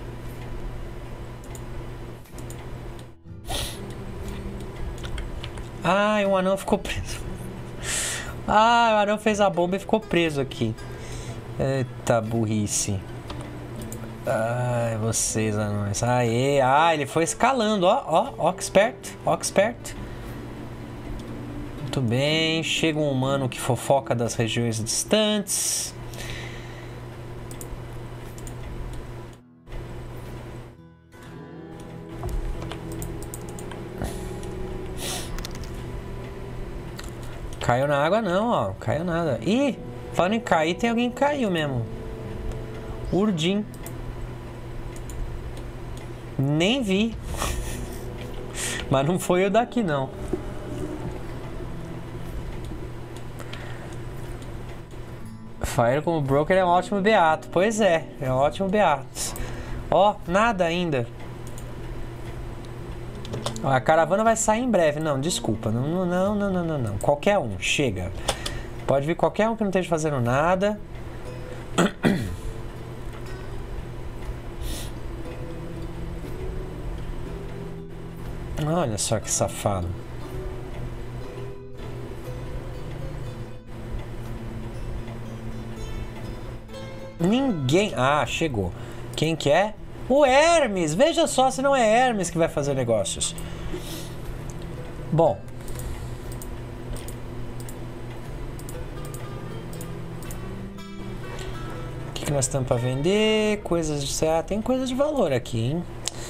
Ai, o anão ficou preso. Ah, o anão fez a bomba e ficou preso aqui. Eita burrice. Ai, vocês anões. Aê, ele foi escalando, ó, expert, expert. Muito bem, chega um humano que fofoca das regiões distantes. Caiu na água não, ó. Caiu nada. Ih, falando em cair, tem alguém que caiu mesmo. Urdim. Nem vi. Mas não foi eu daqui, não. Fire como broker é um ótimo beato. Pois é um ótimo beato. Ó, nada ainda. A caravana vai sair em breve. Não, desculpa. Não. Qualquer um, chega. Pode vir qualquer um que não esteja fazendo nada. Olha só que safado. Ninguém... Ah, chegou. Quem que é? O Hermes! Veja só se não é Hermes que vai fazer negócios. Bom. O que nós estamos para vender? Coisas de... Ah, tem coisas de valor aqui, hein?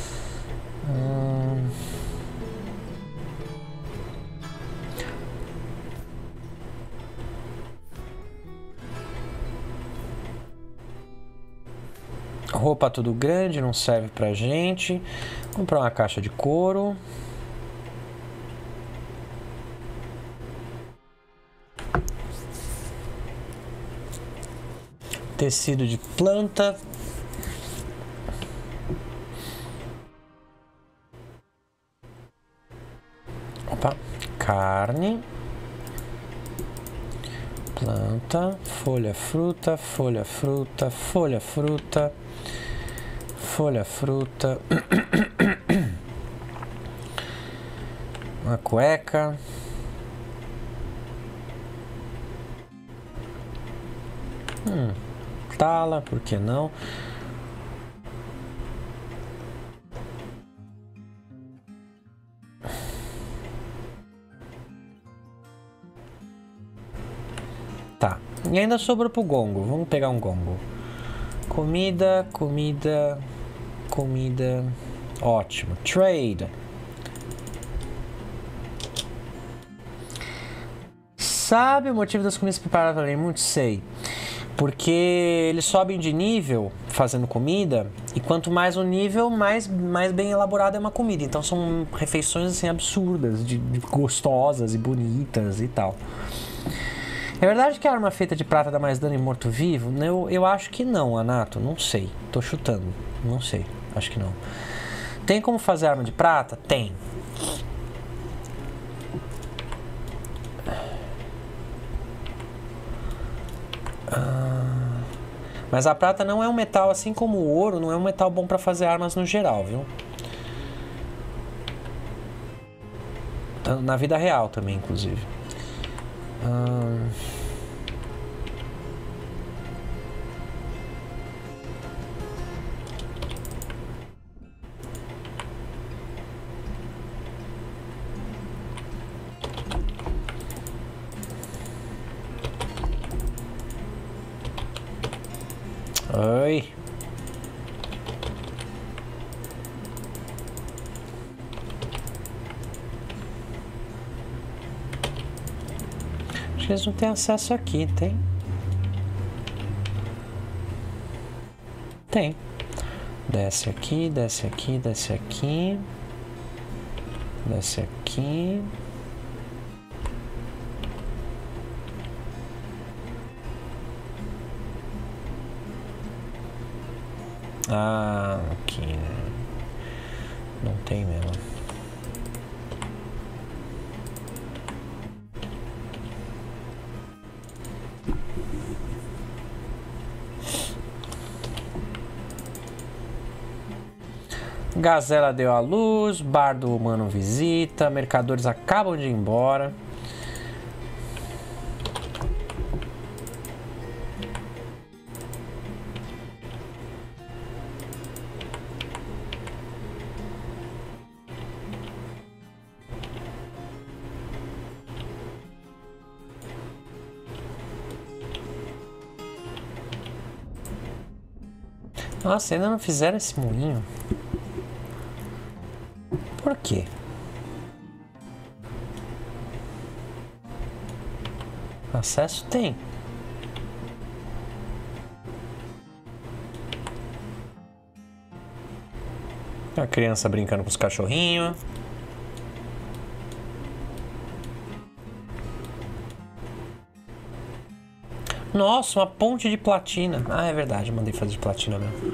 Roupa tudo grande, não serve pra gente. Comprar uma caixa de couro. Tecido de planta. Opa, carne. Planta, folha, fruta, folha, fruta, folha, fruta. Folha, fruta. Uma cueca. Tala, por que não? Tá. E ainda sobrou pro gongo. Vamos pegar um gongo. Comida, comida, comida. Ótimo. Trade. Sabe o motivo das comidas preparadas valerem muito? Sei. Porque eles sobem de nível fazendo comida, e quanto mais o nível, mais bem elaborada é uma comida. Então são refeições assim absurdas, de gostosas e bonitas e tal. É verdade que a arma feita de prata dá mais dano em morto-vivo? Eu acho que não, Anato. Não sei. Tô chutando. Não sei. Acho que não. Tem como fazer arma de prata? Tem. Mas a prata não é um metal, assim como o ouro, não é um metal bom pra fazer armas no geral, viu? Na vida real também, inclusive. Oi. Acho que eles não têm acesso aqui, tem? Tem. Desce aqui, desce aqui, desce aqui. Desce aqui. Ah, aqui, né? Não tem mesmo. Gazela deu à luz, bardo humano visita, mercadores acabam de ir embora. Nossa, ainda não fizeram esse moinho. Por quê? Acesso tem. A criança brincando com os cachorrinhos. Nossa, uma ponte de platina. Ah, é verdade, mandei fazer de platina mesmo.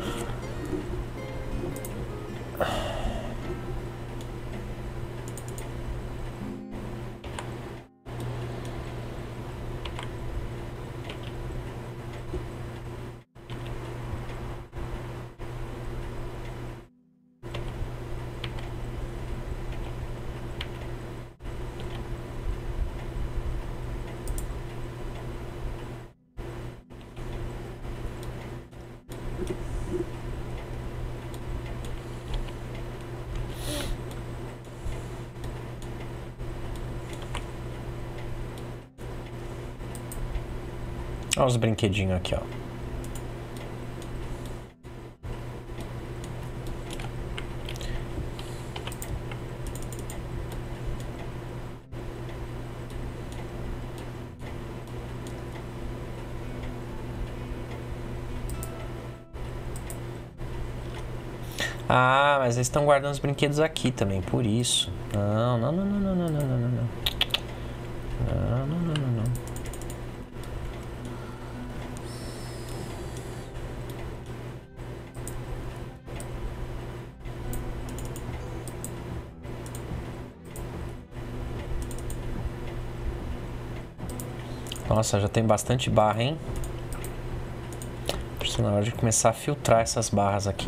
Olha os brinquedinhos aqui, ó. Ah, mas eles estão guardando os brinquedos aqui também, por isso. Não, não, não, não, não, não, não, não, não. Não, não, não, não, não. Nossa, já tem bastante barra, hein? Está na hora de começar a filtrar essas barras aqui.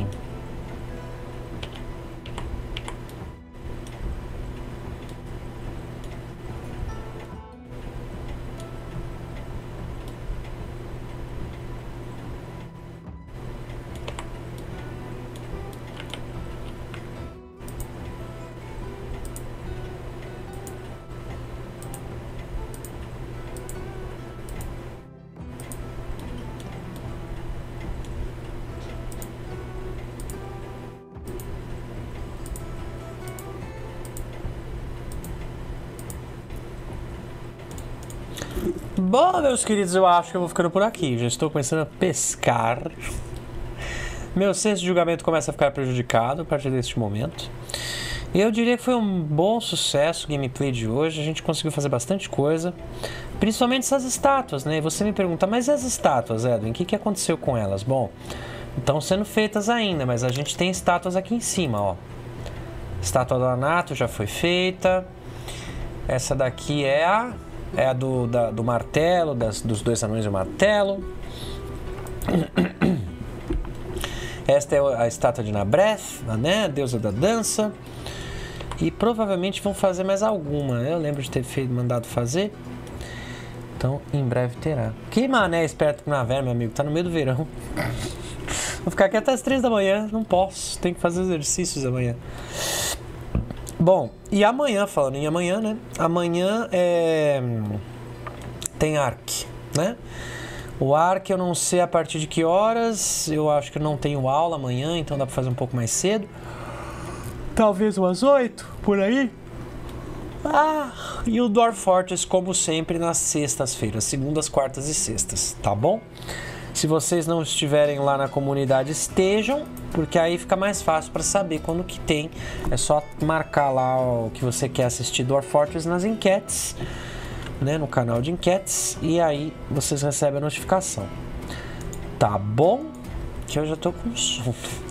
Bom, meus queridos, eu acho que eu vou ficando por aqui. Já estou começando a pescar. Meu senso de julgamento começa a ficar prejudicado a partir deste momento. E eu diria que foi um bom sucesso o gameplay de hoje. A gente conseguiu fazer bastante coisa. Principalmente essas estátuas, né? E você me pergunta, mas e as estátuas, Edwin? O que aconteceu com elas? Bom, estão sendo feitas ainda, mas a gente tem estátuas aqui em cima, ó. Estátua do Anato já foi feita. Essa daqui é a do martelo, dos dois anões do martelo. Esta é a estátua de Nabreth, né? A deusa da dança. E provavelmente vão fazer mais alguma. Eu lembro de ter mandado fazer. Então, em breve terá. Que mané esperto com Navé, meu amigo. Tá no meio do verão. Vou ficar aqui até as 3 da manhã. Não posso. Tenho que fazer exercícios amanhã. Bom, e amanhã, falando em amanhã, né? Amanhã tem Ark, né? O Ark eu não sei a partir de que horas. Eu acho que não tenho aula amanhã, então dá pra fazer um pouco mais cedo. Talvez umas 8, por aí. E o Dwarf Fortress, como sempre, nas sextas-feiras, segundas, quartas e sextas, tá bom? Se vocês não estiverem lá na comunidade, estejam, porque aí fica mais fácil para saber quando que tem. É só marcar lá o que você quer assistir Dwarf Fortress nas enquetes, né, no canal de enquetes, e aí vocês recebem a notificação. Tá bom? Que eu já tô com sono.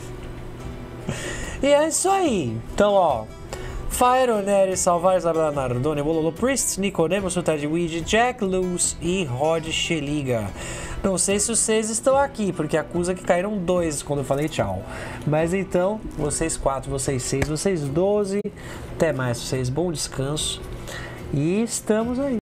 E é isso aí. Então, ó, Fire, Neri, Salvar, Isabela Nardoni, Bololo Priest, Nicodemo, Sultad Weed, Jack Luz e Rod Cheliga. Não sei se vocês estão aqui, porque acusa que caíram 2 quando eu falei tchau. Mas então, vocês 4, vocês 6, vocês 12. Até mais, vocês. Bom descanso. E estamos aí.